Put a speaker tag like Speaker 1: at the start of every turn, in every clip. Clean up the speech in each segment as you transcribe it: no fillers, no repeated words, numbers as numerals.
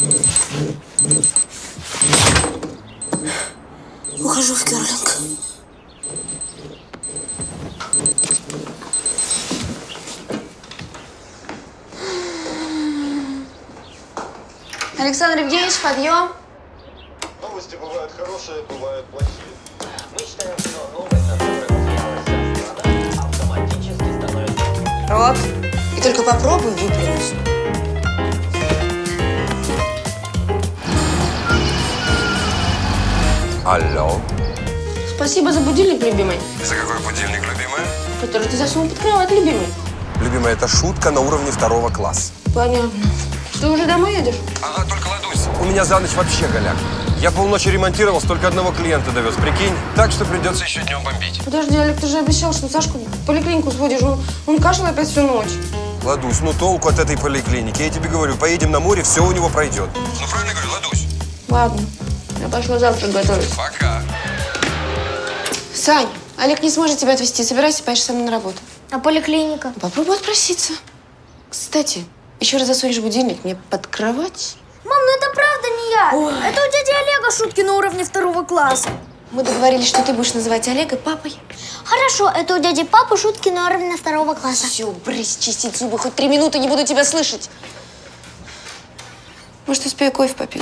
Speaker 1: Ухожу в керлинг. Александр Евгеньевич, подъем.
Speaker 2: Новости бывают хорошие, бывают плохие. Мы считаем, что новость, которая автоматически становится...
Speaker 1: Рот. И только попробуй выплюнуть.
Speaker 3: Алло.
Speaker 1: Спасибо за будильник, любимый.
Speaker 3: За какой будильник, любимая?
Speaker 1: Который ты засунул под кровать, любимый.
Speaker 3: Любимая, это шутка на уровне 2 класса.
Speaker 1: Понятно. Ты уже домой едешь?
Speaker 3: Ага, только ладусь. У меня за ночь вообще голяк. Я полночи ремонтировал, только одного клиента довез, прикинь. Так что придется еще днем бомбить.
Speaker 1: Подожди, Олег, ты же обещал, что Сашку в поликлинику сводишь. Он кашлял опять всю ночь.
Speaker 3: Ладусь, ну толку от этой поликлиники. Я тебе говорю, поедем на море, все у него пройдет. Ну правильно говорю, ладусь.
Speaker 1: Ладно, я пошла завтрак готовить.
Speaker 3: Пока.
Speaker 1: Сань, Олег не сможет тебя отвезти. Собирайся, поедешь со мной на работу.
Speaker 4: А поликлиника?
Speaker 1: Попробуй отпроситься. Кстати, еще раз засунешь будильник мне под кровать.
Speaker 4: Мам, ну это правда не я. Ой. Это у дяди Олега шутки на уровне 2 класса.
Speaker 1: Мы договорились, что ты будешь называть Олега папой.
Speaker 4: Хорошо, это у дяди Папы шутки на уровне 2 класса.
Speaker 1: Все, брысь, чистить зубы. Хоть 3 минуты не буду тебя слышать. Может, успею кофе попить?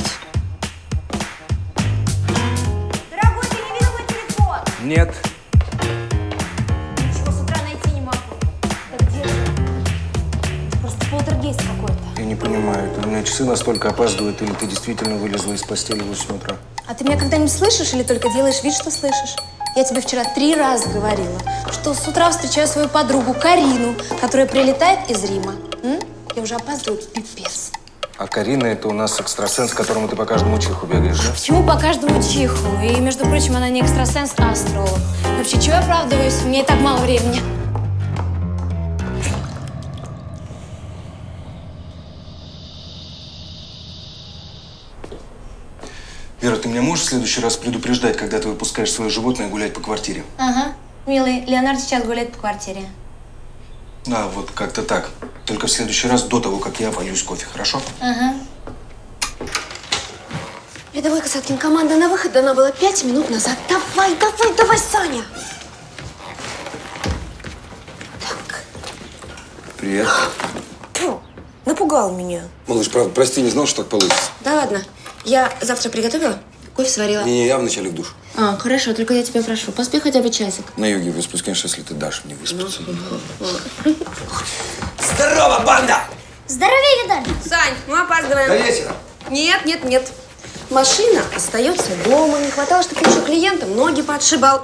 Speaker 4: Дорогой, ты не видел мой телефон?
Speaker 3: Нет.
Speaker 4: Ничего с утра найти не могу. Да где же? Просто полтергейст какой-то.
Speaker 5: Я не понимаю, это у меня часы настолько опаздывают, или ты действительно вылезла из постели в 8 утра?
Speaker 6: А ты меня когда-нибудь слышишь или только делаешь вид, что слышишь? Я тебе вчера 3 раза говорила, что с утра встречаю свою подругу Карину, которая прилетает из Рима. Я уже опаздываю пипец.
Speaker 5: А Карина – это у нас экстрасенс, которому ты по каждому чиху бегаешь, да?
Speaker 6: Почему по каждому чиху? И, между прочим, она не экстрасенс, а астролог. Вообще, чего я оправдываюсь? У меня и так мало времени.
Speaker 5: Вера, ты меня можешь в следующий раз предупреждать, когда ты выпускаешь свое животное гулять по квартире?
Speaker 6: Ага. Милый, Леонард сейчас гуляет по квартире.
Speaker 5: Да, вот как-то так. Только в следующий раз до того, как я вольюсь кофе, хорошо?
Speaker 6: Ага.
Speaker 1: Рядовой Касаткин, команда на выход дана была 5 минут назад. Давай, Саня! Так.
Speaker 5: Привет.
Speaker 1: Фу, напугал меня.
Speaker 7: Малыш, правда, прости, не знал, что так получится.
Speaker 1: Да ладно. Я завтра приготовила, кофе сварила.
Speaker 7: Не, я вначале в душ.
Speaker 1: А, хорошо, только я тебя прошу, поспи хотя бы часик.
Speaker 7: На юге высплюсь, конечно, если ты дашь мне выспаться. Здорово, банда!
Speaker 4: Здоровее, Виталий.
Speaker 1: Сань, мы опаздываем.
Speaker 7: До вечера.
Speaker 1: Нет. Машина остается дома. Не хватало, чтобы еще клиентам ноги подшибал.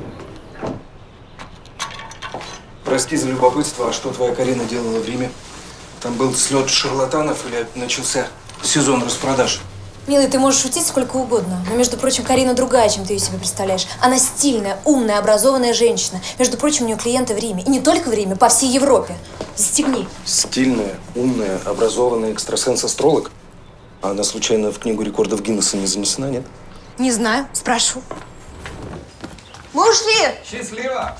Speaker 5: Прости за любопытство, а что твоя Карина делала в Риме? Там был слет шарлатанов или начался сезон распродаж?
Speaker 6: Милый, ты можешь шутить сколько угодно, но, между прочим, Карина другая, чем ты ее себе представляешь. Она стильная, умная, образованная женщина. Между прочим, у нее клиенты в Риме. И не только в Риме, по всей Европе. Застегни.
Speaker 5: Стильная, умная, образованная экстрасенс-астролог? А она, случайно, в книгу рекордов Гиннесса не занесена, нет?
Speaker 6: Не знаю, спрошу.
Speaker 1: Мы ушли.
Speaker 3: Счастливо!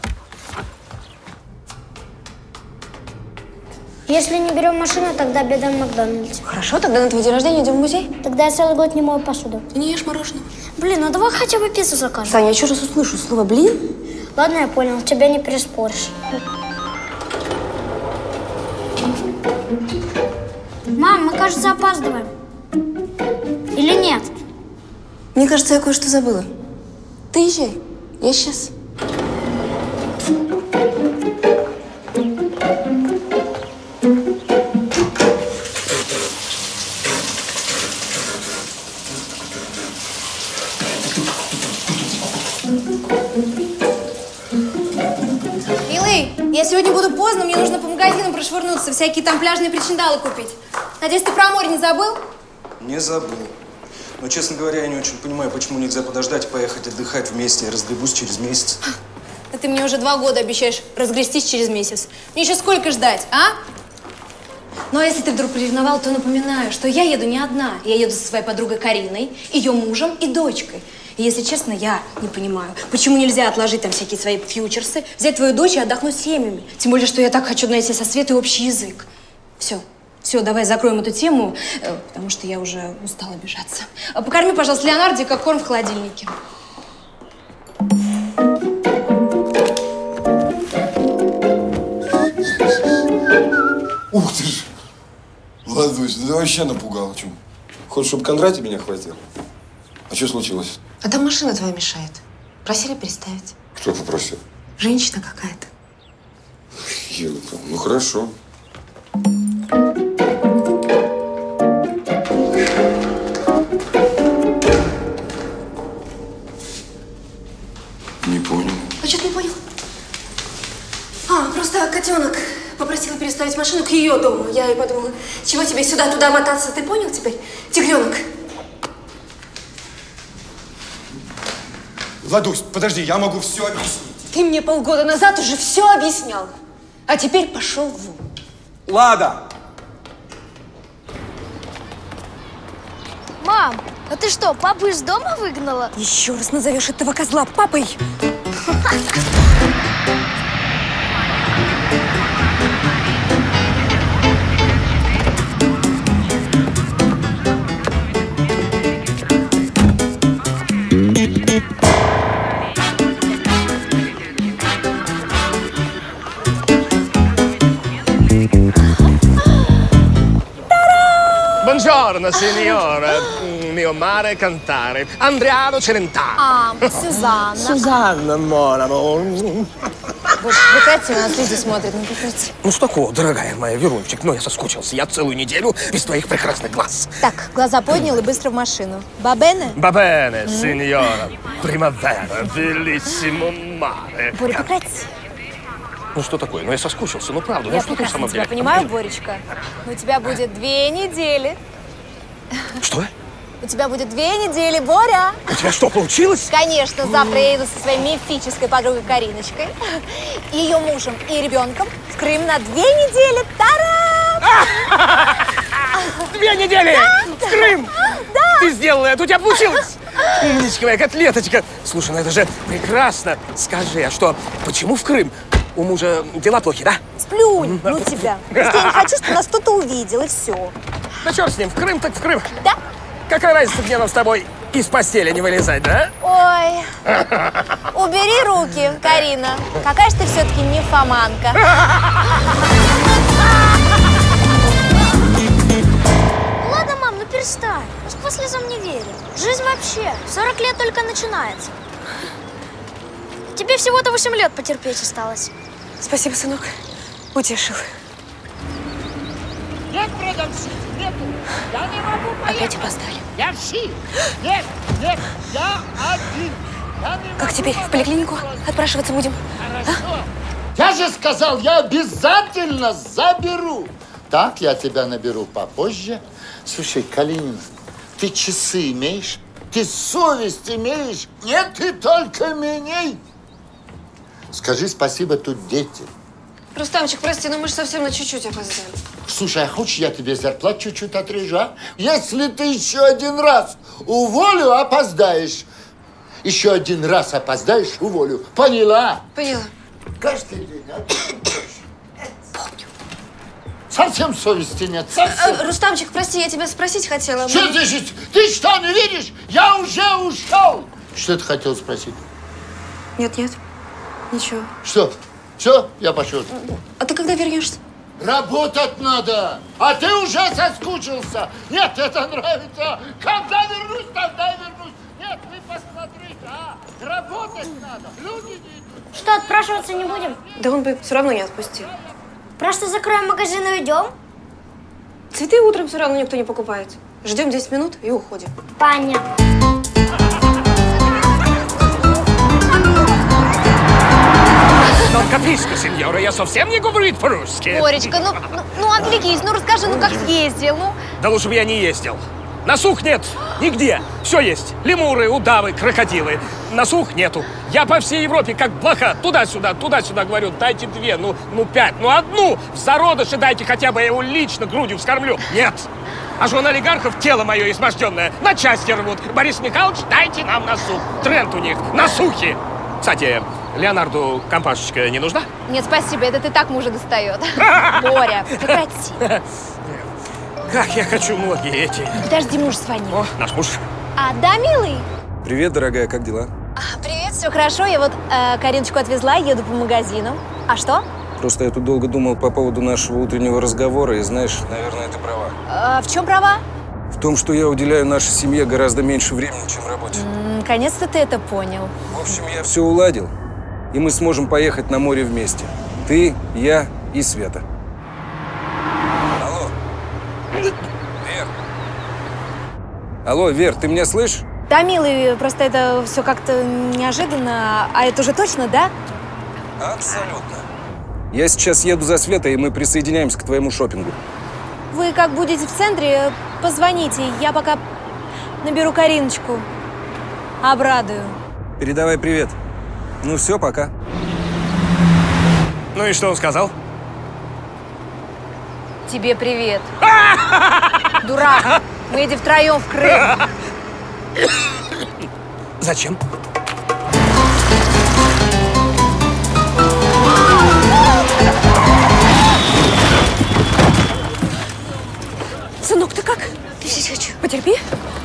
Speaker 4: Если не берем машину, тогда обедаем в Макдональдсе.
Speaker 1: Хорошо, тогда на твой день рождения идем в музей.
Speaker 4: Тогда я целый год не мою посуду.
Speaker 1: Ты не ешь мороженое.
Speaker 4: Блин, ну давай хотя бы пиццу закажем.
Speaker 1: Саня, я еще раз услышу слово «блин».
Speaker 4: Ладно, я понял, тебя не переспоришь. Мам, мы, кажется, опаздываем. Или нет?
Speaker 1: Мне кажется, я кое-что забыла. Ты езжай. Я сейчас.
Speaker 6: Милый, я сегодня буду поздно, мне нужно по магазинам прошвырнуться, всякие там пляжные причиндалы купить. Надеюсь, ты про море не забыл?
Speaker 5: Не забыл. Но, честно говоря, я не очень понимаю, почему нельзя подождать и поехать отдыхать вместе. Я разгребусь через месяц.
Speaker 6: Да ты мне уже 2 года обещаешь разгрестись через месяц. Мне еще сколько ждать, а? Ну, а если ты вдруг приревновал, то напоминаю, что я еду не одна. Я еду со своей подругой Кариной, ее мужем и дочкой. И, если честно, я не понимаю, почему нельзя отложить там всякие свои фьючерсы, взять твою дочь и отдохнуть с семьями. Тем более, что я так хочу найти со Светой общий язык. Все, Все, давай закроем эту тему, потому что я уже устала обижаться. Покорми, пожалуйста, Леонардо, как корм в холодильнике.
Speaker 7: Ух ты ж! Ладусь, ну ты вообще напугала. Чё? Хочешь, чтобы Кондратий меня хватил? А что случилось?
Speaker 1: А там машина твоя мешает. Просили переставить.
Speaker 7: Кто попросил?
Speaker 1: Женщина какая-то.
Speaker 7: Елка, ну хорошо. Не понял.
Speaker 1: А что ты не понял? Просто котенок попросила переставить машину к ее дому. Я и подумала, чего тебе сюда-туда мотаться, ты понял теперь? Тигренок.
Speaker 3: Ладусь, подожди, я могу все объяснить.
Speaker 6: Ты мне полгода назад уже все объяснял, а теперь пошел вон.
Speaker 3: Лада!
Speaker 4: Мам, а ты что, папу из дома выгнала?
Speaker 6: Еще раз назовешь этого козла папой.
Speaker 8: Buongiorno signore, mio mare cantare, Andriano Celentano.
Speaker 6: Сюзанна.
Speaker 8: Сузанна, mon amour.
Speaker 6: Боже, прекрати, у нас люди смотрят, ну прекрати.
Speaker 8: Ну что такого, дорогая моя Верунчик, ну я соскучился, я целую неделю без твоих прекрасных глаз.
Speaker 6: Так, глаза поднял и быстро в машину. Бабене?
Speaker 8: Бабене, сеньора, примавера, белиссимо маре.
Speaker 6: Боря, прекрати.
Speaker 8: Ну что такое, ну я соскучился, ну правда,
Speaker 6: Я
Speaker 8: ну что ты в
Speaker 6: прекрасно
Speaker 8: самом
Speaker 6: тебя
Speaker 8: деле?
Speaker 6: понимаю, Боречка. Но у тебя будет 2 недели.
Speaker 8: Что?
Speaker 6: У тебя будет 2 недели, Боря.
Speaker 8: У тебя что, получилось?
Speaker 6: Конечно, завтра я еду со своей мифической подругой Кариночкой, ее мужем и ребенком в Крым на 2 недели. Тарам!
Speaker 8: 2 недели! В Крым!
Speaker 6: Да!
Speaker 8: Ты сделала это, у тебя получилось! Умничка моя котлеточка! Слушай, ну это же прекрасно! Скажи, а что, почему в Крым? У мужа дела плохи, да?
Speaker 6: Сплюнь, ну тебя. Просто я не хочу, чтобы нас кто-то увидел, и все.
Speaker 8: Да черт с ним, в Крым так в Крым.
Speaker 6: Да?
Speaker 8: Какая разница, где нам с тобой из постели не вылезать, да?
Speaker 6: Ой, убери руки, Карина. Какая же ты все-таки нимфоманка.
Speaker 4: Ладно, мам, ну перестань. Москва слезам не верит. Жизнь вообще 40 лет только начинается. Тебе всего-то 8 лет потерпеть осталось.
Speaker 1: Спасибо, сынок. Утешил.
Speaker 9: Нет, продавщица, нету. Я не могу поехать.
Speaker 1: Опять опоздали.
Speaker 9: Я в Щи. Нет, нет, я один. Я не
Speaker 1: Как
Speaker 9: могу
Speaker 1: теперь? В поликлинику отпрашиваться будем?
Speaker 9: Хорошо. Я же сказал, я обязательно заберу. Так, я тебя наберу попозже. Слушай, Калинин, ты часы имеешь? Ты совесть имеешь? Нет, ты только меней. Скажи спасибо, тут дети.
Speaker 1: Рустамчик, прости, но мы же совсем на чуть-чуть опоздаем.
Speaker 9: Слушай, а хочешь, я тебе зарплату чуть-чуть отрежу, а? Если ты еще один раз уволю, опоздаешь. Еще один раз опоздаешь, уволю. Поняла?
Speaker 1: Поняла.
Speaker 9: Каждый день. Помню. Совсем совести нет, совсем.
Speaker 1: Рустамчик, прости, я тебя спросить хотела.
Speaker 9: Что ты что, не видишь? Я уже ушел. Что ты хотел спросить?
Speaker 1: Нет, ничего.
Speaker 9: Что? Все, я пошел.
Speaker 1: А ты когда вернешься?
Speaker 9: Работать надо, а ты уже соскучился. Нет, это нравится. Когда вернусь, тогда вернусь. Нет, вы посмотрите, а? Работать надо. Люди не идут.
Speaker 4: Что, отпрашиваться не будем?
Speaker 1: Да он бы все равно не отпустил.
Speaker 4: Просто закроем магазин и уйдем?
Speaker 1: Цветы утром все равно никто не покупает. Ждем 10 минут и уходим.
Speaker 4: Понятно.
Speaker 8: Non capisco, сеньора, я совсем не говорю по-русски.
Speaker 6: Боречка, ну отвлекись, ну расскажи, ну как съездил, ну.
Speaker 8: Да лучше бы я не ездил. На сух нет, нигде. Все есть. Лемуры, удавы, крокодилы. На сух нету. Я по всей Европе как блоха. Туда-сюда говорю, дайте 2, ну 5, ну 1. В зародыше дайте хотя бы, я его лично грудью вскормлю. Нет. А жен олигархов тело мое изможденное на части рвут. Борис Михайлович, дайте нам на сух. Тренд у них на сухе. Кстати, Леонарду компашечка не нужна?
Speaker 6: Нет, спасибо, это ты так мужа достает. Боря, прекрати.
Speaker 8: Как я хочу ноги эти.
Speaker 6: Подожди, муж звонит.
Speaker 8: О, наш муж.
Speaker 6: Да, милый?
Speaker 5: Привет, дорогая, как дела?
Speaker 6: Привет, все хорошо. Я вот Кариночку отвезла, еду по магазинам. А что?
Speaker 5: Просто я тут долго думал по поводу нашего утреннего разговора, и знаешь, наверное, ты права.
Speaker 6: В чем права?
Speaker 5: В том, что я уделяю нашей семье гораздо меньше времени, чем работе.
Speaker 6: Наконец-то ты это понял.
Speaker 5: В общем, я все уладил, и мы сможем поехать на море вместе. Ты, я и Света. Алло. Вер. Алло, Вер, ты меня слышишь?
Speaker 6: Да, милый, просто это все как-то неожиданно. А это уже точно, да?
Speaker 5: Абсолютно. Я сейчас еду за Светой, и мы присоединяемся к твоему шопингу.
Speaker 6: Вы как будете в центре, позвоните. Я пока наберу Кариночку. Обрадую.
Speaker 5: Передавай привет. Ну все, пока.
Speaker 8: Ну и что он сказал?
Speaker 6: Тебе привет. Дурак. Мы едем втроем в Крым.
Speaker 8: Зачем?
Speaker 1: Сынок, ты как? Потерпи.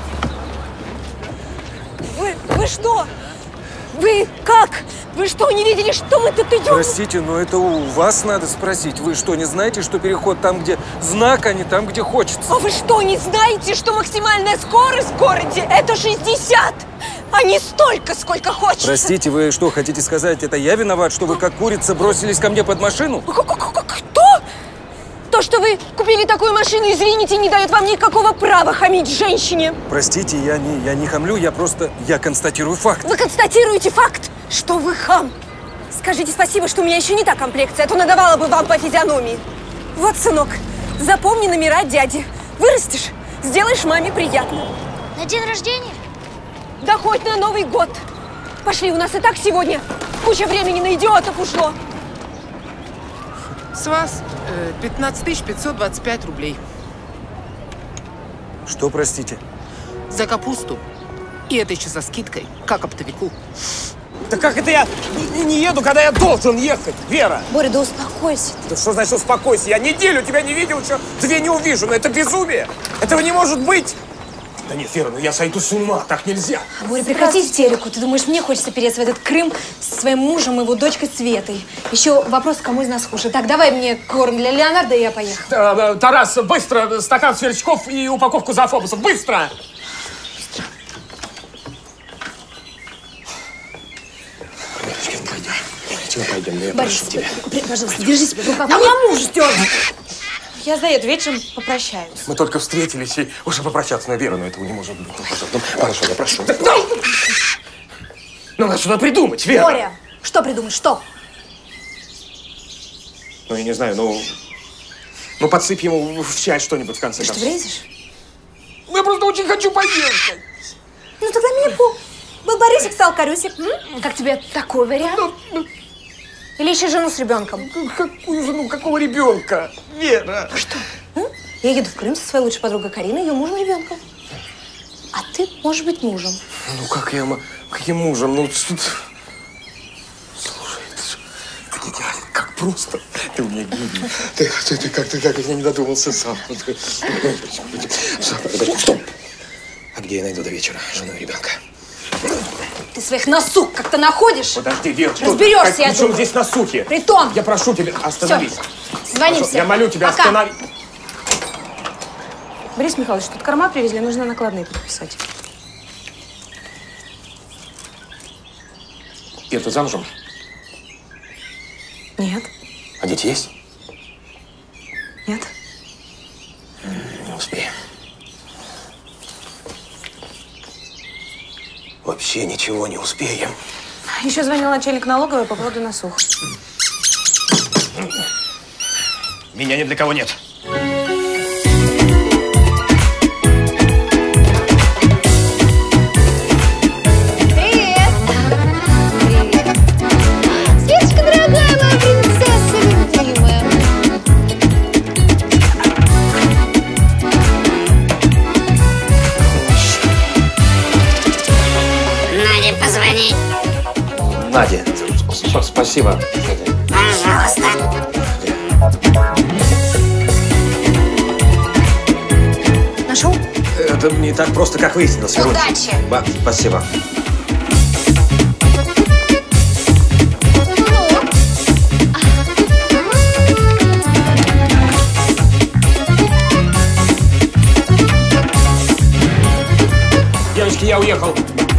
Speaker 1: Вы что? Вы как? Вы что, не видели, что мы тут идем?
Speaker 5: Простите, но это у вас надо спросить. Вы что, не знаете, что переход там, где знак, а не там, где хочется?
Speaker 1: А вы что, не знаете, что максимальная скорость в городе – это 60, а не столько, сколько хочется?
Speaker 5: Простите, вы что, хотите сказать, это я виноват, что вы как курица бросились ко мне под машину?
Speaker 1: Кто? То, что вы купили такую машину, извините, не дает вам никакого права хамить женщине.
Speaker 5: Простите, я не хамлю, я констатирую факт.
Speaker 1: Вы констатируете факт, что вы хам. Скажите спасибо, что у меня еще не та комплекция, а то надавала бы вам по физиономии. Вот, сынок, запомни номера дяди. Вырастешь, сделаешь маме приятно.
Speaker 4: На день рождения?
Speaker 1: Да хоть на Новый год. Пошли, у нас и так сегодня куча времени на идиотов ушло.
Speaker 10: С вас 15 525 рублей.
Speaker 5: Что, простите?
Speaker 10: За капусту. И это еще со скидкой, как оптовику.
Speaker 8: Да как это я не еду, когда я должен ехать, Вера?
Speaker 6: Боря, да успокойся.
Speaker 8: Да что значит успокойся? Я неделю тебя не видел, еще 2 не увижу. Но это безумие. Этого не может быть. Да нет, Вера, ну я сойду с ума. Так нельзя.
Speaker 6: Боря, прекрати истерику. Ты думаешь, мне хочется переться в этот Крым со своим мужем и его дочкой Светой? Еще вопрос, кому из нас хуже. Так, давай мне корм для Леонардо, и я поехала.
Speaker 8: Тарас, быстро стакан сверчков и упаковку зоофобусов. Быстро! Чего пойдем? Я прошу тебя.
Speaker 6: Пожалуйста, держи себя в руках. А меня муж ждет. Я заеду, вечером попрощаюсь.
Speaker 3: Мы только встретились и уже попрощаться, Вера, но этого не может быть. Ну, пожалуйста, хорошо, я прошу.
Speaker 8: Ну, надо что-то придумать, Вера.
Speaker 6: Боря, что придумать? Что?
Speaker 8: Ну, я не знаю, ну подсыпь ему в чай что-нибудь в конце
Speaker 6: Ты
Speaker 8: концов.
Speaker 6: что, влезешь?
Speaker 8: Ну, я просто очень хочу поехать.
Speaker 6: Ну, тогда мне был Борисик, стал Карюсик. Как тебе такой вариант? Или еще жену с ребенком?
Speaker 8: Какую жену? Какого ребенка? Вера!
Speaker 6: Что? Я еду в Крым со своей лучшей подругой Кариной, ее мужем и ребенком. А ты можешь быть мужем.
Speaker 3: Ну, каким мужем? Ну, что ты... Слушай, это не идеально. Как просто. Ты у меня гений. Ты как, я не додумался сам. Стоп. А где я найду до вечера жену и ребенка?
Speaker 6: Ты своих насух как-то находишь?
Speaker 8: Подожди, Вера, что?
Speaker 6: Разберешься, я
Speaker 8: Причем
Speaker 6: думаю.
Speaker 8: здесь насухи?
Speaker 6: Притом.
Speaker 8: Я прошу тебя, остановись.
Speaker 6: Все. Звонимся.
Speaker 8: Я молю тебя,
Speaker 6: Пока.
Speaker 8: остановись.
Speaker 10: Борис Михайлович, тут корма привезли, нужно накладные подписать.
Speaker 3: Ир, ты замужем?
Speaker 10: Нет.
Speaker 3: А дети есть?
Speaker 10: Нет.
Speaker 3: Не успеем. Вообще ничего не успеем.
Speaker 10: Еще звонил начальник налоговой по поводу насух.
Speaker 8: Меня ни для кого нет.
Speaker 4: Привет! Привет! Светочка, дорогая моя принцесса любимая!
Speaker 11: Наде позвони.
Speaker 3: Надя, спасибо.
Speaker 11: Пожалуйста.
Speaker 3: это не так просто, как выяснилось.
Speaker 1: Удачи!
Speaker 3: Спасибо.
Speaker 8: Девочки, я уехал.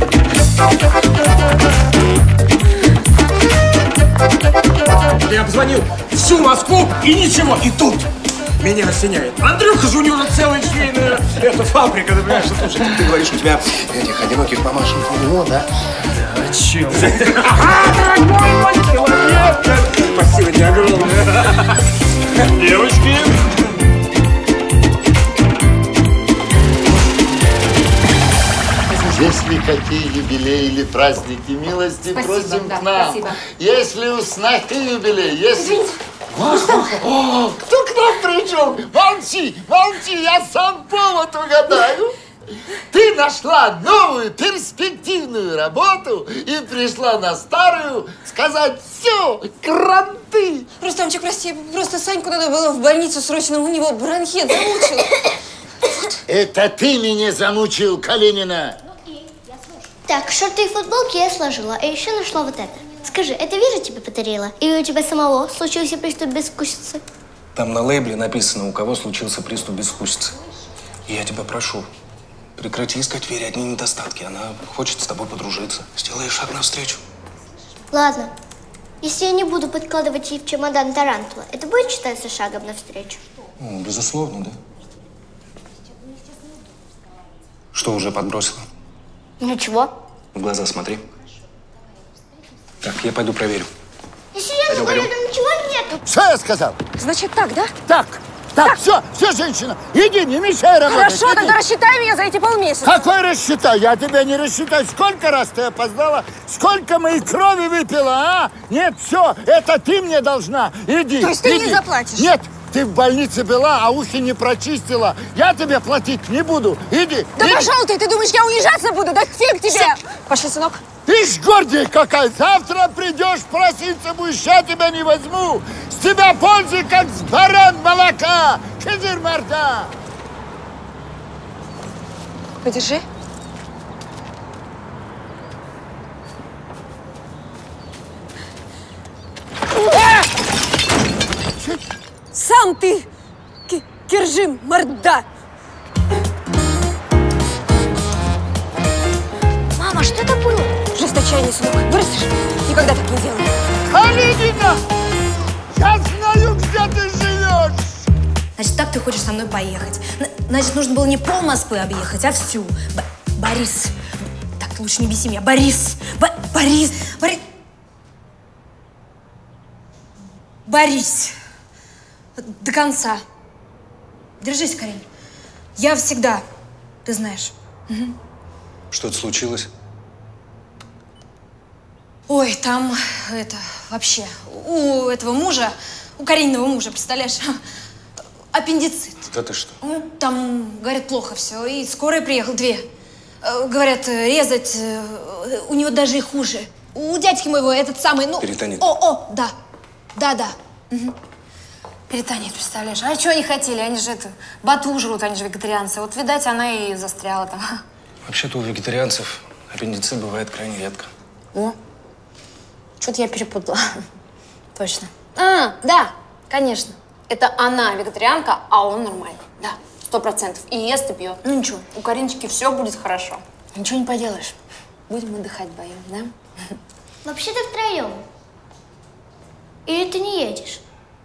Speaker 8: Я обзвонил всю Москву и ничего. И тут меня осеняет. Андрюха же, у него целая швейная фабрика, ты понимаешь?
Speaker 3: Слушай, ты говоришь, у тебя этих одиноких мамашек много, да?
Speaker 8: Да, чё? Дорогой мой человек! Спасибо тебе огромное. Девочки!
Speaker 9: Если какие юбилеи или праздники милости,
Speaker 6: спасибо,
Speaker 9: просим
Speaker 6: да,
Speaker 9: к нам.
Speaker 6: Спасибо.
Speaker 9: Если у снохи юбилей, если...
Speaker 6: О,
Speaker 9: кто к нам пришел? Молчи, молчи, я сам повод угадаю. Ты нашла новую перспективную работу и пришла на старую сказать все, кранты.
Speaker 1: Рустамчик, прости, просто Саньку надо было в больницу срочно, у него бронхит замучил.
Speaker 9: Это ты меня замучил, Калинина.
Speaker 4: Так, шорты и футболки я сложила, а еще нашла вот это. Скажи, это Вижа тебе подарила? Или у тебя самого случился приступ бескусицы?
Speaker 5: Там на лейбле написано, у кого случился приступ бескусицы. И я тебя прошу, прекрати искать Вере одни недостатки. Она хочет с тобой подружиться. Сделай шаг навстречу.
Speaker 4: Ладно. Если я не буду подкладывать ей в чемодан тарантула, это будет считаться шагом навстречу?
Speaker 5: Ну, безусловно, да. Что уже подбросила?
Speaker 4: Ничего.
Speaker 5: В глаза смотри. Так, я пойду проверю.
Speaker 4: Если я не говорю, там ничего нету.
Speaker 9: Что я сказал?
Speaker 1: Значит так, да?
Speaker 9: Так, все, женщина, иди, не мешай работать.
Speaker 1: Хорошо, тогда рассчитай меня за эти полмесяца.
Speaker 9: Какой рассчитай? Я тебя не рассчитаю. Сколько раз ты опоздала? Сколько моей крови выпила, а? Нет, все, это ты мне должна. Иди.
Speaker 1: То есть ты не заплатишь?
Speaker 9: Нет, ты в больнице была, а ухи не прочистила. Я тебе платить не буду. Иди.
Speaker 1: Да
Speaker 9: иди.
Speaker 1: пошел ты думаешь, я унижаться буду? Да фиг тебе! Пошли, сынок.
Speaker 9: Ишь, гордей какая! Завтра придешь проситься будешь, я тебя не возьму. С тебя пользы, как с баран молока. Хизир морда.
Speaker 1: Подержи. Сам ты, Киржин, морда!
Speaker 4: Мама, что это было?
Speaker 1: Жесточайный, сынок. Вырастешь? Никогда так не делай.
Speaker 9: Калинина! Я знаю, где ты живешь!
Speaker 6: Значит, так ты хочешь со мной поехать. Значит, нужно было не пол Москвы объехать, а всю. Борис. Так, ты лучше не беси меня. Борис. Борис. До конца. Держись, Карин. Я всегда. Ты знаешь. Угу.
Speaker 5: Что-то случилось?
Speaker 6: Ой, там, вообще, у этого мужа, у Карининого мужа, представляешь, аппендицит.
Speaker 5: Да ты что?
Speaker 6: Ну, там, говорят, плохо все, и скорая приехала, 2. Говорят, резать, у него даже и хуже. У дядьки моего этот самый, ну...
Speaker 5: Перитонит.
Speaker 6: Да. Угу. Перитонит, представляешь? А что они хотели? Они же ботву жрут, они же вегетарианцы. Вот, видать, она и застряла там.
Speaker 5: Вообще-то у вегетарианцев аппендицит бывает крайне редко.
Speaker 6: О, что-то я перепутала. Точно. Да, конечно. Это она вегетарианка, а он нормальный. Да, 100%. И ест, и пьет. Ну ничего, у Кариночки все будет хорошо. Ничего не поделаешь. Будем отдыхать вдвоем, да?
Speaker 4: Вообще-то втроем. Или ты не едешь?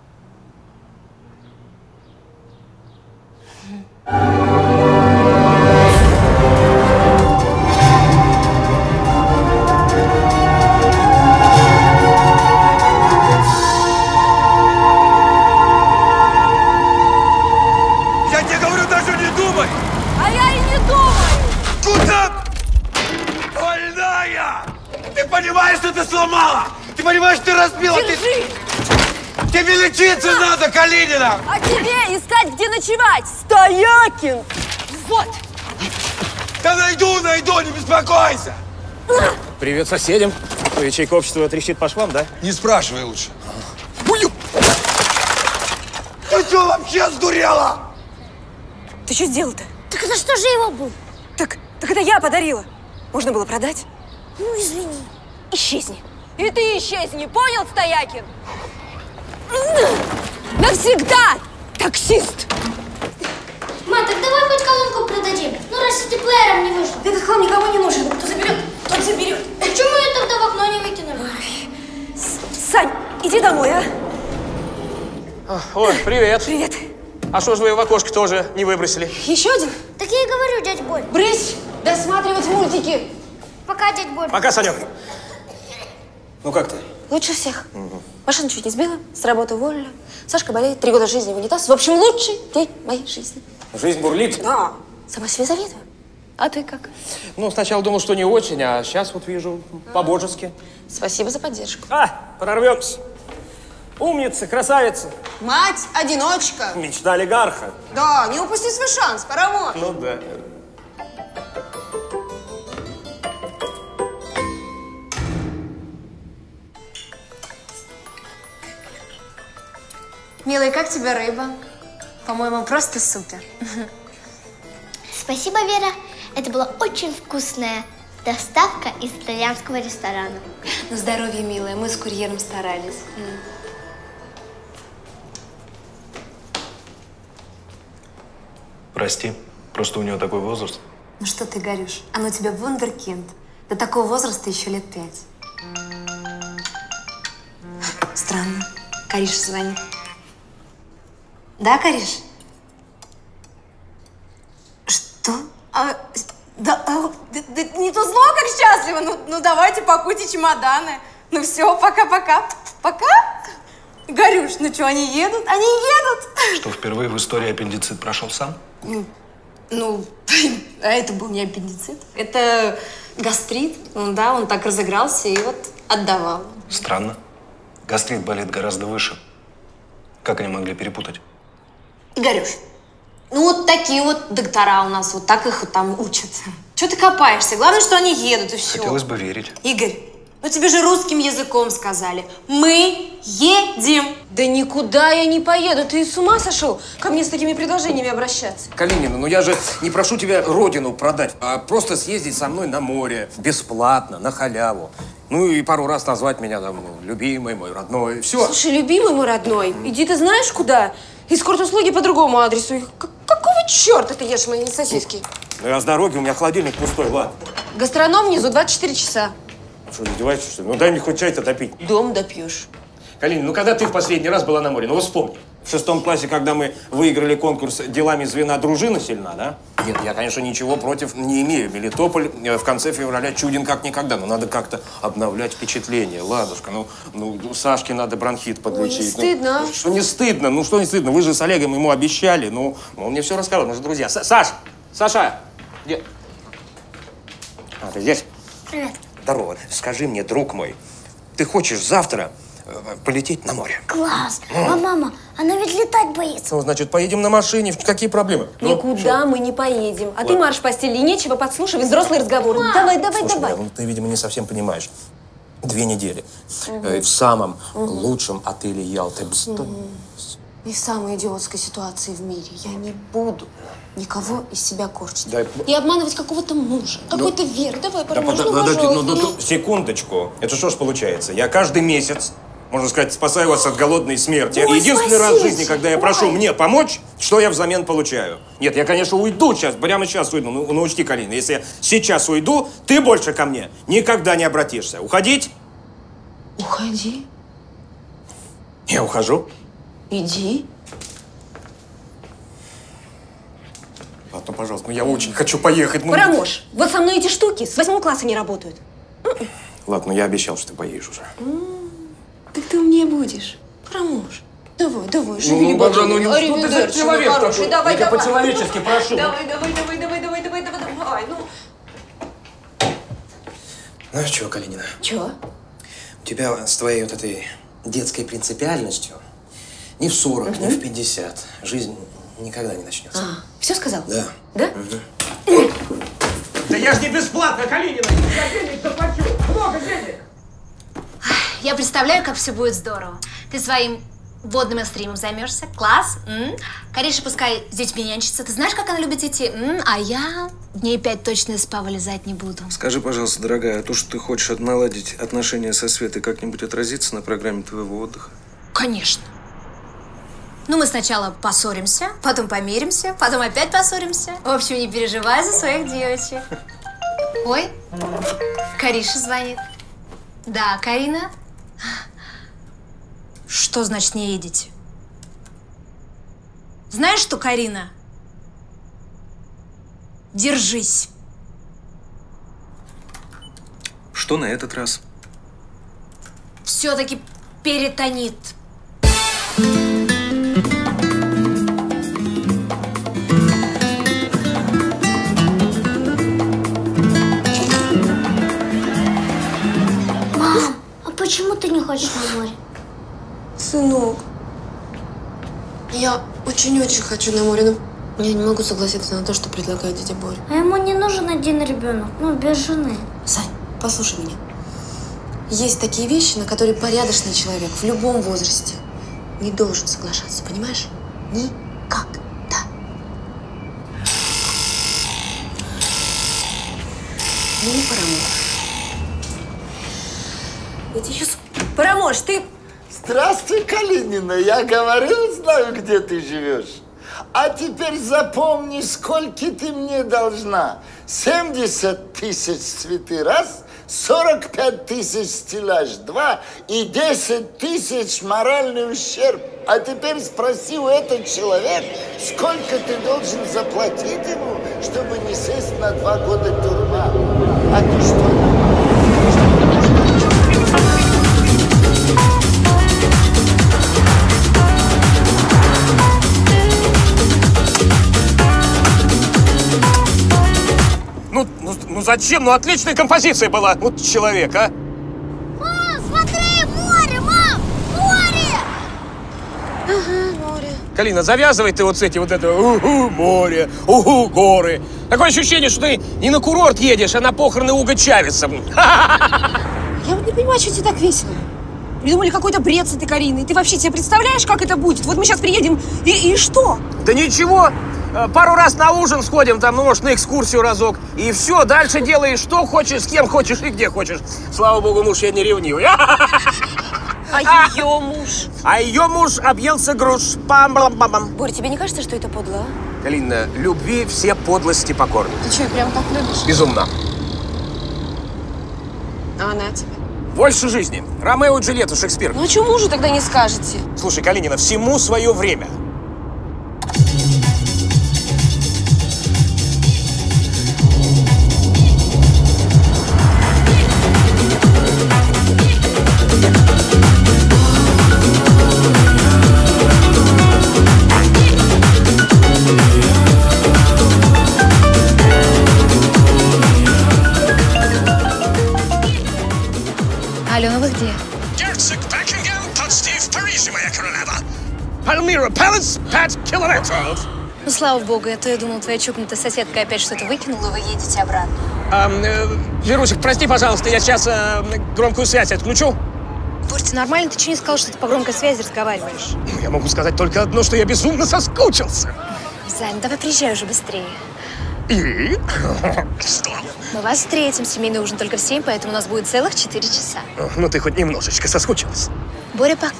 Speaker 3: Я тебе говорю, даже не думай!
Speaker 1: А я и не думаю!
Speaker 3: Куда? Больная! Ты понимаешь, что ты сломала? Ты понимаешь, что ты разбила?
Speaker 1: Держи!
Speaker 3: Тебе лечиться надо, Калинина!
Speaker 1: А тебе искать, где ночевать! Стоякин! Вот!
Speaker 3: Да найду, не беспокойся!
Speaker 8: Привет соседям. Ячейка общества трещит по швам, да?
Speaker 3: Не спрашивай лучше. Ты что, вообще сдурела?
Speaker 1: Ты что сделал-то?
Speaker 4: Так это что же его был?
Speaker 1: Так это я подарила. Можно было продать.
Speaker 4: Ну, извини.
Speaker 1: Исчезни. И ты исчезни, понял, Стоякин? Навсегда, таксист!
Speaker 4: Ма, так давай хоть колонку продадим. Ну, раз сити-плеером не вышел.
Speaker 6: Этот хлам никому не нужен. Кто заберет, тот заберет.
Speaker 4: Почему ее тогда в окно не выкинули?
Speaker 1: Сань, иди домой, а?
Speaker 8: Ой, привет.
Speaker 1: Привет.
Speaker 8: А что же вы в окошко тоже не выбросили?
Speaker 6: Еще один?
Speaker 4: Так я и говорю, дядь Борь.
Speaker 6: Брысь, досматривать мультики.
Speaker 4: Пока, дядь Борь.
Speaker 8: Пока, Санек. Ну как ты?
Speaker 6: Лучше всех. Машину чуть не сбила, с работы уволили. Сашка болеет, 3 года жизни в унитаз. В общем, лучший день моей жизни.
Speaker 8: Жизнь бурлит?
Speaker 6: Да. Сама себе завидую. А ты как?
Speaker 8: Ну, сначала думал, что не очень, а сейчас вот вижу по-божески.
Speaker 6: Спасибо за поддержку.
Speaker 8: Прорвемся. Умница, красавица.
Speaker 12: Мать-одиночка.
Speaker 8: Мечта олигарха.
Speaker 12: Да, не упусти свой шанс, пора вон.
Speaker 8: Ну да.
Speaker 6: Милый, как тебе рыба? По-моему, просто супер.
Speaker 4: Спасибо, Вера. Это была очень вкусная доставка из итальянского ресторана.
Speaker 6: На здоровье, милая. Мы с курьером старались.
Speaker 5: Прости, просто у нее такой возраст.
Speaker 6: Ну что ты, Горюш, оно тебе вундеркинд. До такого возраста еще лет 5. Странно. Кариша звонит. Да, Кариш? Что?
Speaker 12: Не то зло, как счастливо. Ну давайте, пакуйте чемоданы. Ну все, пока-пока. Пока? Горюш, ну что, они едут? Они едут!
Speaker 5: Что, впервые в истории аппендицит прошел сам?
Speaker 6: Ну, а это был не аппендицит. Это гастрит. Да, он так разыгрался и вот отдавал.
Speaker 5: Странно. Гастрит болит гораздо выше. Как они могли перепутать?
Speaker 6: Игорюш, ну вот такие вот доктора у нас, вот так их вот там учат. Чего ты копаешься? Главное, что они едут, и все.
Speaker 5: Хотелось бы верить.
Speaker 6: Игорь, ну тебе же русским языком сказали. Мы едем.
Speaker 1: Да никуда я не поеду. Ты с ума сошел? Ко мне с такими предложениями обращаться.
Speaker 3: Калинина, ну я же не прошу тебя родину продать, а просто съездить со мной на море. Бесплатно, на халяву. Ну и пару раз назвать меня там любимый, мой родной. Все.
Speaker 1: Слушай, любимый мой родной, иди ты знаешь куда? Эскорт-услуги по другому адресу. Какого черта ты ешь мои сосиски?
Speaker 3: Ну я с дороги, у меня холодильник пустой, ладно.
Speaker 1: Гастроном внизу 24 часа.
Speaker 3: Что, издеваешься, что ли? Ну дай мне хоть чай-то допить.
Speaker 1: Дом допьешь.
Speaker 3: Калинина, ну когда ты в последний раз была на море? Ну вот вспомни. В 6 классе, когда мы выиграли конкурс «Делами звена дружина сильна», да? Нет, я, конечно, ничего против не имею. Мелитополь в конце февраля чуден как никогда. Но надо как-то обновлять впечатление. Ладушка, ну Сашке надо бронхит подлечить.
Speaker 1: Ой, не стыдно.
Speaker 3: Ну, что не стыдно? Ну что не стыдно? Вы же с Олегом ему обещали. Ну, он мне все рассказал, мы же друзья. Саша! Где? А, ты здесь?
Speaker 4: Привет.
Speaker 3: Здорово. Скажи мне, друг мой, ты хочешь завтра полететь на море?
Speaker 4: Класс. А мама, она ведь летать боится.
Speaker 3: Ну, значит, поедем на машине. Какие проблемы?
Speaker 1: Никуда мы не поедем. А ты марш в постели, и нечего подслушивать взрослые разговоры. Давай.
Speaker 3: Слушай, ну, ты, видимо, не совсем понимаешь. 2 недели. В самом лучшем отеле Ялты.
Speaker 6: И в самой идиотской ситуации в мире я не буду никого из себя корчить.
Speaker 3: Да,
Speaker 6: и обманывать какого-то мужа, какой-то Веры. Давай, пожалуйста.
Speaker 3: Секундочку. Это что ж получается? Я каждый месяц, можно сказать, спасаю вас от голодной смерти.
Speaker 6: Ой,
Speaker 3: единственный раз в
Speaker 6: спасибо,
Speaker 3: жизни, когда я прошу мне помочь, что я взамен получаю? Нет, я, конечно, уйду сейчас, прямо сейчас уйду. Ну учти, Калина, если я сейчас уйду, ты больше ко мне никогда не обратишься. Уходить?
Speaker 6: Уходи.
Speaker 3: Я ухожу.
Speaker 6: Иди.
Speaker 3: Ладно, пожалуйста, я очень хочу поехать.
Speaker 1: Парамош, вот со мной эти штуки с 8 класса не работают.
Speaker 3: Ладно, я обещал, что ты поедешь уже.
Speaker 6: Так ты умнее будешь. Парамош. Давай, живи,
Speaker 3: ну ты за человек такой.
Speaker 1: Давай.
Speaker 3: Я по-человечески прошу.
Speaker 1: Давай.
Speaker 3: Ну что, Калинина?
Speaker 6: Чё?
Speaker 3: У тебя с твоей вот этой детской принципиальностью ни в 40, ни в 50 жизнь никогда не начнется.
Speaker 6: Все сказал?
Speaker 3: Да.
Speaker 6: Да?
Speaker 8: Да я ж не бесплатно, Калинина! Я денег заплачу! Много денег!
Speaker 6: Я представляю, как все будет здорово. Ты своим Водным стримом займешься. Класс. Кариша пускай с детьми нянчится. Ты знаешь, как она любит детей? А я дней 5 точно из спа вылезать не буду.
Speaker 5: Скажи, пожалуйста, дорогая, а то, что ты хочешь наладить отношения со Светой, как-нибудь отразится на программе твоего отдыха?
Speaker 6: Конечно. Ну, мы сначала поссоримся, потом помиримся, потом опять поссоримся. В общем, не переживай за своих девочек. Ой, Кариша звонит. Да, Карина? Что значит не едете? Знаешь что, Карина? Держись.
Speaker 5: Что на этот раз?
Speaker 6: Все-таки перитонит.
Speaker 4: Мам, а почему ты не хочешь на море?
Speaker 1: Сынок,
Speaker 13: я очень-очень хочу на море, но я не могу согласиться на то, что предлагает дядя Боря.
Speaker 4: А ему не нужен один ребенок, без жены.
Speaker 13: Сань, послушай меня. Есть такие вещи, на которые порядочный человек в любом возрасте не должен соглашаться, понимаешь? Никогда. Ну, Парамош.
Speaker 1: Я тебе сейчас... Парамош, ты...
Speaker 9: Здравствуй, Калинина. Я говорил, знаю, где ты живешь. А теперь запомни, сколько ты мне должна. 70 тысяч цветы раз, 45 тысяч стеллаж два и 10 тысяч моральный ущерб. А теперь спроси у этого человека, сколько ты должен заплатить ему, чтобы не сесть на 2 года тюрьма. А ты что?
Speaker 8: Ну зачем? Ну отличная композиция была. Вот человек, а?
Speaker 4: Мам, смотри, море, мам! Море!
Speaker 13: Ага, море.
Speaker 8: Калина, завязывай ты вот с этим вот это уху, море, уху, горы. Такое ощущение, что ты не на курорт едешь, а на похороны Уго Чавеса.
Speaker 1: Я вот не понимаю, что тебе так весело. Придумали какой-то бред с этой Кариной. Ты вообще себе представляешь, как это будет? Вот мы сейчас приедем, и что?
Speaker 8: Да ничего. Пару раз на ужин сходим, там, ну, может, на экскурсию разок. И все, дальше делаешь, что хочешь, с кем хочешь и где хочешь. Слава богу, муж я не ревнивый.
Speaker 1: А ее муж?
Speaker 8: А ее муж объелся груш. Пам-бам-бам.
Speaker 1: Борь, тебе не кажется, что это подло?
Speaker 8: Калина, любви все подлости покорны.
Speaker 13: Ты что, прям так любишь?
Speaker 8: Безумно.
Speaker 13: А она тебе?
Speaker 8: Больше жизни. Ромео и Джульетта, Шекспир.
Speaker 1: Ну а что мужу тогда не скажете?
Speaker 8: Слушай, Калинина, всему свое время.
Speaker 6: Алена, вы где?
Speaker 8: Герцог Бекингем, почти в Париже, моя королева. Пальмира Пэлас, 5 километров.
Speaker 6: Ну, слава богу, я думала, твоя чокнутая соседка опять что-то выкинула, вы едете обратно.
Speaker 8: Верусик, прости, пожалуйста, я сейчас громкую связь отключу.
Speaker 6: Борь, ты нормально? Ты что не сказал, что ты по громкой связи разговариваешь?
Speaker 8: Я могу сказать только одно, что я безумно соскучился.
Speaker 6: Займ, давай приезжай уже быстрее.
Speaker 8: И? Что?
Speaker 6: Мы вас встретим. Семейный ужин только в 7, поэтому у нас будет целых 4 часа.
Speaker 8: Ну, ты хоть немножечко соскучилась.
Speaker 6: Боря, пока.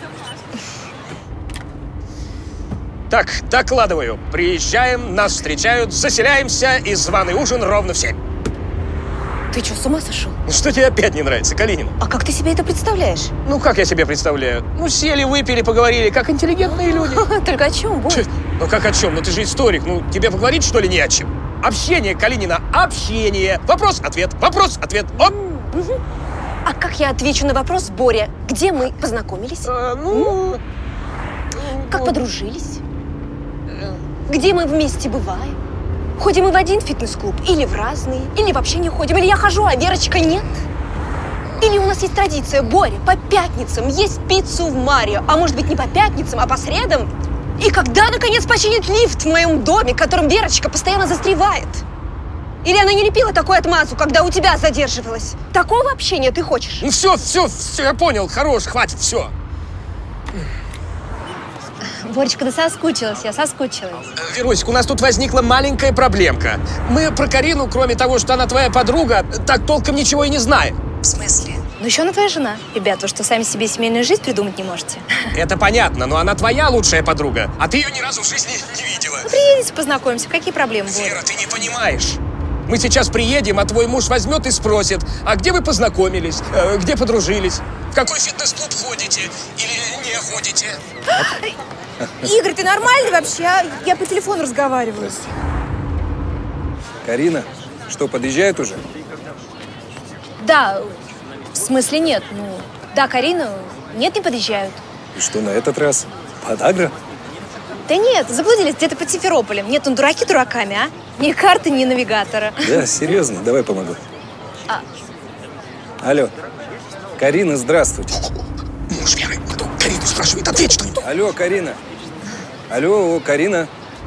Speaker 8: Так, докладываю. Приезжаем, нас встречают, заселяемся, и званый ужин ровно в 7.
Speaker 1: Ты что, с ума сошел?
Speaker 8: Что тебе опять не нравится, Калинина?
Speaker 1: А как ты себе это представляешь?
Speaker 8: Ну, как я себе представляю? Ну, сели, выпили, поговорили, как интеллигентные люди.
Speaker 1: Только о чем, Боря?
Speaker 8: Ну, как о чем? Ну, ты же историк. Ну, тебе поговорить, что ли, не о чем? Общение, Калинина, общение. Вопрос-ответ, вопрос-ответ. Оп!
Speaker 1: А как я отвечу на вопрос, Боря, где мы познакомились? Как подружились? Где мы вместе бываем? Ходим мы в один фитнес-клуб? Или в разные? Или вообще не ходим? Или я хожу, а Верочка нет? Или у нас есть традиция, Боря, по пятницам есть пиццу в Марио? А может быть, не по пятницам, а по средам? И когда, наконец, починит лифт в моем доме, которым Верочка постоянно застревает? Или она не лепила такую отмазу, когда у тебя задерживалась? Такого общения ты хочешь?
Speaker 8: Ну все, я понял, хорош, хватит, все.
Speaker 6: Боречка, да соскучилась я, соскучилась.
Speaker 8: Верусик, у нас тут возникла маленькая проблемка. Мы про Карину, кроме того, что она твоя подруга, так толком ничего и не знаем.
Speaker 6: В смысле? Ну еще она твоя жена. Ребят, вы что, сами себе семейную жизнь придумать не можете?
Speaker 8: Это понятно, но она твоя лучшая подруга, а ты ее ни разу в жизни не видела.
Speaker 6: Ну, приедете, познакомимся. Какие проблемы будут?
Speaker 8: Вера, ты не понимаешь. Мы сейчас приедем, а твой муж возьмет и спросит, а где вы познакомились, где подружились, в какой фитнес-клуб ходите или не ходите.
Speaker 6: Игорь, ты нормальный вообще? Я по телефону разговариваю.
Speaker 14: Карина, что, подъезжает уже?
Speaker 6: Да, в смысле нет. Ну, да, Карина, нет, не подъезжают.
Speaker 14: И что на этот раз? Подагра?
Speaker 6: Да нет, заблудились где-то под Симферополем. Нет, ну дураки дураками, а? Ни карты, ни навигатора.
Speaker 14: Да, серьезно, давай помогу. Алло, Карина, здравствуйте.
Speaker 8: Муж Веры, Карину спрашивает, ответь что-нибудь.
Speaker 14: Алло, Карина. Алло, Карина.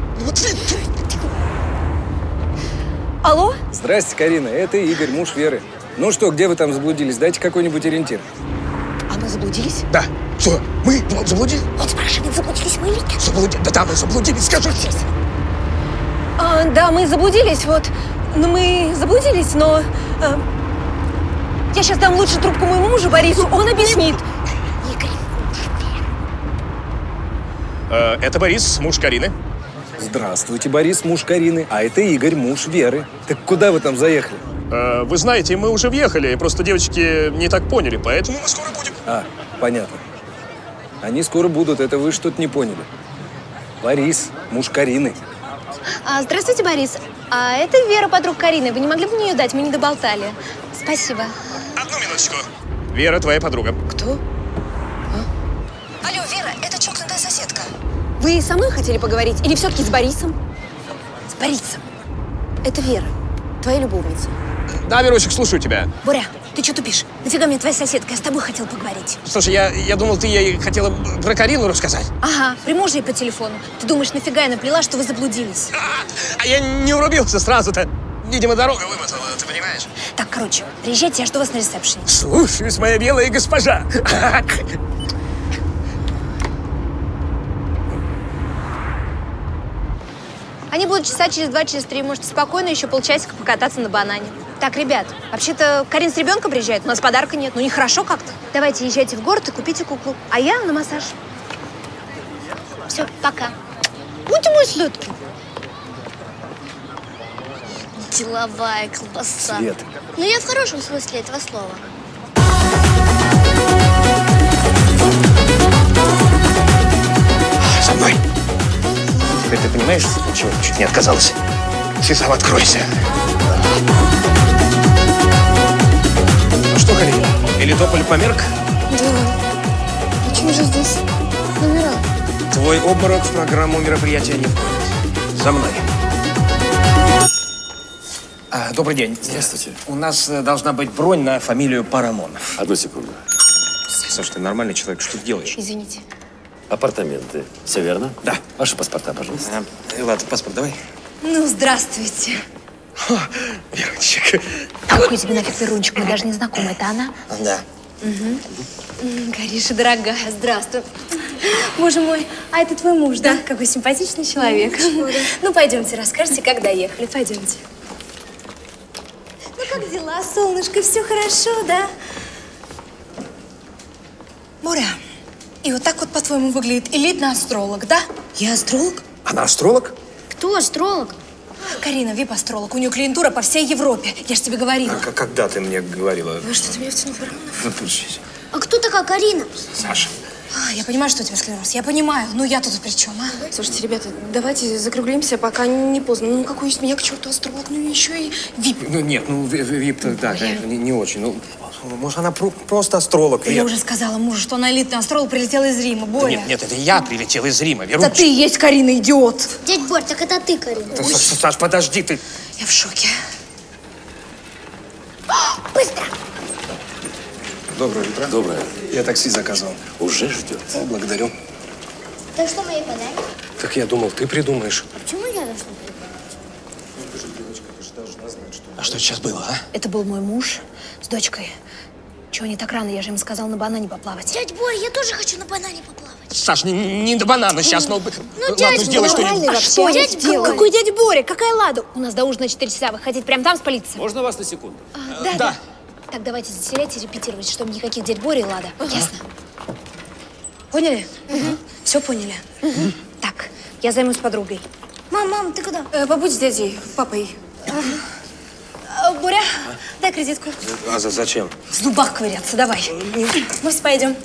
Speaker 6: Алло?
Speaker 14: Здрасте, Карина, это Игорь, муж Веры. Ну что, где вы там заблудились? Дайте какой-нибудь ориентир.
Speaker 6: А мы заблудились?
Speaker 8: Да. Что, мы заблудились?
Speaker 6: Он спрашивает, заблудились мы или нет?
Speaker 8: Заблудились? Да, мы заблудились, скажи.
Speaker 1: Да, мы заблудились, вот. Ну, мы заблудились, но... я сейчас дам лучше трубку моему мужу Борису, он объяснит.
Speaker 8: Это Борис, муж Карины.
Speaker 14: Здравствуйте, Борис, муж Карины. А это Игорь, муж Веры. Так куда вы там заехали?
Speaker 8: Вы знаете, мы уже въехали, просто девочки не так поняли, поэтому мы скоро будем.
Speaker 14: Понятно. Они скоро будут, это вы что-то не поняли. Борис, муж Карины.
Speaker 6: Здравствуйте, Борис. А это Вера, подруга Карины. Вы не могли бы мне ее дать? Мы не доболтали. Спасибо.
Speaker 8: Одну минуточку. Вера, твоя подруга.
Speaker 6: Кто?
Speaker 1: Алло, Вера, это чокнутая соседка. Вы со мной хотели поговорить или все-таки с Борисом? С Борисом. Это Вера, твоя любовница.
Speaker 8: Да, Верусик, слушаю тебя.
Speaker 6: Боря, ты что тупишь? Нафига мне твоя соседка? Я с тобой хотел поговорить.
Speaker 8: Слушай, я думал, ты ей хотела про Карину рассказать.
Speaker 6: Ага, при муже ей по телефону. Ты думаешь, нафига я наплела, что вы заблудились?
Speaker 8: А я не урубился сразу-то. Видимо, дорога вымотала, ты понимаешь?
Speaker 6: Так, короче, приезжайте, я жду вас на ресепшене.
Speaker 8: Слушаюсь, моя белая госпожа.
Speaker 6: Они будут часа через 2, через 3. Можете спокойно еще полчасика покататься на банане. Так, ребят, вообще-то Карин с ребенком приезжает, у нас подарка нет. Ну, нехорошо как-то. Давайте езжайте в город и купите куклу. А я на массаж. Все, пока. Будьте мой сладкий.
Speaker 4: Деловая колбаса.
Speaker 14: Свет.
Speaker 4: Ну, я в хорошем смысле этого слова.
Speaker 8: За мной. Теперь ты понимаешь, чего чуть не отказалась? Ты сам откройся. Ну что, Карина, Мелитополь померк?
Speaker 13: Да. Почему же здесь номера?
Speaker 3: Твой обморок в программу мероприятия не входит. За мной. Добрый день.
Speaker 15: Здравствуйте.
Speaker 3: У нас должна быть бронь на фамилию Парамонов.
Speaker 15: Одну секунду.
Speaker 3: Слушай, ты нормальный человек, что ты делаешь?
Speaker 6: Извините.
Speaker 15: Апартаменты. Все верно?
Speaker 3: Да.
Speaker 15: Ваши паспорта, пожалуйста.
Speaker 3: Ладно, паспорт давай.
Speaker 6: Ну, здравствуйте.
Speaker 3: Верунчик.
Speaker 6: Какой тебе нафиг Верунчик? Мы даже не знакомы. Это она?
Speaker 3: Да.
Speaker 6: Угу. Кариша, дорогая, здравствуй. Боже мой, а это твой муж, да? Какой симпатичный человек. Ну, пойдемте, расскажите, как доехали. Пойдемте. Ну, как дела, солнышко? Все хорошо, да? Боря, и вот так вот, по-твоему, выглядит элитный астролог, да? Я астролог?
Speaker 3: Она астролог?
Speaker 4: Кто астролог?
Speaker 6: Карина, вип-астролог. У нее клиентура по всей Европе. Я же тебе говорила.
Speaker 3: Когда ты мне говорила?
Speaker 6: Вы что, тебе втянул Парамонов?
Speaker 4: А кто такая Карина?
Speaker 3: Саша.
Speaker 6: Я понимаю, что у тебя склероз. Я понимаю. Но я тут при чем, а?
Speaker 13: Слушайте, ребята, давайте закруглимся, пока не поздно. Ну, какой из меня к черту астролог? Ну, еще и вип.
Speaker 3: Ну, нет, вип-то, да, конечно, не очень. Ну, может, она просто астролог.
Speaker 6: Я уже сказала мужу, что она элитный астролог, прилетела из Рима. Боря.
Speaker 3: Нет, это я прилетел из Рима, Верунчик.
Speaker 6: Да ты и есть Карина, идиот.
Speaker 4: Дядь Борь, так это ты, Карина.
Speaker 3: Саш, подожди, ты.
Speaker 6: Я в шоке.
Speaker 4: Быстро!
Speaker 14: Доброе утро.
Speaker 15: Доброе.
Speaker 14: Я такси заказывал.
Speaker 15: Уже ждет.
Speaker 14: О, благодарю.
Speaker 4: Так что мои подарки?
Speaker 14: Так я думал, ты придумаешь.
Speaker 4: А почему я должна
Speaker 3: А что сейчас было, а?
Speaker 6: Это был мой муж с дочкой. Чего не так рано? Я же им сказала на банане поплавать.
Speaker 4: Дядь Борь, я тоже хочу на банане поплавать.
Speaker 8: Саш, не до банана сейчас, но...
Speaker 6: Ну, дядь,
Speaker 8: сделай
Speaker 6: нормальный
Speaker 8: что-нибудь.
Speaker 6: что? Дядь, какой дядя Боря? Какая Лада? У нас до ужина 4 часа. Вы хотите прямо там спалиться?
Speaker 14: Можно вас на секунду?
Speaker 6: Да. Так, давайте заселять и репетировать, чтобы никаких дядь Боря и Лада. Ясно? Поняли? Все поняли? Так, я займусь подругой.
Speaker 4: Мам, ты куда?
Speaker 6: Побудь с дядей, папой. Боря, дай кредитку.
Speaker 3: А зачем?
Speaker 6: В зубах ковыряться, давай. Мы пойдем.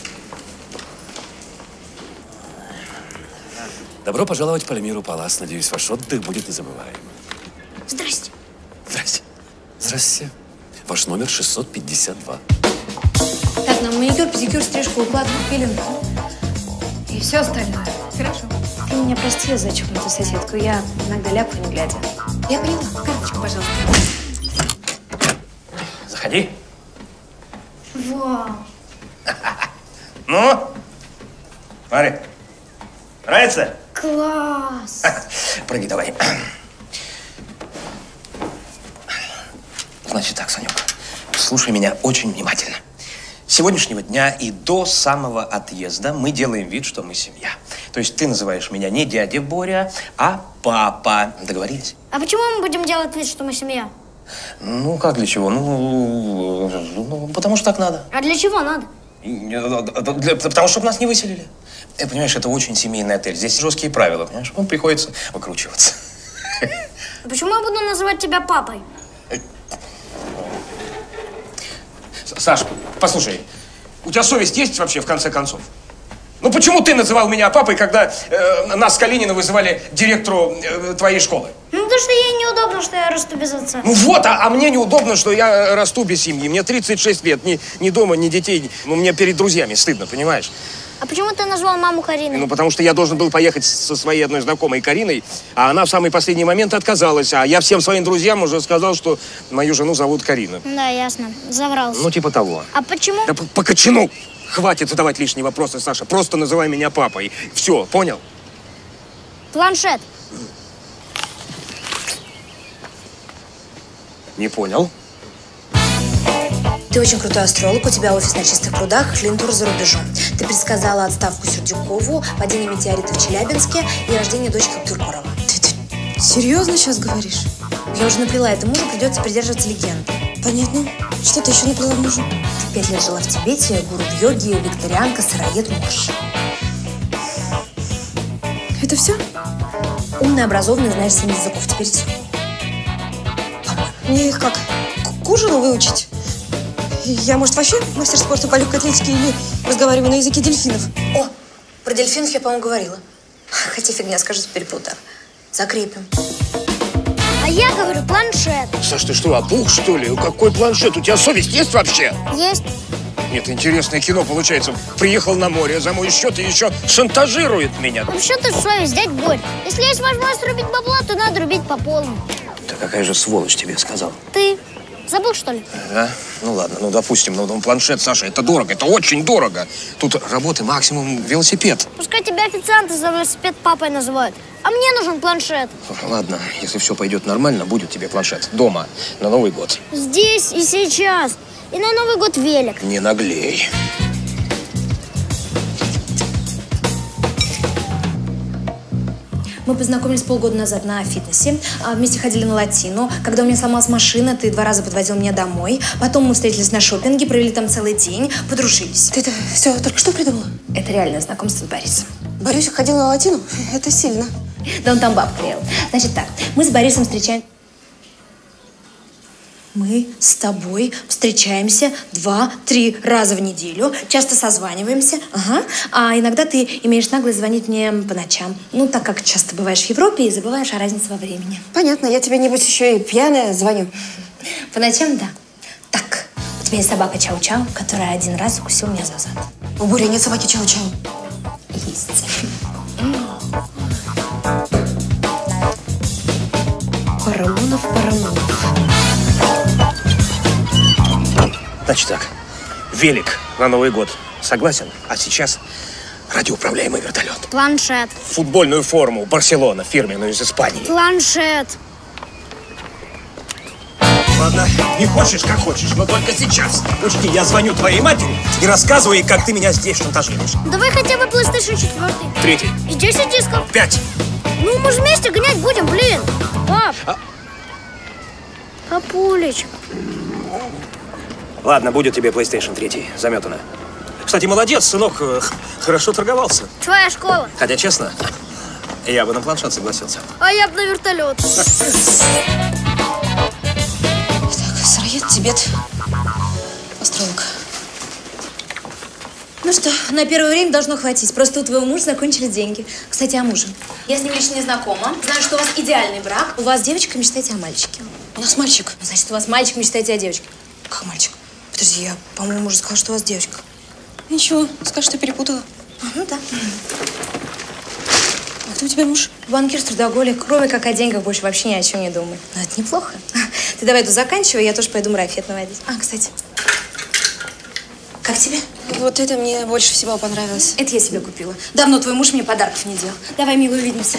Speaker 15: Добро пожаловать в Пальмиру Палас. Надеюсь, ваш отдых будет незабываем.
Speaker 4: Здрасте.
Speaker 15: Здрасте. Здрасте. Ваш номер 652.
Speaker 6: Так, нам маникюр, педикюр, стрижку, укладку, пилинг. И все остальное. Хорошо. Ты меня прости за чокнутую соседку. Я иногда ляпаю, не глядя. Я поняла. Карточку, пожалуйста.
Speaker 3: Заходи.
Speaker 4: Вау.
Speaker 3: Ну? Смотри. Нравится?
Speaker 4: Класс.
Speaker 3: Прыгай давай. Значит так, Санек, слушай меня очень внимательно. С сегодняшнего дня и до самого отъезда мы делаем вид, что мы семья. То есть ты называешь меня не дядя Боря, а папа. Договорились?
Speaker 4: А почему мы будем делать вид, что мы семья?
Speaker 3: Ну, как для чего? Ну, потому что так надо.
Speaker 4: А для чего надо?
Speaker 3: Потому что нас не выселили. Понимаешь, это очень семейный отель. Здесь жесткие правила, понимаешь? Ну, приходится выкручиваться.
Speaker 4: А почему я буду называть тебя папой?
Speaker 3: Саш, послушай, у тебя совесть есть вообще, в конце концов? Ну, почему ты называл меня папой, когда нас с Калининым вызывали директору твоей школы?
Speaker 4: Ну, потому что ей неудобно, что я расту без отца.
Speaker 3: Ну вот, а мне неудобно, что я расту без семьи. Мне 36 лет, ни дома, ни детей. Ну, мне перед друзьями стыдно, понимаешь?
Speaker 4: А почему ты назвал маму Кариной?
Speaker 3: Ну, потому что я должен был поехать со своей одной знакомой Кариной, а она в самый последний момент отказалась. А я всем своим друзьям уже сказал, что мою жену зовут Карина.
Speaker 4: Да, ясно. Заврался.
Speaker 3: Ну, типа того.
Speaker 4: А почему?
Speaker 3: Да по кочану. Хватит задавать лишние вопросы, Саша. Просто называй меня папой. Все, понял?
Speaker 4: Планшет.
Speaker 3: Не понял.
Speaker 6: Ты очень крутой астролог, у тебя офис на Чистых прудах, клиентура за рубежом. Ты предсказала отставку Сердюкову, падение метеорита в Челябинске и рождение дочки Киркорова.
Speaker 13: Ты серьезно сейчас говоришь?
Speaker 6: Я уже наплела это мужу, придется придерживаться легенды.
Speaker 13: Понятно. Что ты еще наплела мужу?
Speaker 6: Ты 5 лет жила в Тибете, гуру в йоге, викторианка, сыроед, муж.
Speaker 13: Это все?
Speaker 6: Умный, образованный, знаешь 7 языков. Теперь все.
Speaker 13: Мне их как? К ужину выучить? Я, может, вообще мастер спорта по легкой атлетике или разговариваю на языке дельфинов?
Speaker 6: О, про дельфинов я, по-моему, говорила. Хотя фигня, скажи, перепутала. Закрепим.
Speaker 4: А я говорю планшет.
Speaker 8: Саш, ты что, опух, что ли? Какой планшет? У тебя совесть есть вообще?
Speaker 4: Есть.
Speaker 3: Нет, интересное кино получается. Приехал на море за мой счет и еще шантажирует меня.
Speaker 4: Вообще-то совесть, дядь Борь. Если есть возможность рубить бабла, то надо рубить по полному.
Speaker 3: Да какая же сволочь тебе сказал?
Speaker 4: Ты забыл, что ли?
Speaker 3: Да? Ну ладно, ну допустим, но планшет, Саша, это дорого, это очень дорого. Тут работы максимум велосипед.
Speaker 4: Пускай тебя официанты за велосипед папой называют. А мне нужен планшет.
Speaker 3: Ладно, если все пойдет нормально, будет тебе планшет. Дома, на Новый год.
Speaker 4: Здесь и сейчас. И на Новый год велик.
Speaker 3: Не наглей.
Speaker 6: Мы познакомились полгода назад на фитнесе, вместе ходили на латину. Когда у меня сломалась машина, ты 2 раза подвозил меня домой. Потом мы встретились на шопинге, провели там целый день, подружились.
Speaker 13: Ты это все только что придумала?
Speaker 6: Это реальное знакомство с Борисом.
Speaker 13: Борисик ходил на латину? Это сильно.
Speaker 6: Да он там баб клеил. Значит так, мы с Борисом встречаемся... Мы с тобой встречаемся 2-3 раза в неделю, часто созваниваемся, ага. А иногда ты имеешь наглость звонить мне по ночам. Ну, так как часто бываешь в Европе и забываешь о разнице во времени.
Speaker 13: Понятно, я тебе, небось, еще и пьяная звоню.
Speaker 6: По ночам, да. Так, у тебя есть собака Чау-Чау, которая 1 раз укусила меня за зад.
Speaker 13: У Бури нет собаки Чау-Чау.
Speaker 6: Есть. Парамонов.
Speaker 3: Значит так, велик на Новый год. Согласен? А сейчас радиоуправляемый вертолет.
Speaker 4: Планшет.
Speaker 3: Футбольную форму Барселона, фирменную из Испании.
Speaker 4: Планшет.
Speaker 3: Ладно, не хочешь, как хочешь, но только сейчас. Учти, я звоню твоей матери и рассказываю ей, как ты меня здесь шантажируешь.
Speaker 4: Давай хотя бы PlayStation 4.
Speaker 3: 3.
Speaker 4: И 10 дисков.
Speaker 3: 5.
Speaker 4: Ну, мы же вместе гонять будем, блин. Пап. Папулечка.
Speaker 3: Ладно, будет тебе PlayStation 3. Заметано. Кстати, молодец, сынок. Хорошо торговался.
Speaker 4: Твоя школа.
Speaker 3: Хотя, честно, я бы на планшет согласился.
Speaker 4: А я бы на вертолет.
Speaker 13: Сыроед, Тибет, астролог.
Speaker 6: Ну что, на первое время должно хватить. Просто у твоего мужа закончились деньги. Кстати, о муже. Я с ним лично не знакома. Знаю, что у вас идеальный брак. У вас девочка, мечтаете о мальчике.
Speaker 13: У нас мальчик.
Speaker 6: Значит, у вас мальчик, мечтаете о девочке.
Speaker 13: Как мальчик? Подожди, я, по-моему, уже сказала, что у вас девочка. Ничего, скажешь, что перепутала.
Speaker 6: Ну да.
Speaker 13: А кто у тебя муж?
Speaker 6: Банкир, трудоголик. Кроме как о деньгах больше вообще ни о чем не думает. Но это неплохо. Ты давай тут заканчивай, я тоже пойду марафет наводить.
Speaker 13: А, кстати.
Speaker 6: Как тебе?
Speaker 13: Вот это мне больше всего понравилось.
Speaker 6: Это я себе купила. Давно твой муж мне подарков не делал. Давай, милый, увидимся.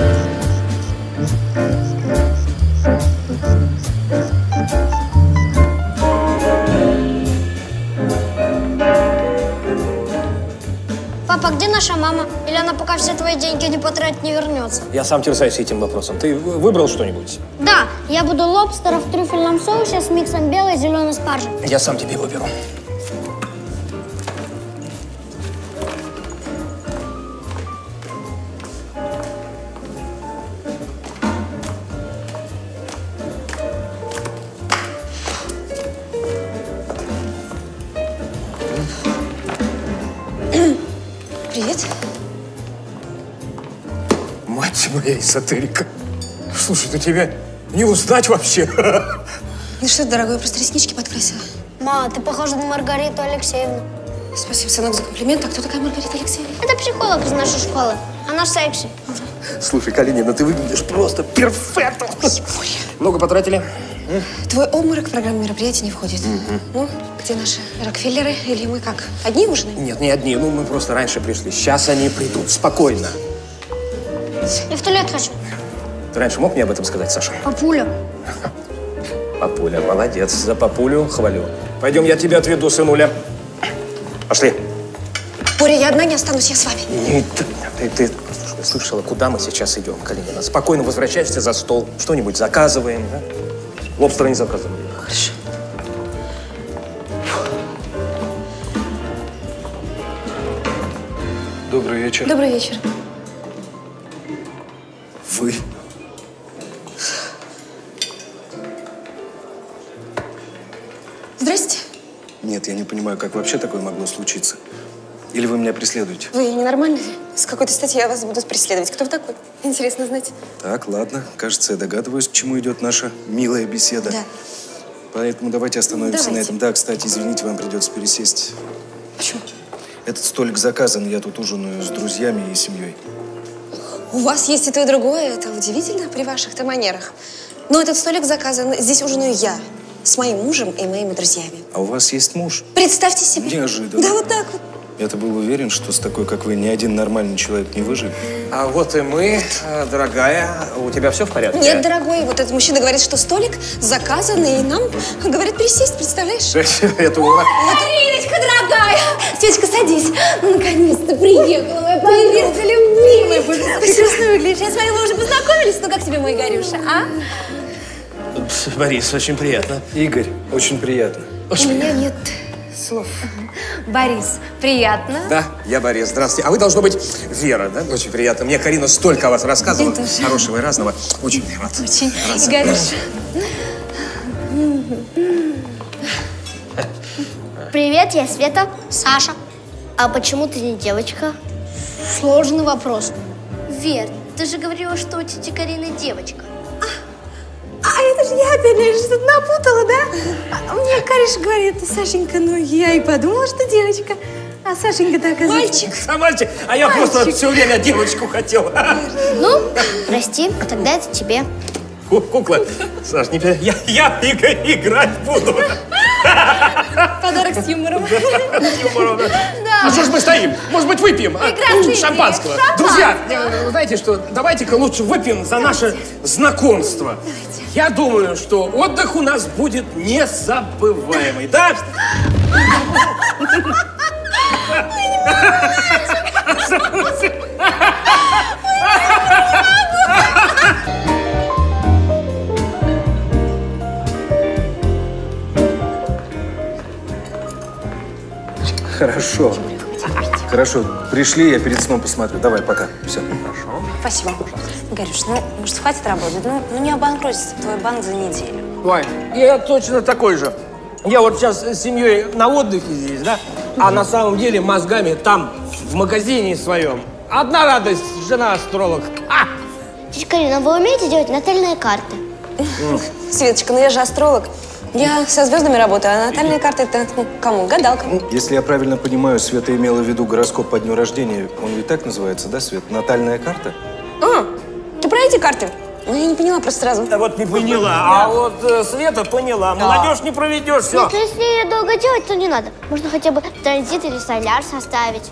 Speaker 4: Папа, где наша мама? Или она пока все твои деньги не потратит, не вернется?
Speaker 3: Я сам терзаюсь этим вопросом. Ты выбрал что-нибудь?
Speaker 4: Да, я буду лобстера в трюфельном соусе с миксом белой и зеленой спаржи.
Speaker 3: Я сам тебе выберу.
Speaker 13: Привет.
Speaker 3: Мать моя эзотерика. Слушай, ты тебя не узнать вообще.
Speaker 13: Ну что, дорогой, просто реснички подкрасила.
Speaker 4: Ма, ты похожа на Маргариту Алексеевну.
Speaker 13: Спасибо, сынок, за комплимент. А кто такая Маргарита Алексеевна?
Speaker 4: Это психолог из нашей школы. Она секси.
Speaker 3: Слушай, Калинина, ты выглядишь просто перфектно. Много потратили?
Speaker 13: Твой обморок в программу мероприятий не входит. Ну, где наши Рокфеллеры? Или мы как, одни ужинаем?
Speaker 3: Нет, не одни. Ну, мы просто раньше пришли. Сейчас они придут. Спокойно.
Speaker 4: Я в туалет хочу.
Speaker 3: Ты раньше мог мне об этом сказать, Саша?
Speaker 4: Папуля.
Speaker 3: Папуля, молодец. За папулю хвалю. Пойдем, я тебя отведу, сынуля. Пошли.
Speaker 13: Боря, я одна не останусь, я с вами.
Speaker 3: Нет, ты слышала, куда мы сейчас идем, Калинина? Спокойно возвращаешься за стол. Что-нибудь заказываем, да? Лобстера не заказываем.
Speaker 13: Хорошо.
Speaker 5: Добрый вечер.
Speaker 13: Добрый вечер.
Speaker 5: Вы?
Speaker 13: Здрасте.
Speaker 5: Нет, я не понимаю, как вообще такое могло случиться. Или вы меня преследуете?
Speaker 13: Вы ненормальные? С какой-то стати я вас буду преследовать. Кто вы такой? Интересно знать.
Speaker 5: Так, ладно. Кажется, я догадываюсь, к чему идет наша милая беседа.
Speaker 13: Да.
Speaker 5: Поэтому давайте остановимся
Speaker 13: Давайте.
Speaker 5: на этом. Да, кстати, извините, вам придется пересесть.
Speaker 13: Почему?
Speaker 5: Этот столик заказан, я тут ужинаю с друзьями и семьей.
Speaker 13: У вас есть и то, и другое. Это удивительно при ваших-то манерах. Но этот столик заказан. Здесь ужинаю я. С моим мужем и моими друзьями.
Speaker 5: А у вас есть муж?
Speaker 13: Представьте себе.
Speaker 5: Неожиданно.
Speaker 13: Да, вот так вот.
Speaker 5: Я-то был уверен, что с такой, как вы, ни один нормальный человек не выживет.
Speaker 3: А вот и мы, дорогая. У тебя все в порядке?
Speaker 13: Нет, дорогой, вот этот мужчина говорит, что столик заказан, и нам говорит пересесть, представляешь?
Speaker 3: Это ура.
Speaker 6: Ариночка, дорогая! Тетечка, садись. Ну, наконец-то приехала моя подруга любимая. Прекрасно выглядишь. Я смотрю, вы уже познакомились. Ну, как тебе мой Игорюша, а?
Speaker 3: Борис, очень приятно.
Speaker 5: Игорь, очень приятно.
Speaker 13: У меня нет слов.
Speaker 6: Борис, приятно.
Speaker 3: Да, я Борис, здравствуйте. А вы, должно быть, Вера, да? Очень приятно. Мне Карина столько о вас рассказывала. Хорошего и разного. Очень рад.
Speaker 6: Очень.
Speaker 3: Рад.
Speaker 6: Игорюша.
Speaker 4: Привет, я Света. Саша. А почему ты не девочка? Сложный вопрос. Вер, ты же говорила, что у тети Карины девочка.
Speaker 6: А это же я опять, наверное, что-то напутала, да? А мне Кариша говорит, Сашенька, ну я и подумала, что девочка. А Сашенька-то оказывается...
Speaker 3: Мальчик. А мальчик. А я просто все время девочку хотел.
Speaker 4: Ну, прости, тогда это тебе.
Speaker 3: Кукла. Саш, не я играть буду.
Speaker 13: Подарок
Speaker 6: Так, с юмором.
Speaker 8: А что ж мы стоим? Может быть, выпьем?
Speaker 6: Прекрасная
Speaker 8: Шампанского.
Speaker 6: идея.
Speaker 8: Друзья, знаете что, давайте-ка лучше выпьем за наше знакомство. Я думаю, что отдых у нас будет незабываемый, да?
Speaker 14: Хорошо. Хорошо, пришли, я перед сном посмотрю. Давай, пока. Все. Хорошо.
Speaker 16: Спасибо. Гарюш, ну, может, хватит работать? Ну, не обанкротится твой банк за неделю.
Speaker 8: Вань, я точно такой же. Я вот сейчас с семьей на отдыхе здесь, да? А на самом деле мозгами там, в магазине своем. Одна радость, жена астролог.
Speaker 4: Тетя Карина, вы умеете делать натальные карты?
Speaker 16: Светочка, ну я же астролог. Я со звездами работаю, а натальные карты это кому? Гадалка.
Speaker 14: Если я правильно понимаю, Света имела в виду гороскоп по дню рождения. Он ведь так называется, да, Свет? Натальная карта?
Speaker 16: Ты про эти карты? Ну, я не поняла просто сразу.
Speaker 3: Да вот не поняла, а вот Света поняла. Молодежь не проведешь, все.
Speaker 4: Нет, если ее долго делать, то не надо. Можно хотя бы транзит или соляр составить.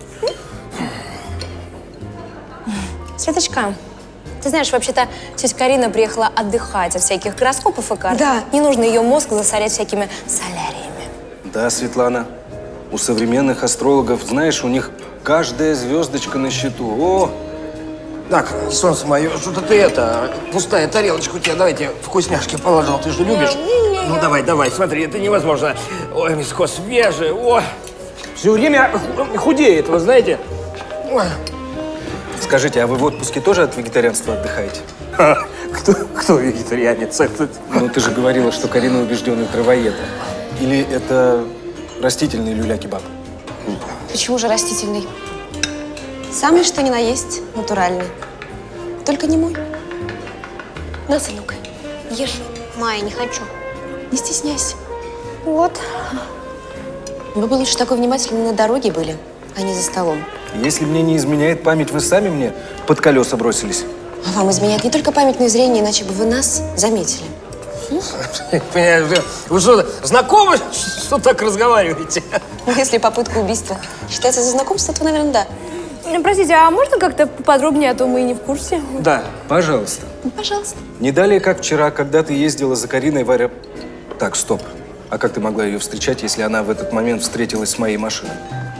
Speaker 16: Светочка, ты знаешь, вообще-то тетя Карина приехала отдыхать от всяких гороскопов и карт.
Speaker 6: Да.
Speaker 16: Не нужно ее мозг засорять всякими соляриями.
Speaker 14: Да, Светлана. У современных астрологов, знаешь, у них каждая звездочка на счету. О!
Speaker 8: Так, солнце мое, что-то ты это, пустая тарелочка у тебя, давай тебе вкусняшки положил, ты же любишь. Ну давай, смотри, это невозможно. Ой, мяско свежее, ой. Все время худеет, вы знаете. Ой.
Speaker 14: Скажите, а вы в отпуске тоже от вегетарианства отдыхаете?
Speaker 3: Кто вегетарианец?
Speaker 14: Ну, ты же говорила, что Карина убежденный травоед. Или это растительный люля-кебаб?
Speaker 16: Почему же растительный? Самый что ни на есть натуральный. Только не мой. На, сынок, ешь.
Speaker 4: Майя, не хочу.
Speaker 16: Не стесняйся. Вот. Вы бы лучше такой внимательны на дороге были, а не за столом.
Speaker 14: Если мне не изменяет память, вы сами мне под колеса бросились.
Speaker 16: А вам изменяет не только память, но и зрение, иначе бы вы нас заметили.
Speaker 8: Понимаешь, вы что, знакомы, что так разговариваете?
Speaker 16: Ну, если попытка убийства считается за знакомство, то, наверное, да.
Speaker 6: Простите, а можно как-то поподробнее, а то мы и не в курсе?
Speaker 14: Да. Пожалуйста.
Speaker 16: Пожалуйста.
Speaker 14: Не далее, как вчера, когда ты ездила за Кариной в аэропорт. Так, стоп. А как ты могла ее встречать, если она в этот момент встретилась с моей машиной?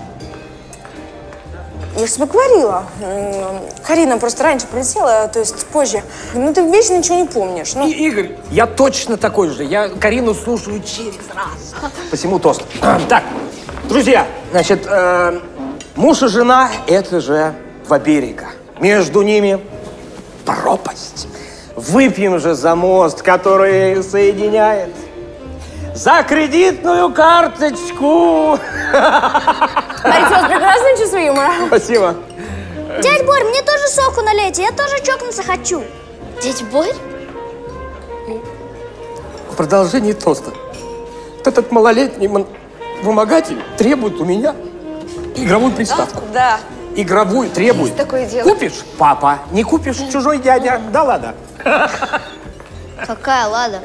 Speaker 6: Я же тебе говорила. Карина просто раньше прилетела, то есть позже. Ну, ты вечно ничего не помнишь. Ну.
Speaker 8: Игорь, я точно такой же. Я Карину слушаю через раз. Посему тост. Так, друзья, значит, муж и жена – это же два берега. Между ними пропасть. Выпьем же за мост, который соединяет. За кредитную карточку.
Speaker 6: Смотрите, у вас прекрасное чувство юмора.
Speaker 8: Спасибо.
Speaker 4: Дядь Борь, мне тоже соку налейте, я тоже чокнуться хочу. Дядь Борь?
Speaker 8: В продолжении тоста. Вот этот малолетний вымогатель требует у меня игровую приставку.
Speaker 16: Да.
Speaker 8: Игровую требует.
Speaker 16: Есть такое дело.
Speaker 8: Купишь – папа, не купишь – чужой дядя. Да ладно.
Speaker 4: Какая лада?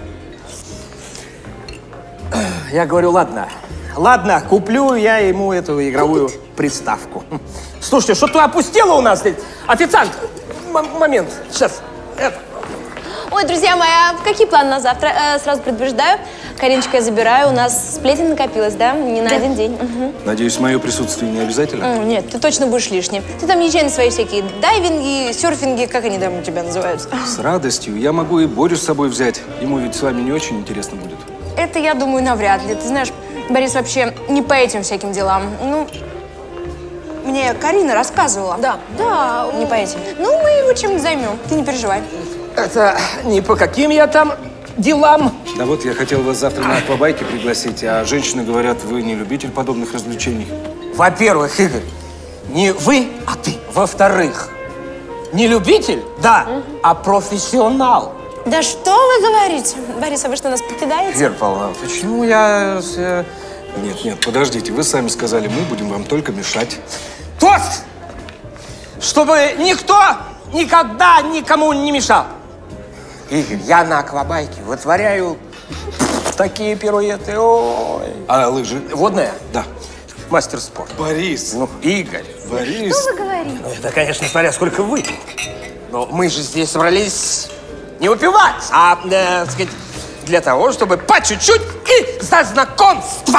Speaker 8: Я говорю, ладно. Ладно, куплю я ему эту игровую приставку. Слушайте, что-то опустело у нас здесь. Официант, момент, сейчас.
Speaker 6: Ой, друзья мои, а какие планы на завтра? Сразу предупреждаю. Кариночка, я забираю. У нас сплетен накопилось, да? Не на один день. Угу.
Speaker 14: Надеюсь, мое присутствие не обязательно?
Speaker 6: Нет, ты точно будешь лишним. Ты там езжай на свои всякие дайвинги, серфинги, как они там у тебя называются.
Speaker 14: С радостью. Я могу и Борю с собой взять. Ему ведь с вами не очень интересно будет.
Speaker 6: Это, я думаю, навряд ли. Ты знаешь, Борис вообще не по этим всяким делам. Ну, мне Карина рассказывала. Да. Да.
Speaker 16: Не по этим.
Speaker 6: Ну, мы его чем-нибудь займем. Ты не переживай.
Speaker 8: Это не по каким я там делам.
Speaker 14: Да вот, я хотел вас завтра на аквабайке пригласить, а женщины говорят, вы не любитель подобных развлечений.
Speaker 8: Во-первых, Игорь, не вы, а ты. Во-вторых, не любитель, да, а профессионал.
Speaker 6: Да что вы говорите? Борис, а вы что, нас покидаете?
Speaker 14: Вера Павловна, почему я... Нет, подождите, вы сами сказали, мы будем вам только мешать.
Speaker 8: Тост! Чтобы никто никогда никому не мешал. Игорь, я на аквабайке вытворяю
Speaker 3: такие пируэты, ой.
Speaker 14: А лыжи?
Speaker 3: Водная?
Speaker 14: Да.
Speaker 3: Мастер спорта.
Speaker 14: Борис.
Speaker 3: Ну, Игорь.
Speaker 14: Борис.
Speaker 4: Что вы говорите?
Speaker 3: Ну, это, конечно, смотря сколько выпить. Но мы же здесь собрались не выпивать, а, так сказать, для того, чтобы по чуть-чуть и за знакомство.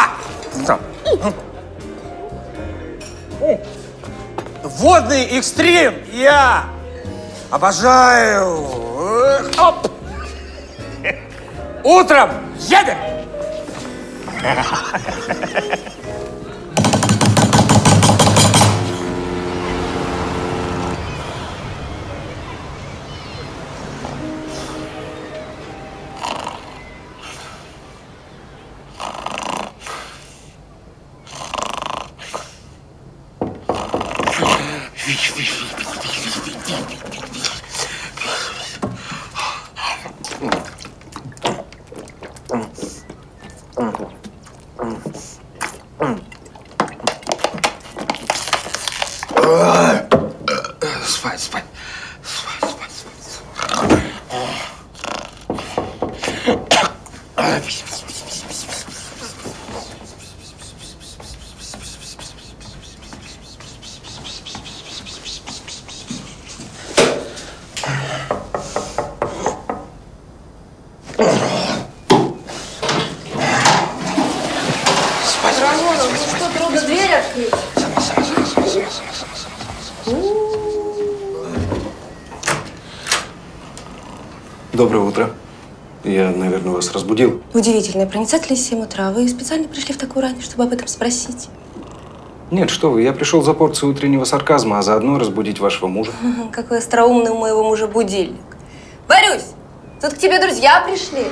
Speaker 3: Водный экстрим я обожаю. Оп. Утром едем. Спать.
Speaker 6: Что, трудно дверь открыть?
Speaker 14: Доброе утро. Я, наверное, вас разбудил.
Speaker 16: Удивительная проницательность в 7 утра. Вы специально пришли в такую рань, чтобы об этом спросить?
Speaker 14: Нет, что вы, я пришел за порцией утреннего сарказма, а заодно разбудить вашего мужа.
Speaker 16: Какой остроумный у моего мужа будильник. Борюсь, тут к тебе друзья пришли.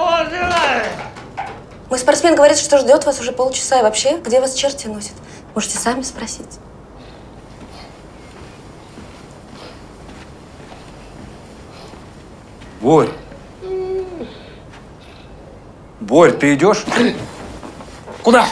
Speaker 16: Мой спортсмен говорит, что ждет вас уже полчаса. И вообще, где вас черти носят? Можете сами спросить.
Speaker 3: Борь. Борь, ты идешь? Куда?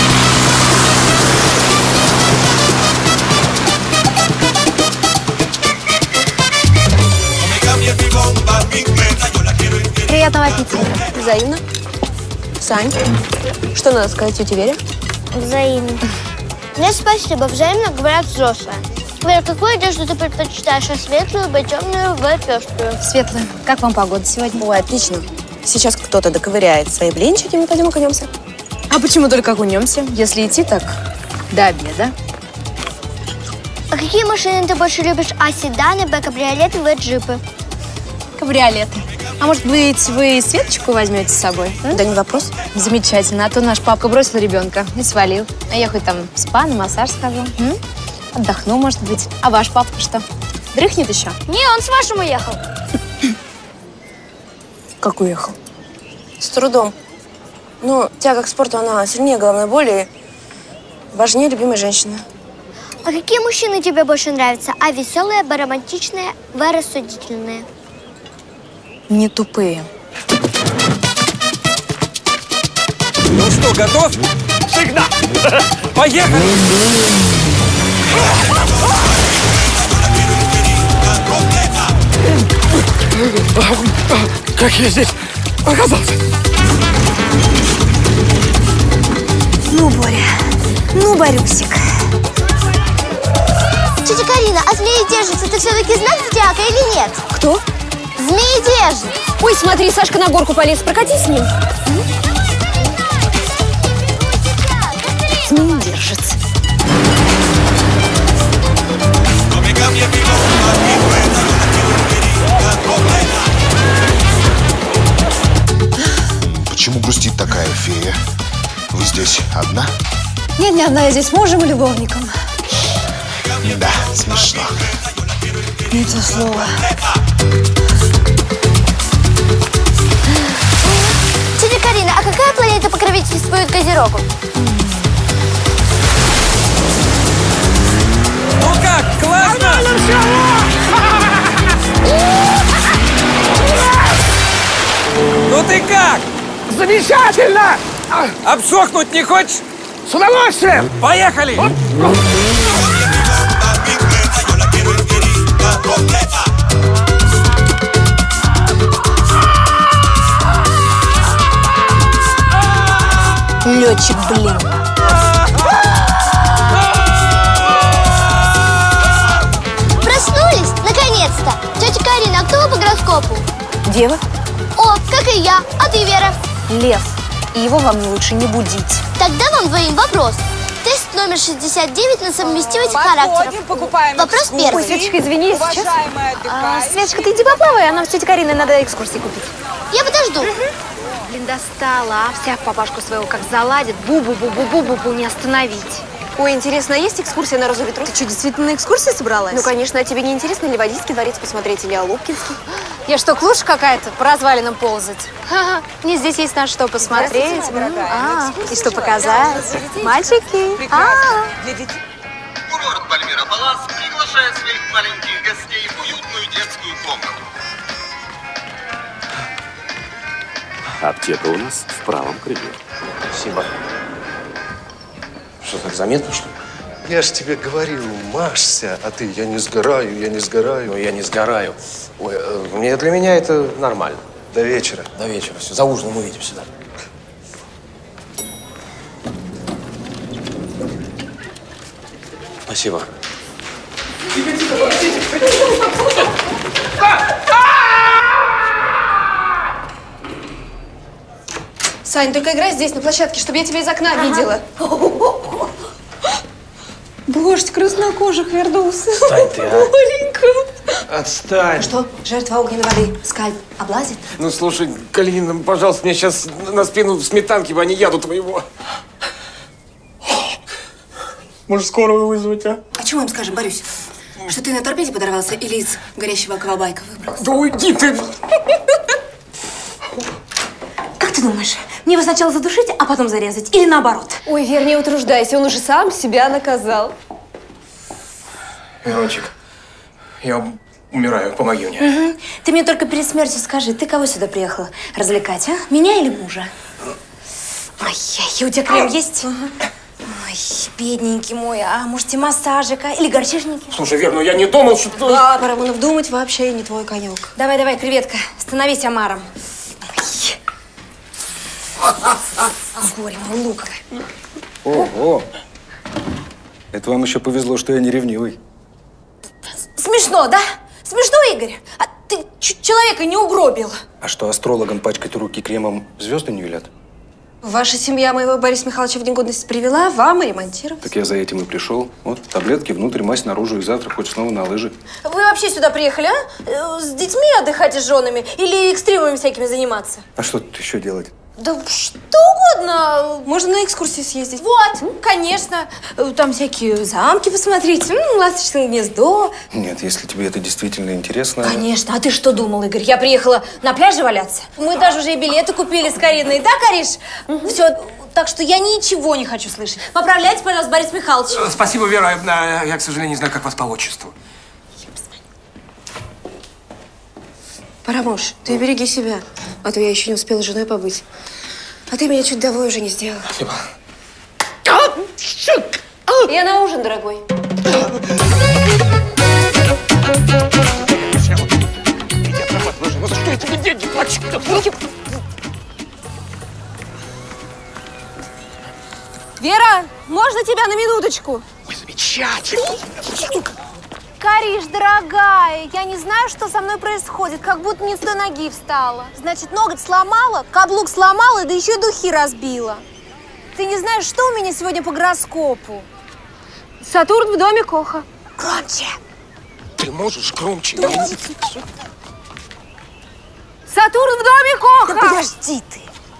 Speaker 4: Приятного аппетита.
Speaker 16: Взаимно. Сань, что надо сказать тете Вере?
Speaker 4: Взаимно. Нет, спасибо. Взаимно говорят взрослые. Вера, какую одежду ты предпочитаешь? Светлую, темную, пеструю?
Speaker 6: Светлая. Как вам погода сегодня?
Speaker 16: Ой, отлично. Сейчас кто-то доковыряет свои блинчики, мы пойдем окунемся.
Speaker 6: А почему только окунемся? Если идти так до обеда.
Speaker 4: А какие машины ты больше любишь? А седаны, кабриолеты, джипы?
Speaker 6: Кабриолеты. А может быть, вы Светочку возьмете с собой?
Speaker 16: Да не вопрос.
Speaker 6: Замечательно. А то наш папка бросил ребенка и свалил. А я хоть там в спа, на массаж схожу. Отдохну, может быть. А ваш папка что? Дрыхнет еще?
Speaker 4: Не, он с вашим уехал.
Speaker 16: Как уехал? С трудом. Но тяга к спорту, она сильнее головной боли и важнее любимой женщины.
Speaker 4: А какие мужчины тебе больше нравятся? А веселые, романтичные, рассудительные?
Speaker 6: Не тупые.
Speaker 3: Ну что, готов? Всегда! Поехали! Как я здесь оказался?
Speaker 4: Ну, Боря, ну, Борюсик. Тетя Карина, а змеедержец — это все-таки знак зодиака или нет?
Speaker 16: Кто?
Speaker 4: Змеедержец.
Speaker 16: Ой, смотри, Сашка на горку полез. Прокатись с ним. Змеедержец.
Speaker 17: Почему грустит такая фея? Вы здесь одна?
Speaker 16: Нет, не одна, я здесь с мужем и любовником.
Speaker 17: Да, смешно.
Speaker 16: Не то слово.
Speaker 4: Тетя Карина, а какая планета покровительствует Козерогу?
Speaker 3: Ну как, классно? Ну ты как?
Speaker 8: Замечательно!
Speaker 3: Обсохнуть не хочешь?
Speaker 8: С удовольствием!
Speaker 3: Поехали!
Speaker 6: Летчик, блин.
Speaker 4: Проснулись? Наконец-то! Тетя Карина, а кто вы по гороскопу?
Speaker 16: Дева.
Speaker 4: О, как и я. А ты, Вера?
Speaker 16: Лев. И его вам лучше не будить.
Speaker 4: Тогда вам двоим вопрос. Тест номер 69 на совместимость характеров. Вопрос первый.
Speaker 16: Ой, Светочка, извини, я сейчас. Светочка, ты иди поплавай, а нам с тетей Кариной надо экскурсии купить.
Speaker 4: Я подожду.
Speaker 16: Блин, достала, а вся папашку своего как заладит. Бу-бу-бу-бу-бу-бу, не остановить.
Speaker 1: Ой, интересно, а есть экскурсия на Розу ветру?
Speaker 16: Ты что, действительно на экскурсии собралась?
Speaker 1: Ну, конечно, а тебе не интересно ли Водийский дворец посмотреть или Алупкинский?
Speaker 6: Я что, клуша какая-то по развалинам ползать? Ха-ха, мне здесь есть на что посмотреть. И что показать. Мальчики.
Speaker 18: Курорт Пальмира Палас приглашает своих маленьких гостей в уютную детскую комнату.
Speaker 15: Аптека у нас в правом крыле.
Speaker 3: Спасибо. Что, так заметно, что ли?
Speaker 19: Я ж тебе говорил, мажься, а ты, я не сгораю, я не сгораю.
Speaker 3: Ну, я не сгораю. Ой, для меня это нормально.
Speaker 19: До вечера.
Speaker 3: До вечера. Все, за ужином увидимся, да. Спасибо.
Speaker 1: Сань, только играй здесь, на площадке, чтобы я тебя из окна видела. Дождь краснокожих вернулся.
Speaker 3: Отстань ты, а.
Speaker 1: Маленько.
Speaker 3: Отстань.
Speaker 1: Что, жертва огненной воды скальп облазит?
Speaker 3: Ну, слушай, Калинина, пожалуйста, мне сейчас на спину сметанки, а не яду твоего. Может, скорую вызвать, а?
Speaker 1: А чего им скажем, Борюсь? Что ты на торпеде подорвался или из горящего аквабайка выбрался?
Speaker 3: Да уйди ты!
Speaker 1: Как ты думаешь, мне его сначала задушить, а потом зарезать? Или наоборот? Ой, Вер, не утруждайся, он уже сам себя наказал.
Speaker 3: Верончик, я умираю, помоги мне.
Speaker 6: Угу. Ты мне только перед смертью скажи, ты кого сюда приехала развлекать, а? Меня или мужа? Ой, у тебя крем есть? Ой, бедненький мой, а можете массажика или горчишники?
Speaker 3: Слушай, Вер, ну я не думал, что...
Speaker 1: Да, Парамонов, думать вообще не твой конек.
Speaker 6: Давай, давай, креветка, становись омаром. Горе мой, лук.
Speaker 14: Ого! Это вам еще повезло, что я не ревнивый.
Speaker 6: Смешно, да? Смешно, Игорь? А ты человека не угробил.
Speaker 14: А что, астрологам пачкать руки кремом звезды не велят?
Speaker 1: Ваша семья моего Бориса Михайловича в негодность привела, вам и ремонтировать.
Speaker 14: Так я за этим и пришел. Вот, таблетки внутрь, мазь наружу, и завтра хоть снова на лыжи.
Speaker 6: Вы вообще сюда приехали, а? С детьми отдыхать и с женами? Или экстримами всякими заниматься?
Speaker 14: А что тут еще делать?
Speaker 6: Да что угодно.
Speaker 1: Можно на экскурсию съездить.
Speaker 6: Вот, конечно. Там всякие замки посмотреть, ласточное гнездо.
Speaker 14: Нет, если тебе это действительно интересно...
Speaker 6: Конечно. А ты что думал, Игорь? Я приехала на пляже валяться? Мы даже уже и билеты купили с Кариной. Да, Кариш? Все, так что я ничего не хочу слышать. Поправляйте, пожалуйста, Борис Михайлович.
Speaker 3: Спасибо, Вера. Я, к сожалению, не знаю, как вас по отчеству.
Speaker 1: Парамош, ты береги себя, а то я еще не успела женой побыть. А ты меня чуть довой уже не сделала.
Speaker 3: Спасибо.
Speaker 1: Я на ужин, дорогой.
Speaker 8: Ну что я тебе деньги плачу?
Speaker 1: Вера, можно тебя на минуточку?
Speaker 8: Ой, замечательно.
Speaker 6: Кариш, дорогая, я не знаю, что со мной происходит, как будто не с той ноги встала. Значит, ноготь сломала, каблук сломала, да еще и духи разбила. Ты не знаешь, что у меня сегодня по гороскопу?
Speaker 1: Сатурн в доме Коха.
Speaker 6: Громче.
Speaker 3: Ты можешь громче?
Speaker 1: Сатурн в доме Коха!
Speaker 6: Да подожди ты.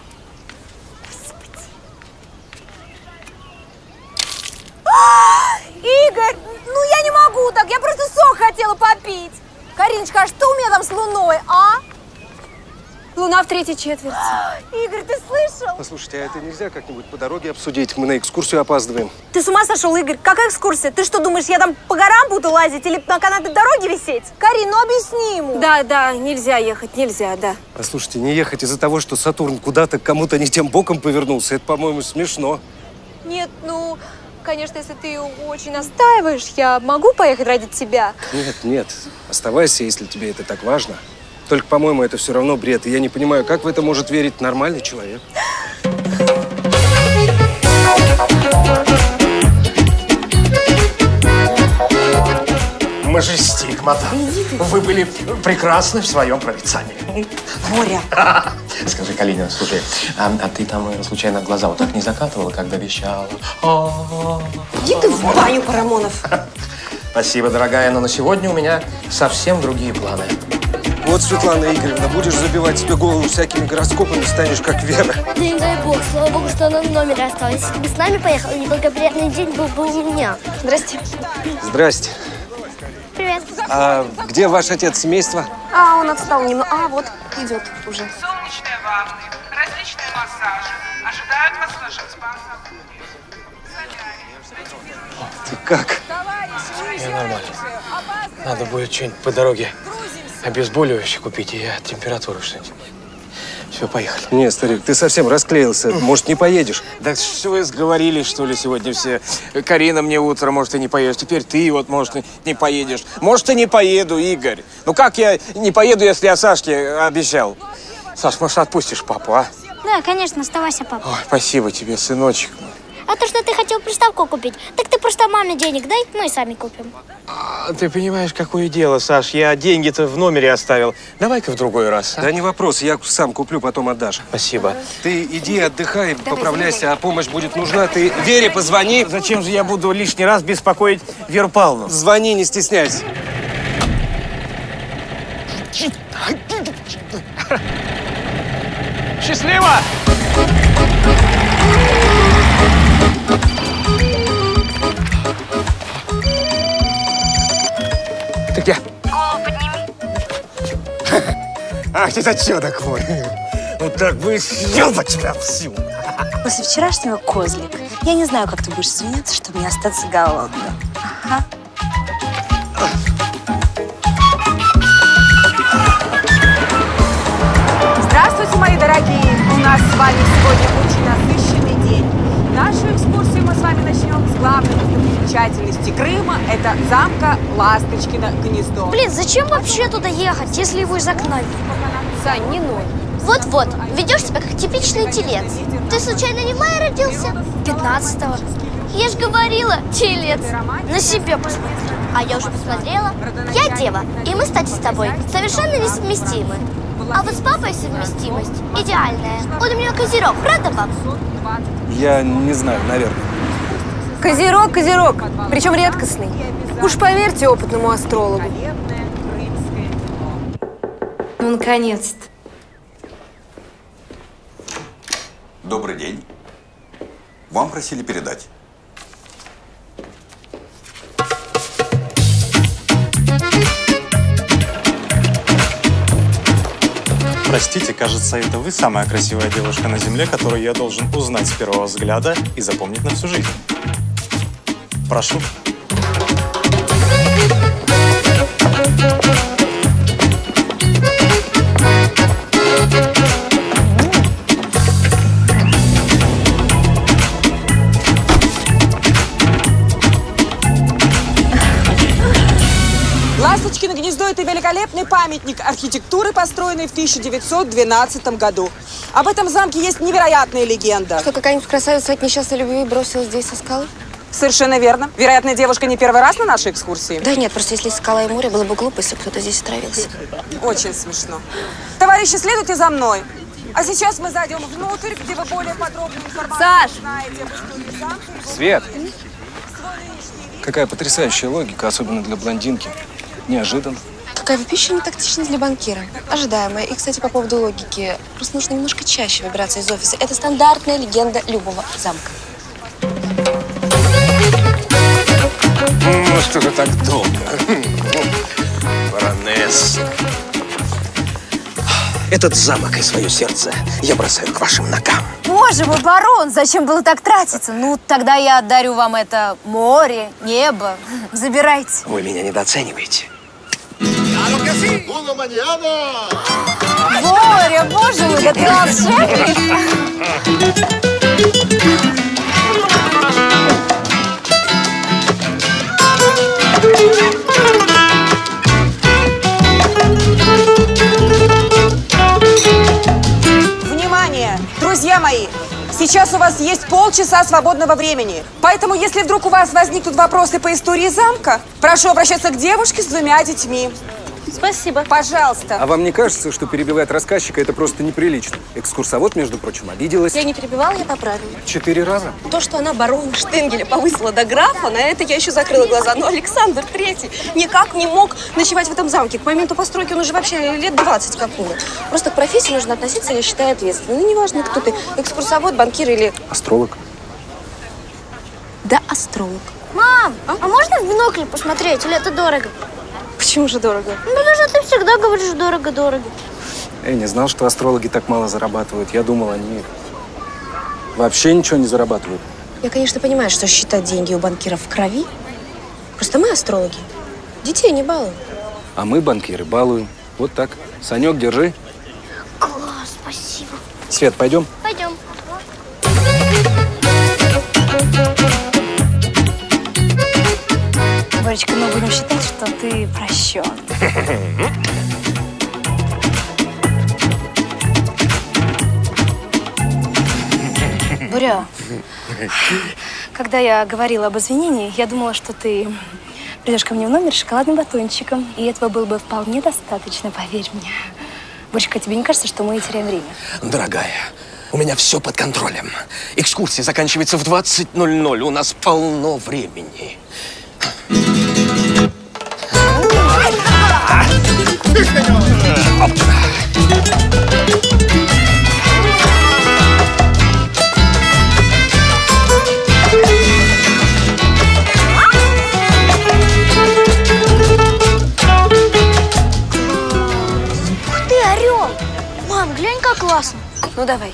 Speaker 6: Игорь, ну я не могу так, я просто сок хотела попить. Кариночка, а что у меня там с луной, а?
Speaker 1: Луна в третьей четверти.
Speaker 6: Игорь, ты слышал?
Speaker 14: Послушайте, а это нельзя как-нибудь по дороге обсудить? Мы на экскурсию опаздываем.
Speaker 6: Ты с ума сошел, Игорь? Какая экскурсия? Ты что, думаешь, я там по горам буду лазить или на канатной дороге висеть? Карин, ну объясни ему.
Speaker 1: Да, нельзя ехать, нельзя, да.
Speaker 14: Послушайте, не ехать из-за того, что Сатурн куда-то кому-то не тем боком повернулся, это, по-моему, смешно.
Speaker 1: Нет, ну, конечно, если ты очень настаиваешь, я могу поехать ради тебя.
Speaker 14: Нет, оставайся, если тебе это так важно. Только, по-моему, это все равно бред, и я не понимаю, как в это может верить нормальный человек.
Speaker 3: Мажестик, мадам. Вы были прекрасны в своем прорицании.
Speaker 1: Боря.
Speaker 3: Скажи, Калинина, слушай, а ты там случайно глаза вот так не закатывала, когда вещала?
Speaker 1: Иди ты в баню, Парамонов.
Speaker 3: Спасибо, дорогая, но на сегодня у меня совсем другие планы.
Speaker 14: Вот, Светлана Игоревна, будешь забивать себе голову всякими гороскопами, станешь как Вера.
Speaker 4: Да не дай бог, слава богу, что она в номере осталась. Если бы с нами поехала, неблагоприятный день был бы у меня. Здрасте.
Speaker 14: Здрасте.
Speaker 4: Привет.
Speaker 14: А где ваш отец семейства?
Speaker 16: А, он отстал немного. А, вот, идет уже.
Speaker 10: Солнечные ванны, различные массажи. Ожидают вас в нашем спа-салоне.
Speaker 14: Ты как?
Speaker 3: Я нормально. Надо будет что-нибудь по дороге обезболивающее купить и от температуры что-нибудь. Все, поехали.
Speaker 14: Не, старик, ты совсем расклеился. Может, не поедешь?
Speaker 3: Да что вы сговорились, что ли, сегодня все? Карина мне утром, может, и не поедешь. Теперь ты, вот, может, не поедешь. Может, и не поеду, Игорь. Ну как я не поеду, если я Сашке обещал? Саш, может, отпустишь папу, а?
Speaker 4: Да, конечно, оставайся, папа.
Speaker 3: Ой, спасибо тебе, сыночек.
Speaker 4: А то, что ты хотел приставку купить, так ты просто маме денег дай, мы сами купим.
Speaker 3: А, ты понимаешь, какое дело, Саш? Я деньги-то в номере оставил. Давай-ка в другой раз.
Speaker 14: Да не вопрос, я сам куплю, потом отдашь.
Speaker 3: Спасибо.
Speaker 14: Ты иди отдыхай, поправляйся, а помощь будет нужна. Ты Вере позвони.
Speaker 3: Зачем же я буду лишний раз беспокоить Веру Павловну?
Speaker 14: Звони, не стесняйся.
Speaker 8: Счастливо!
Speaker 3: Ты где?
Speaker 4: Голову подними.
Speaker 3: Ах, ты зачем такой? Ну так бы съел бы тебя всю.
Speaker 20: После вчерашнего козлик. Я не знаю, как ты будешь извиняться, чтобы не остаться голодным. Ага.
Speaker 21: Здравствуйте, мои дорогие! У нас с вами сегодня очень насыщенный день. Нашу экскурсию мы с вами начнем с главной достопримечательности Крыма. Это замка Ласточкино гнездо.
Speaker 4: Блин, зачем вообще туда ехать, если его из окна видно?
Speaker 1: Сань, не ной.
Speaker 4: Вот-вот, ведешь себя как типичный телец. Ты случайно не в мае родился? 15-го. Я ж говорила, телец. На себя посмотри. А я уже посмотрела. Я дева, и мы, кстати, с тобой совершенно несовместимы. А вот с папой совместимость идеальная. Он у меня козерог, правда, пап?
Speaker 14: Я не знаю, наверное.
Speaker 1: Козерог, козерог. Причем редкостный. Уж поверьте опытному астрологу.
Speaker 13: Ну, наконец-то.
Speaker 22: Добрый день. Вам просили передать.
Speaker 23: Простите, кажется, это вы самая красивая девушка на земле, которую я должен узнать с первого взгляда и запомнить на всю жизнь. Прошу.
Speaker 21: Ласточкино гнездо – это великолепный памятник архитектуры, построенный в 1912 году. Об этом замке есть невероятная легенда.
Speaker 16: Что, какая-нибудь красавица от несчастной любви бросилась здесь со скалы?
Speaker 21: Совершенно верно. Вероятно, девушка не первый раз на нашей экскурсии.
Speaker 16: Да нет, просто если скала и море, было бы глупо, если бы кто-то здесь отравился.
Speaker 21: Очень смешно. Товарищи, следуйте за мной. А сейчас мы зайдем внутрь, где вы более подробную информацию узнаете об истории замка.
Speaker 14: Свет! Какая потрясающая логика, особенно для блондинки. Неожиданно.
Speaker 16: Какая пища не тактична для банкира. Ожидаемая. И, кстати, по поводу логики. Просто нужно немножко чаще выбираться из офиса. Это стандартная легенда любого замка.
Speaker 3: Ну, что же так долго? Баронесса. Этот замок и свое сердце я бросаю к вашим ногам.
Speaker 6: Боже мой, барон, зачем было так тратиться? Ну, тогда я отдарю вам это море, небо. Забирайте.
Speaker 3: Вы меня недооцениваете.
Speaker 6: Боря, боже мой, да ты волшебник.
Speaker 21: Внимание, друзья мои! Сейчас у вас есть полчаса свободного времени. Поэтому, если вдруг у вас возникнут вопросы по истории замка, прошу обращаться к девушке с 2 детьми.
Speaker 16: Спасибо.
Speaker 21: Пожалуйста.
Speaker 14: А вам не кажется, что перебивать рассказчика это просто неприлично? Экскурсовод, между прочим, обиделась.
Speaker 16: Я не перебивала, я поправила.
Speaker 14: 4 раза?
Speaker 16: То, что она барона Штенгеля повысила до графа, на это я еще закрыла глаза. Но Александр III никак не мог ночевать в этом замке. К моменту постройки он уже вообще лет 20 как умер. Просто к профессии нужно относиться, я считаю, ответственно. Ну, неважно, кто ты, экскурсовод, банкир или…
Speaker 14: Астролог.
Speaker 16: Да, астролог.
Speaker 4: Мам, а можно в бинокль посмотреть, или это дорого?
Speaker 16: Почему же дорого?
Speaker 4: Ну, потому что ты всегда говоришь дорого-дорого.
Speaker 14: Я не знал, что астрологи так мало зарабатывают. Я думал, они вообще ничего не зарабатывают.
Speaker 16: Я, конечно, понимаю, что считать деньги у банкиров в крови. Просто мы, астрологи, детей не балуем.
Speaker 14: А мы, банкиры, балуем. Вот так. Санек, держи.
Speaker 4: Класс, спасибо.
Speaker 14: Свет, пойдем?
Speaker 4: Пойдем.
Speaker 20: Боречка, мы будем считать, что ты прощен. Боря, когда я говорила об извинении, я думала, что ты придешь ко мне в номер с шоколадным батончиком, и этого было бы вполне достаточно, поверь мне. Боречка, тебе не кажется, что мы теряем время?
Speaker 8: Дорогая, у меня все под контролем. Экскурсия заканчивается в 20:00. У нас полно времени.
Speaker 4: Ух ты, орел! Мам, глянь, как классно.
Speaker 16: Ну, давай.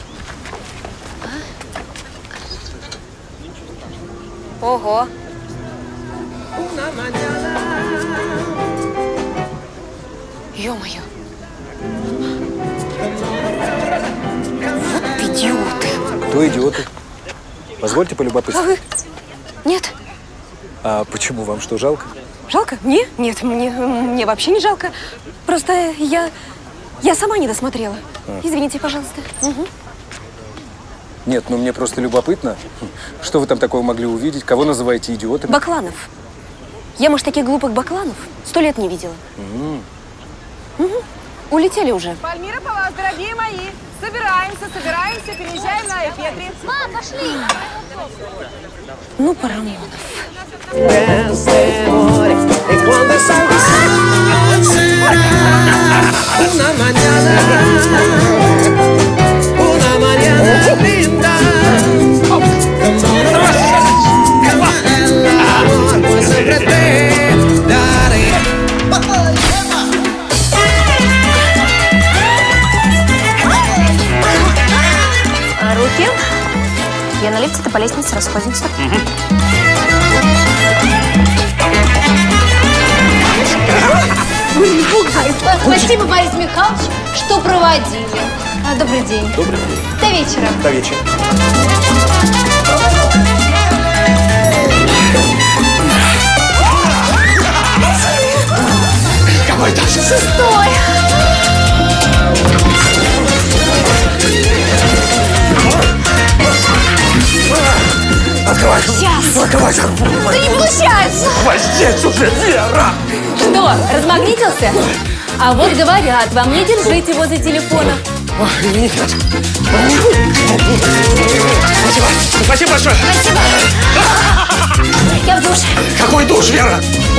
Speaker 16: Ого. Ё-моё. Вот идиоты.
Speaker 14: Кто идиоты? Позвольте
Speaker 16: А
Speaker 14: полюбопытствовать.
Speaker 16: вы? Нет.
Speaker 14: А почему, вам что, жалко?
Speaker 16: Жалко? Мне? Нет, мне вообще не жалко. Просто я сама не досмотрела. Извините, пожалуйста. Угу.
Speaker 14: Нет, ну мне просто любопытно. Что вы там такого могли увидеть? Кого называете идиотами?
Speaker 16: Бакланов. Я, может, таких глупых бакланов 100 лет не видела. Угу. Улетели уже.
Speaker 21: Пальмира Палас, дорогие мои. Собираемся, переезжаем на Эфетри.
Speaker 4: Мам, пошли.
Speaker 16: Ну, Парамонов.
Speaker 20: Руки. Я на лифте, ты по лестнице, расходимся.
Speaker 6: Спасибо, Борис Михайлович, что проводили. Добрый день.
Speaker 14: Добрый день.
Speaker 6: До вечера.
Speaker 14: До вечера.
Speaker 8: Какой этаж?
Speaker 6: 6-й.
Speaker 8: Открывай!
Speaker 6: Сейчас.
Speaker 8: Открывай!
Speaker 6: Да не получается.
Speaker 8: Здесь уже, Вера!
Speaker 6: Что, размагнитился? А вот говорят, вам не держите возле телефона.
Speaker 8: Нет. Спасибо. Спасибо большое.
Speaker 6: Спасибо. Я в душе.
Speaker 8: Какой душ, Вера?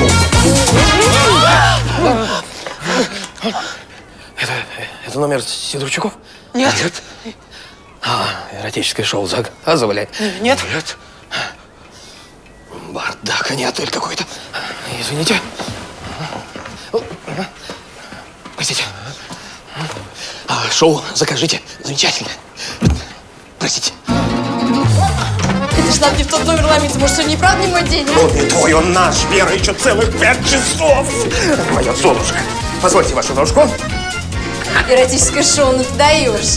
Speaker 8: Это номер Сидорчуков?
Speaker 21: Нет.
Speaker 8: Нет. Эротическое шоу заказывали?
Speaker 21: Нет.
Speaker 8: Нет. Бардак, а не отель какой-то. Извините. Простите. Шоу закажите. Замечательно. Простите.
Speaker 16: Ты шла не в тот номер ломиться. Может, сегодня и правда не мой день, а?
Speaker 8: Он не твой, он наш. Вера, еще целых 5 часов. Моя солнышко. Позвольте вашу ножку.
Speaker 16: Эротическое шоу, ну ты даешь.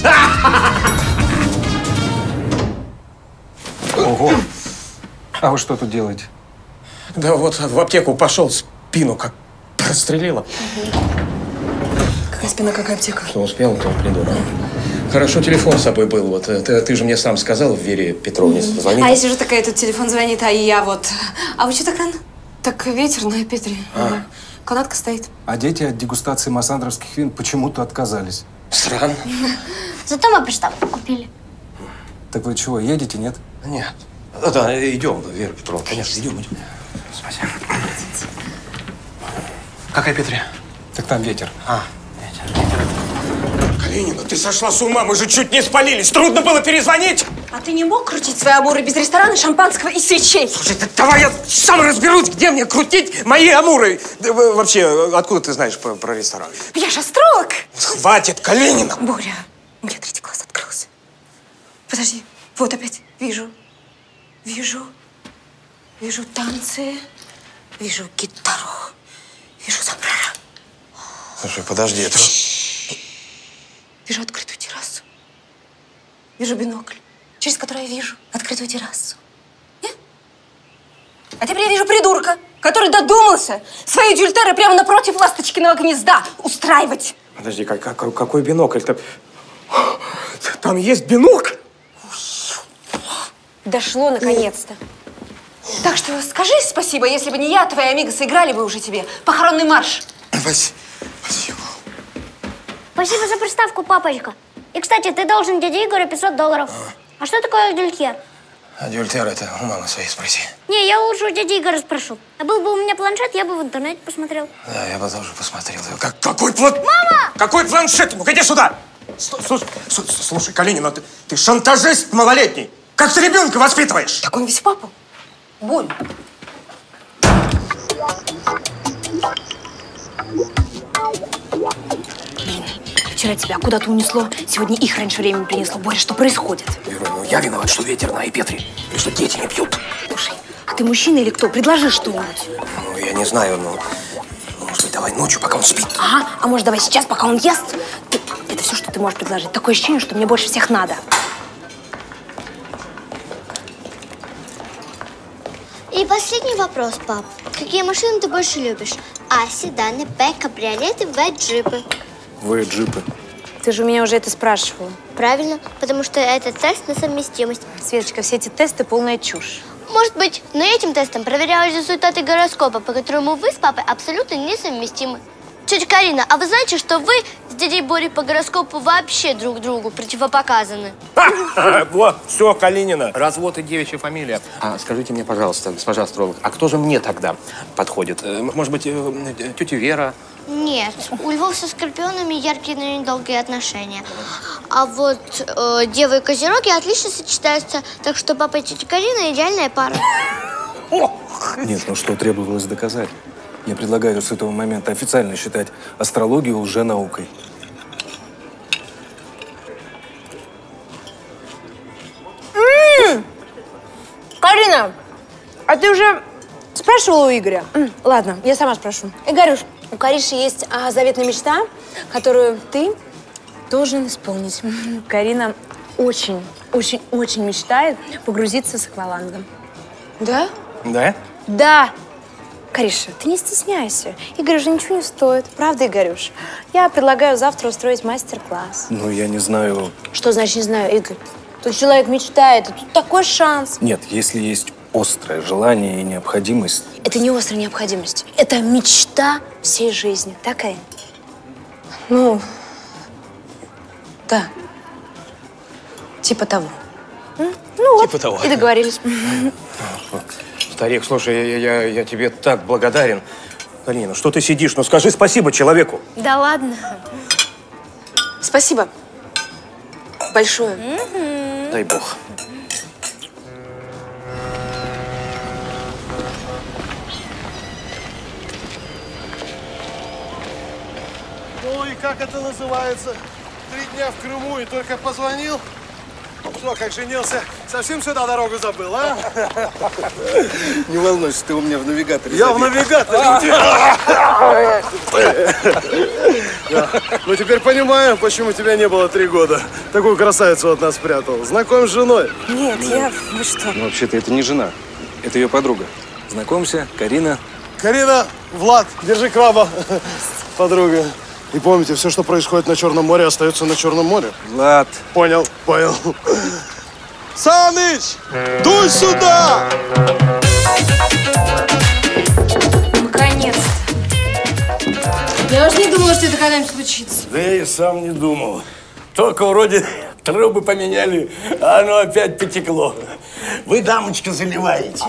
Speaker 14: Ого. А вы что тут делаете?
Speaker 3: Да вот в аптеку пошел, спину как прострелила.
Speaker 16: Какая спина, какая аптека?
Speaker 3: Что успел, то придурок. Хорошо, телефон с собой был. Вот ты же мне сам сказал в Вере Петровне звонить.
Speaker 6: А если же такая, тут телефон звонит, а я вот... А вы что так рано? Так ветер на Петре. Канатка стоит.
Speaker 14: А дети от дегустации массандровских вин почему-то отказались.
Speaker 3: Странно.
Speaker 4: Зато мы приставку купили.
Speaker 14: Так вы чего, едете, нет?
Speaker 3: Нет. Да, идем, Вера Петровна. Конечно, идем. Спасибо. Какая Петре?
Speaker 14: Так там ветер.
Speaker 3: Ветер. Калинина, ты сошла с ума, мы же чуть не спалились. Трудно было перезвонить.
Speaker 1: А ты не мог крутить свои амуры без ресторана, шампанского и свечей?
Speaker 3: Слушай, давай я сам разберусь, где мне крутить мои амуры. Вообще, откуда ты знаешь про ресторан?
Speaker 1: Я же астролог.
Speaker 3: Хватит, Калинина.
Speaker 1: Боря, у меня третий глаз открылся. Подожди, вот опять вижу. Вижу танцы, вижу гитару, вижу сомбреро.
Speaker 3: Слушай, подожди, это...
Speaker 1: Вижу открытую террасу. Вижу бинокль, через который я вижу открытую террасу. Нет? А теперь я вижу придурка, который додумался свои дюльтеры прямо напротив ласточкиного гнезда устраивать.
Speaker 3: Подожди, какой бинокль-то? Там есть бинокль?
Speaker 1: Дошло наконец-то. Так что скажи спасибо, если бы не я, твои амигосы играли бы уже тебе похоронный марш.
Speaker 3: Спасибо.
Speaker 4: Спасибо за приставку, папочка. И, кстати, ты должен дяде Игорю $500. А что такое дюльтер?
Speaker 3: Адюльтер, это у мамы своей спроси.
Speaker 4: Не, я лучше у дяди Игоря спрошу. А был бы у меня планшет, я бы в интернете посмотрел.
Speaker 3: Да, я бы тоже посмотрел. Какой планшет?
Speaker 4: Мама!
Speaker 3: Какой планшет? Ну, иди сюда! Слушай, Калинина, ты шантажист малолетний. Как ты ребенка воспитываешь?
Speaker 1: Так он весь папа. Боль.
Speaker 6: Вчера тебя куда-то унесло, сегодня их раньше времени принесло. Боря, что происходит?
Speaker 3: Вера, ну я виноват, что ветер на Петре, и что дети не пьют.
Speaker 6: Слушай, а ты мужчина или кто? Предложи что-нибудь.
Speaker 3: Ну, я не знаю, но... Может быть, давай ночью, пока он спит.
Speaker 6: Ага, а может, давай сейчас, пока он ест? Это все, что ты можешь предложить. Такое ощущение, что мне больше всех надо.
Speaker 4: И последний вопрос, пап. Какие машины ты больше любишь? А, седаны, Б, кабриолеты, В, джипы.
Speaker 14: Вы джипы.
Speaker 6: Ты же у меня уже это спрашивала.
Speaker 4: Правильно, потому что это тест на совместимость.
Speaker 6: Светочка, все эти тесты полная чушь.
Speaker 4: Может быть, но этим тестом проверялись результаты гороскопа, по которому вы с папой абсолютно несовместимы. Тетя Карина, а вы знаете, что вы с дядей Борей по гороскопу вообще друг другу противопоказаны?
Speaker 3: Вот, все, Калинина. Развод и девичья фамилия. Скажите мне, пожалуйста, госпожа астролог, а кто же мне тогда подходит? Может быть, тетя Вера?
Speaker 4: Нет, у львов со скорпионами яркие, но недолгие отношения. А вот девы и козероги отлично сочетаются, так что папа и тетя Карина идеальная пара.
Speaker 14: Нет, ну что требовалось доказать? Я предлагаю с этого момента официально считать астрологию лженаукой.
Speaker 6: Карина, а ты уже спрашивала у Игоря? Ладно, я сама спрошу. Игорюш, у Кариши есть заветная мечта, которую ты должен исполнить. Карина очень мечтает погрузиться с аквалангом. Да?
Speaker 3: Да?
Speaker 6: Да. Кариша, ты не стесняйся. Игорь уже ничего не стоит. Правда, Игорюш? Я предлагаю завтра устроить мастер-класс.
Speaker 14: Ну, я не знаю...
Speaker 6: Что значит не знаю, Игорь? Тут человек мечтает, а тут такой шанс.
Speaker 14: Нет, если есть острое желание и необходимость...
Speaker 6: Это не острая необходимость. Это мечта всей жизни. Так, Карин? Ну, да. Типа того. Ну
Speaker 3: типа
Speaker 6: вот,
Speaker 3: того.
Speaker 6: И договорились.
Speaker 3: Старик, слушай, я тебе так благодарен. Галина, что ты сидишь? Ну скажи спасибо человеку.
Speaker 6: Да ладно. Спасибо. Большое.
Speaker 3: Дай бог.
Speaker 19: Ну и как это называется? 3 дня в Крыму и только позвонил? Что, как женился, совсем сюда дорогу забыл, а?
Speaker 14: Не волнуйся, ты у меня в навигаторе.
Speaker 19: Я в навигаторе у тебя. Ну теперь понимаю, почему тебя не было 3 года. Такую красавицу от нас спрятал. Знаком с женой?
Speaker 6: Нет, вы что?
Speaker 14: Ну, вообще-то это не жена, это ее подруга. Знакомься, Карина.
Speaker 19: Карина, Влад, держи краба, подруга. И помните, все, что происходит на Черном море, остается на Черном море.
Speaker 14: Влад.
Speaker 19: Понял, понял. Саныч, дуй сюда!
Speaker 6: Наконец-то. Я уж не думала, что это когда-нибудь случится.
Speaker 2: Да я и сам не думал. Только вроде трубы поменяли, а оно опять потекло. Вы, дамочка, заливаете.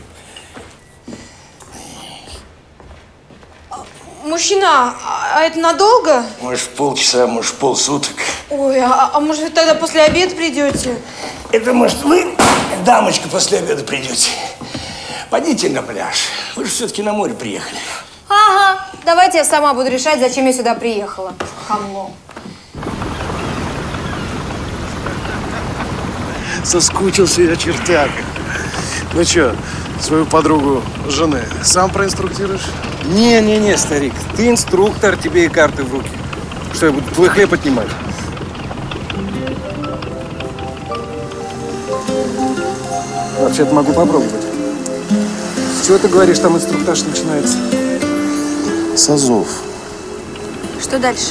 Speaker 12: Мужчина, а это надолго?
Speaker 2: Может, полчаса, может, полсуток.
Speaker 12: Ой, а может, вы тогда после обеда придете?
Speaker 2: Это, может, вы, дамочка, после обеда придете. Пойдите на пляж. Вы же все-таки на море приехали.
Speaker 6: Ага, давайте я сама буду решать, зачем я сюда приехала. Хамло.
Speaker 19: Соскучился я, чертяк. Ну что, свою подругу жены сам проинструктируешь?
Speaker 14: Не, старик. Ты инструктор, тебе и карты в руки. Что, я буду твой хлеб отнимать? Вообще-то могу попробовать. С чего ты говоришь, там инструктаж начинается?
Speaker 19: С азов.
Speaker 12: Что дальше?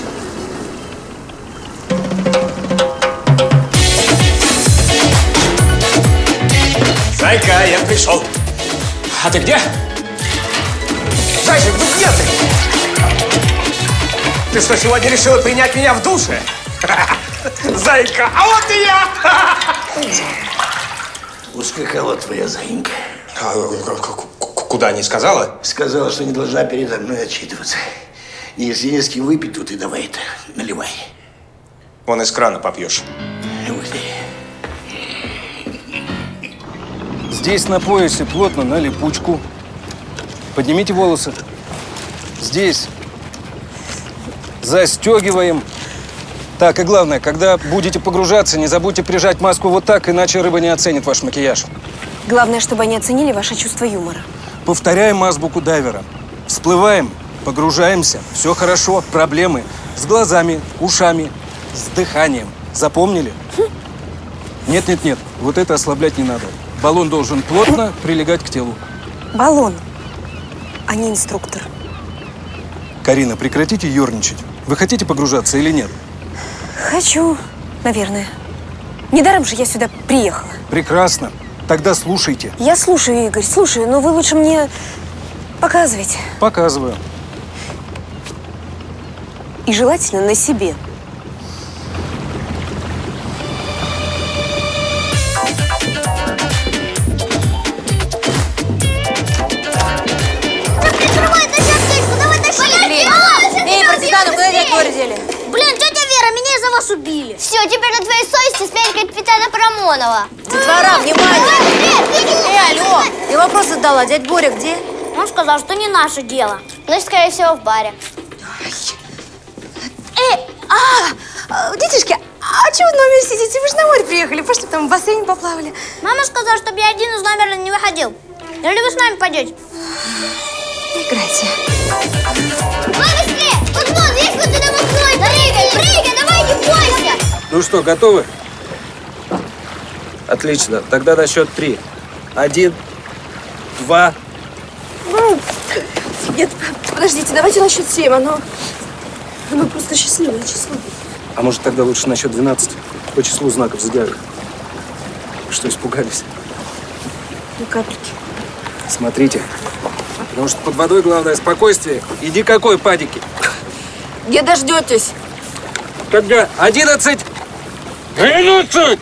Speaker 3: Зайка, я пришел. А ты где? Зайчик, ну где ты? Ты что, сегодня решила принять меня в душе? Зайка, а вот и я!
Speaker 2: Ускакала твоя заинька.
Speaker 3: Куда, не сказала?
Speaker 2: Сказала, что не должна передо мной отчитываться. И если не с кем выпить, то ты давай это, наливай.
Speaker 3: Вон из крана попьешь.
Speaker 2: Ух ты.
Speaker 14: Здесь на поясе плотно на липучку. Поднимите волосы. Здесь застегиваем. Так, и главное, когда будете погружаться, не забудьте прижать маску вот так, иначе рыба не оценит ваш макияж.
Speaker 1: Главное, чтобы они оценили ваше чувство юмора.
Speaker 14: Повторяем азбуку дайвера. Всплываем, погружаемся, все хорошо. Проблемы с глазами, ушами, с дыханием. Запомнили? Нет, вот это ослаблять не надо. Баллон должен плотно прилегать к телу.
Speaker 1: Баллон, а не инструктор.
Speaker 14: Карина, прекратите ерничать. Вы хотите погружаться или нет?
Speaker 1: Хочу, наверное. Недаром же я сюда приехала.
Speaker 14: Прекрасно. Тогда слушайте.
Speaker 1: Я слушаю, Игорь, слушаю, но вы лучше мне показывайте.
Speaker 14: Показываю.
Speaker 1: И желательно на себе.
Speaker 6: Эй, партизаны, куда детворы дели?
Speaker 4: Блин, тетя Вера, меня из-за вас убили. Все, теперь на твоей совести смерть капитана Парамонова.
Speaker 6: Детвора, внимание! Алло, я вопрос задала. Дядь Боря где?
Speaker 4: Он сказал, что не наше дело. Значит, скорее всего, в баре.
Speaker 12: Детишки, а чего в номере сидите? Вы же на море приехали, пошли там в бассейн поплавали.
Speaker 4: Мама сказала, чтобы я один из номера не выходил. Или вы с нами пойдете?
Speaker 12: Играйте.
Speaker 4: Давай быстрее! Вот вон, есть вот это вот прыгай, прыгай, давай, не бойся!
Speaker 14: Ну что, готовы? Отлично. Тогда на счет 3. 1, 2.
Speaker 12: Нет, подождите, давайте на счет 7, оно просто счастливое число.
Speaker 14: А может, тогда лучше на счет 12 по числу знаков зодиака? Что, испугались?
Speaker 12: Ну, капельки.
Speaker 14: Смотрите. Потому что под водой главное спокойствие. И никакой паники.
Speaker 12: Где дождетесь?
Speaker 14: Когда 11, 12!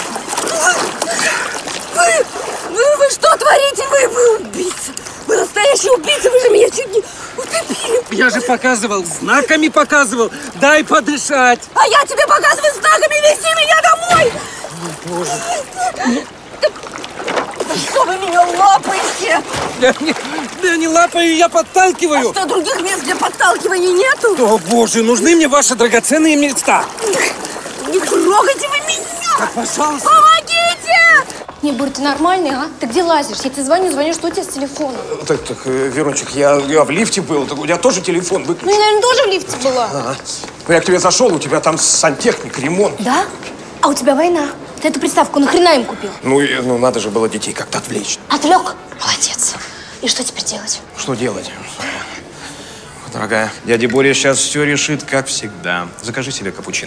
Speaker 12: Вы что творите? Вы убийца! Вы настоящий
Speaker 1: настоящий убийца, вы же меня чуть не утопили.
Speaker 14: Я же показывал, знаками показывал. Дай подышать.
Speaker 1: А я тебе показываю знаками, вези меня домой.
Speaker 14: Боже.
Speaker 1: Что вы меня лапаете?
Speaker 14: Я не лапаю, я подталкиваю.
Speaker 1: А что, других мест для подталкивания нету?
Speaker 14: О, боже, нужны мне ваши драгоценные места.
Speaker 1: Не трогайте вы меня!
Speaker 14: Да, пожалуйста.
Speaker 1: Помогите!
Speaker 6: Не, Борь, ты нормальный, а? Ты где лазишь? Я тебе звоню, что у тебя с телефоном?
Speaker 3: Так, Верунчик, я в лифте был, так у тебя тоже телефон выключен.
Speaker 6: Ну, я, наверное, тоже в лифте была.
Speaker 3: Ага. Я к тебе зашел, у тебя там сантехник, ремонт.
Speaker 6: Да? А у тебя война. Ты эту приставку нахрена им купил?
Speaker 3: Ну, надо же было детей как-то отвлечь.
Speaker 6: Отвлек? Молодец. И что теперь делать?
Speaker 3: Что делать? Дорогая, дядя Боря сейчас все решит, как всегда. Закажи себе капучино.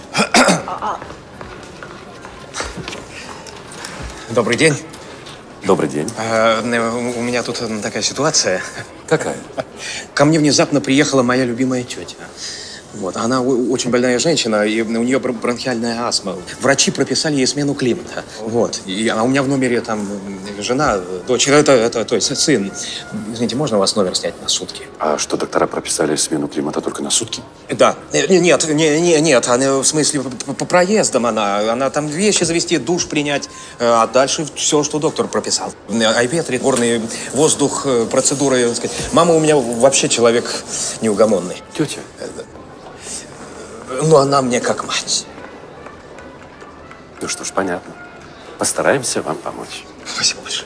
Speaker 3: Добрый день.
Speaker 15: Добрый день.
Speaker 3: У меня тут такая ситуация.
Speaker 15: Какая?
Speaker 3: Ко мне внезапно приехала моя любимая тетя. Вот. Она очень больная женщина, и у нее бронхиальная астма. Врачи прописали ей смену климата. Вот. А у меня в номере там жена, дочь, то есть сын. Извините, можно у вас номер снять на сутки?
Speaker 15: А что, доктора прописали смену климата только на сутки?
Speaker 3: Да. Нет, она, в смысле, по проездам она там вещи завести, душ принять, а дальше все, что доктор прописал. О ветре, горный воздух, процедуры, так сказать. Мама у меня вообще человек неугомонный.
Speaker 15: Тетя?
Speaker 3: Ну, она мне как мать.
Speaker 15: Ну что ж, понятно. Постараемся вам помочь.
Speaker 3: Спасибо большое.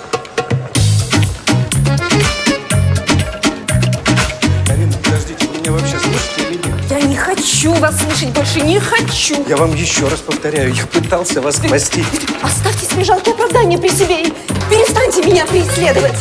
Speaker 14: Карина, подождите, вы меня вообще слышите или нет?
Speaker 1: Я не хочу вас слышать больше, не хочу.
Speaker 14: Я вам еще раз повторяю, я пытался вас спасти.
Speaker 1: Оставьте свои жалкие оправдания при себе и перестаньте меня преследовать.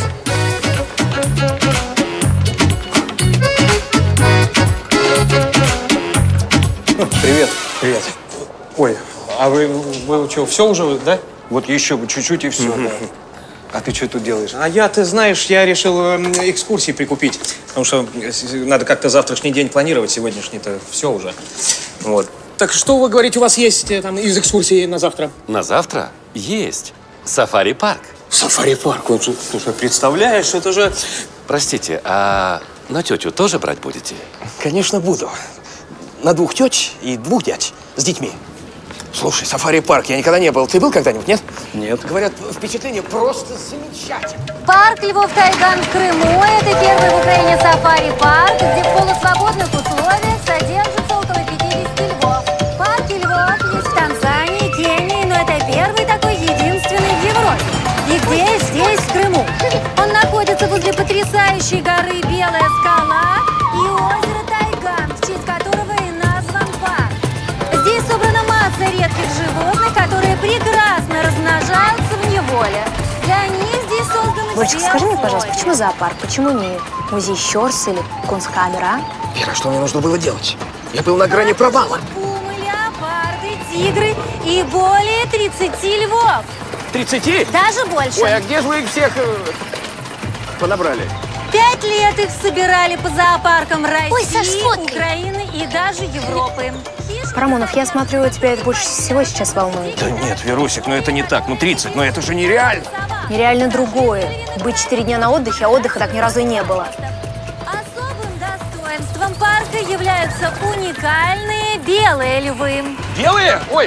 Speaker 14: Привет.
Speaker 3: Привет. Ой, а вы что, все уже, да?
Speaker 14: Вот еще бы чуть-чуть и все, да. А ты что тут делаешь?
Speaker 3: А я, ты знаешь, я решил экскурсии прикупить. Потому что надо как-то завтрашний день планировать, сегодняшний-то все уже. Вот. Так что вы говорите, у вас есть там из экскурсии на завтра?
Speaker 15: На завтра есть сафари-парк.
Speaker 3: Сафари-парк? Слушай, представляешь, это же…
Speaker 15: Простите, а на тетю тоже брать будете?
Speaker 3: Конечно, буду. На 2 теть и 2 дядь с детьми. Слушай, сафари-парк, я никогда не был. Ты был когда-нибудь, нет?
Speaker 14: Нет.
Speaker 3: Говорят, впечатление просто замечательное.
Speaker 7: Парк Львов-Тайган в Крыму – это первый в Украине сафари-парк, где в полусвободных условиях содержится около 50 львов. В парке львов есть в Танзании, Кении, но это первый такой единственный в Европе. И где? Здесь, в Крыму. Он находится возле потрясающей горы Белая скала и озера Тайган, в честь которого и назван парк. Здесь собрана масса редких животных, которые прекрасно размножаются в неволе. Для них здесь созданы…
Speaker 20: Боречка, скажи мне, пожалуйста, почему зоопарк? Почему не музей Щорс или Кунсткамера, а?
Speaker 3: Вера, что мне нужно было делать? Я был на грани провала.
Speaker 7: Пумы, леопарды, тигры и более 30 львов.
Speaker 8: 30?
Speaker 7: Даже больше.
Speaker 8: Ой, а где же вы их всех подобрали?
Speaker 7: 5 лет их собирали по зоопаркам России, Украины и даже Европы.
Speaker 20: Рамонов, я смотрю, тебя это больше всего сейчас волнует.
Speaker 3: Да нет, Верусик, ну это не так. Ну 30, ну это же нереально.
Speaker 20: Нереально другое. Быть 4 дня на отдыхе, а отдыха так ни разу и не было.
Speaker 7: Особым достоинством парка являются уникальные белые львы.
Speaker 8: Белые? Ой,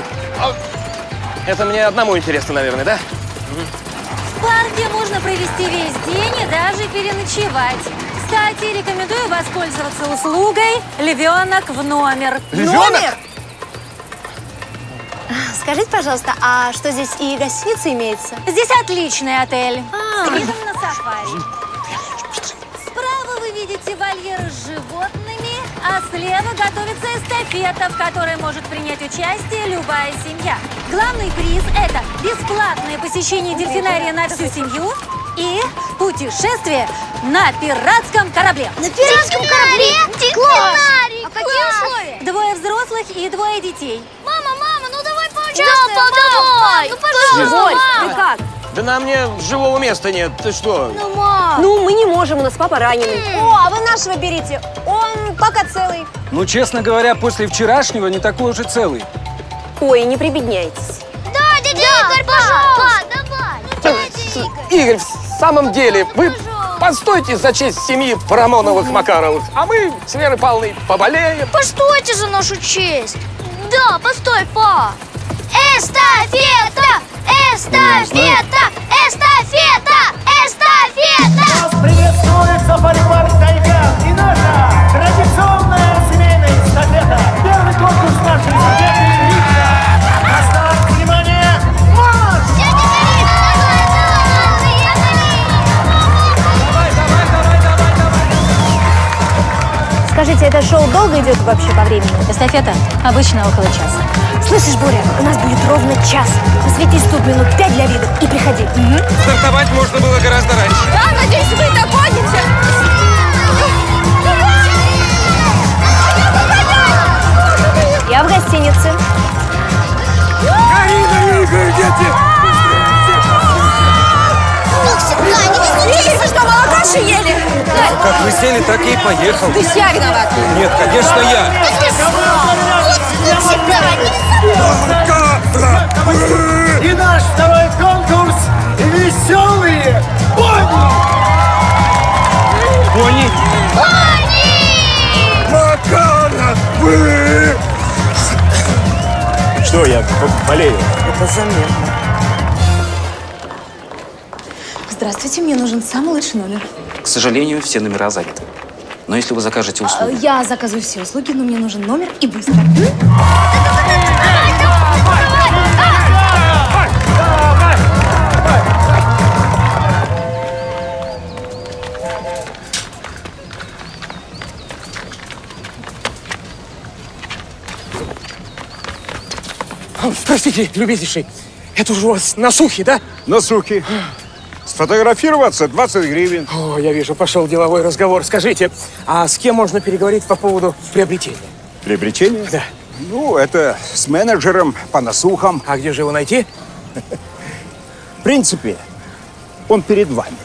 Speaker 8: это мне одному интересно, наверное, да?
Speaker 7: В парке можно провести весь день и даже переночевать. Кстати, рекомендую воспользоваться услугой «Львенок в номер».
Speaker 8: Львенок?
Speaker 20: Скажите, пожалуйста, а что здесь и гостиница имеется?
Speaker 7: Здесь отличный отель. С видом на сафари. Справа вы видите вольер с животными, а слева готовится эстафета, в которой может принять участие любая семья. Главный приз – это бесплатное посещение дельфинария на всю семью и путешествие на пиратском корабле.
Speaker 4: На пиратском корабле? Дельфинарий!
Speaker 7: А какие условия? 2 взрослых и 2 детей.
Speaker 4: Мама, ну давай поучаствуем! Да, давай! Ну, пожалуйста,
Speaker 1: Борь,
Speaker 4: мам!
Speaker 1: ты как?
Speaker 8: Да на мне живого места нет, ты что?
Speaker 4: Ну, мам!
Speaker 1: Ну, мы не можем, у нас папа раненый.
Speaker 20: О, а вы нашего берите. Он пока целый.
Speaker 14: Ну, честно говоря, после вчерашнего не такой уже целый.
Speaker 1: Ой, не прибедняйтесь.
Speaker 4: Да, дядя Игорь, пожалуйста! Давай!
Speaker 8: Игорь, в самом деле, вы постойте за честь семьи Парамоновых-Макаровых, а мы с Верой Павловной поболеем.
Speaker 4: Постойте за нашу честь. Да, постой, па. Эстафета! Эстафета! Эстафета! Эстафета!
Speaker 5: Вас приветствует сафари-парк «Тайга» и наша традиционная семейная эстафета. Первый конкурс нашей эстафеты «Лично». На старт, внимание, марш!
Speaker 20: Скажите, это шоу долго идет вообще по времени? Эстафета? Обычно около часа. Слышишь, Боря, у нас будет ровно час. Посвети тут минут 5 для вида и приходи.
Speaker 14: Стартовать можно было гораздо раньше.
Speaker 1: Да, надеюсь, вы догоните.
Speaker 20: Я в гостинице.
Speaker 14: Карина, Игорь, дети!
Speaker 1: Видите, что молокаши ели?
Speaker 14: Как вы сели, так и поехал.
Speaker 1: Ты ся виноват.
Speaker 14: Нет, конечно, я.
Speaker 5: И наш второй конкурс «Веселые пони».
Speaker 14: Пони?
Speaker 8: Макаровы! Что, я болею?
Speaker 20: Это заметно. Здравствуйте, мне нужен самый лучший номер.
Speaker 9: К сожалению, все номера заняты. Но если вы закажете услуги...
Speaker 20: Я заказываю все услуги, но мне нужен номер и быстро.
Speaker 8: Простите, любезнейший, это уже у вас на сухе, да?
Speaker 11: На сухе. Сфотографироваться 20 гривен.
Speaker 8: О, я вижу, пошел деловой разговор. Скажите, а с кем можно переговорить по поводу приобретения?
Speaker 11: Приобретение?
Speaker 8: Да.
Speaker 11: Ну, это с менеджером по насухам.
Speaker 8: А где же его найти?
Speaker 11: В принципе, он перед вами.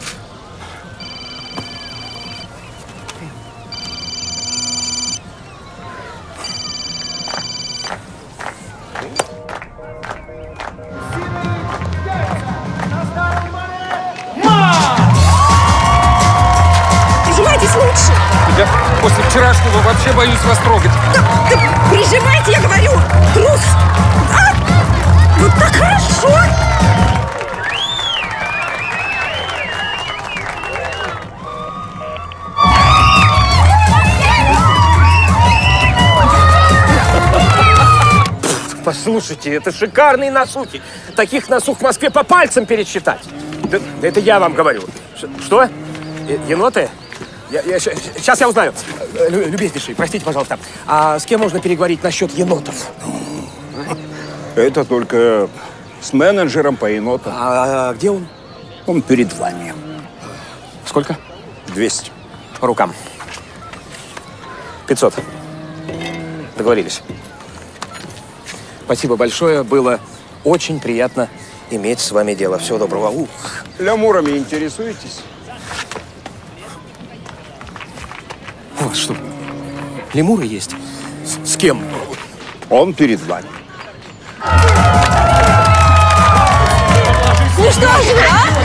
Speaker 1: Прижимайтесь лучше.
Speaker 14: Я после вчерашнего вообще боюсь вас трогать.
Speaker 1: Да прижимайте, я говорю. Трус. А? Вот так хорошо.
Speaker 8: Послушайте, это шикарные насухи. Таких насух в Москве по пальцам пересчитать. Да, это я вам говорю. Что? Еноты? Сейчас я узнаю. Любезнейший, простите, пожалуйста. А с кем можно переговорить насчет енотов?
Speaker 11: Это только с менеджером по енотам.
Speaker 8: А где он?
Speaker 11: Он перед вами.
Speaker 8: Сколько?
Speaker 11: 200.
Speaker 8: По рукам. 500. Договорились. Спасибо большое. Было очень приятно иметь с вами дело. Всего доброго.
Speaker 11: Лямурами интересуетесь?
Speaker 8: У вас что, лемуры есть? С кем?
Speaker 11: Он перед вами.
Speaker 1: Ну что же,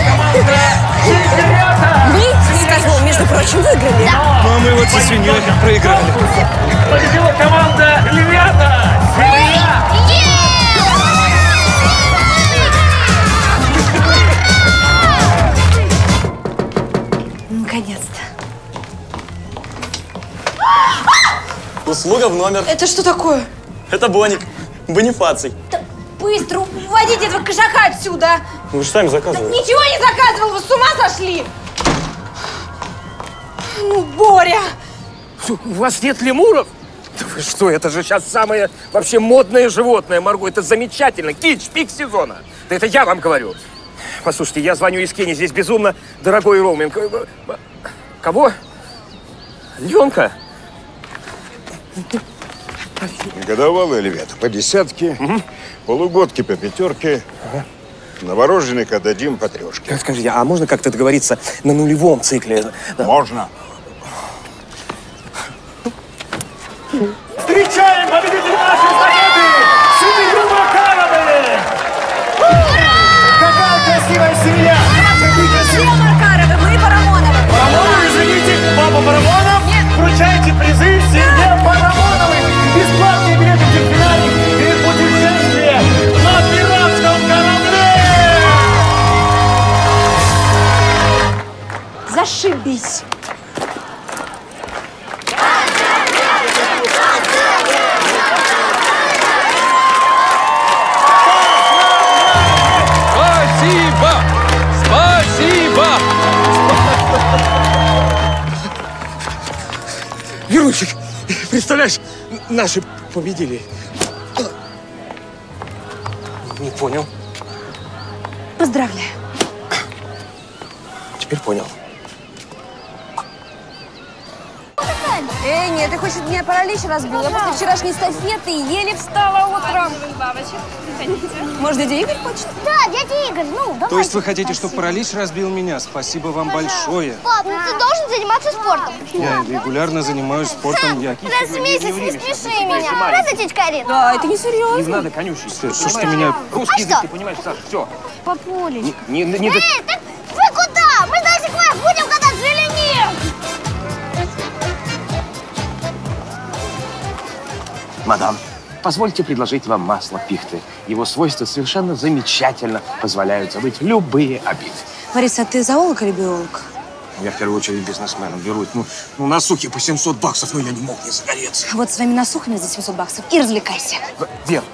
Speaker 1: Вы с козлом, между прочим, выиграли.
Speaker 14: Ну, а мы вот со свиньей проиграли.
Speaker 5: Победила команда «Львята». Свинья!
Speaker 20: Наконец-то.
Speaker 24: Услуга в номер.
Speaker 20: Это что такое?
Speaker 24: Это Боник. Бонифаций.
Speaker 1: Быстро уводите этого кошака отсюда.
Speaker 24: Вы же сами заказывали.
Speaker 1: Ничего не заказывал, вы с ума сошли? Ну, Боря!
Speaker 8: У вас нет лемуров? Да вы что, это же сейчас самое вообще модное животное, Марго. Это замечательно. Кич, пик сезона. Да это я вам говорю. Послушайте, я звоню из Кении, здесь безумно дорогой роуминг. Кого? Львенка?
Speaker 11: Годовалые львята по десятке, полугодки по пятерке, новорожденных отдадим по трешке.
Speaker 8: Скажите, а можно как-то договориться на нулевом цикле?
Speaker 11: Можно.
Speaker 5: Встречаем победителя нашей эстафеты! Семью Макаровы! Какая красивая семья!
Speaker 1: Все Макаровы, мы Парамоновы.
Speaker 16: Зашибись.
Speaker 14: Спасибо! Спасибо!
Speaker 8: Верунчик, представляешь, наши победили. Не понял.
Speaker 16: Поздравляю.
Speaker 8: Теперь понял.
Speaker 1: Эй, нет, ты хочешь, меня паралич разбил? Я после вчерашней эстафеты еле встала утром. Может, дядя Игорь хочет?
Speaker 7: Да, дядя Игорь, ну, давай.
Speaker 14: То есть вы хотите, чтобы паралич разбил меня? Спасибо вам большое.
Speaker 7: Пап, ну ты должен заниматься спортом.
Speaker 14: Я регулярно занимаюсь спортом. Я...
Speaker 7: Раз в месяц не смеши меня. Правда, тетя Карин?
Speaker 1: Да, это не серьезно.
Speaker 8: Не надо конючить.
Speaker 14: Что ж ты меня...
Speaker 8: Русский язык, ты понимаешь, Саша, все.
Speaker 7: Папулечка.
Speaker 8: Не
Speaker 7: Эй, так вы куда? Мы до сих пор будем кататься или нет?
Speaker 3: Мадам, позвольте предложить вам масло пихты. Его свойства совершенно замечательно позволяют забыть любые обиды.
Speaker 16: Лариса, а ты зоолог или биолог?
Speaker 3: Я в первую очередь бизнесменом беру. Ну на сухе по 700 баксов, но я не мог не загореться.
Speaker 16: Вот своими насухами за 700 баксов и развлекайся.
Speaker 3: Вер.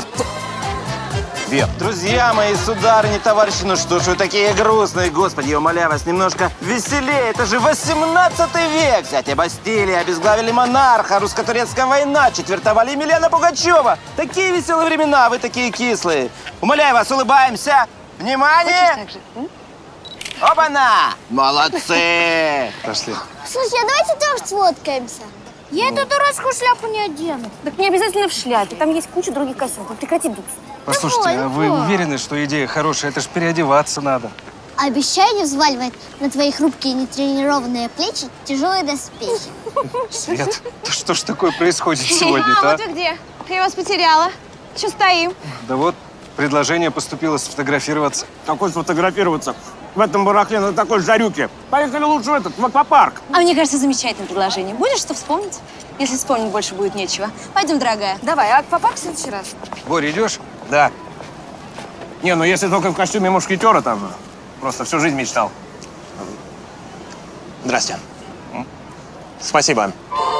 Speaker 10: Друзья мои, сударыни, товарищи, ну что ж вы такие грустные? Господи, я умоляю вас, немножко веселее. Это же 18 век. Взятие Бастилии, обезглавили монарха, русско-турецкая война, четвертовали Емельяна Пугачева. Такие веселые времена, вы такие кислые. Умоляю вас, улыбаемся. Внимание! Опа-на! Молодцы!
Speaker 14: Пошли.
Speaker 7: Слушай, а давайте тоже сфоткаемся. Я эту дурацкую шляпу не одену.
Speaker 1: Так не обязательно в шляпе. Там есть куча других костюмов. Прекрати дуться.
Speaker 14: Послушайте, а вы уверены, что идея хорошая? Это ж переодеваться надо.
Speaker 7: Обещаю не взваливать на твои хрупкие нетренированные плечи тяжелые доспехи.
Speaker 14: Свет, да что ж такое происходит сегодня-то, а?
Speaker 16: Вот вы где? Я вас потеряла. Что стоим?
Speaker 14: Да вот, предложение поступило сфотографироваться.
Speaker 3: Какой сфотографироваться? В этом барахле на такой жарюке. Поехали лучше в этот, в аквапарк.
Speaker 16: А мне кажется, замечательное предложение. Будешь что вспомнить? Если вспомнить больше будет нечего. Пойдем, дорогая.
Speaker 1: Давай, а аквапарк в следующий раз?
Speaker 14: Боря, идешь?
Speaker 3: Да. Не, ну если только в костюме мушкетера там. Просто всю жизнь мечтал.
Speaker 8: Здрасте. Спасибо.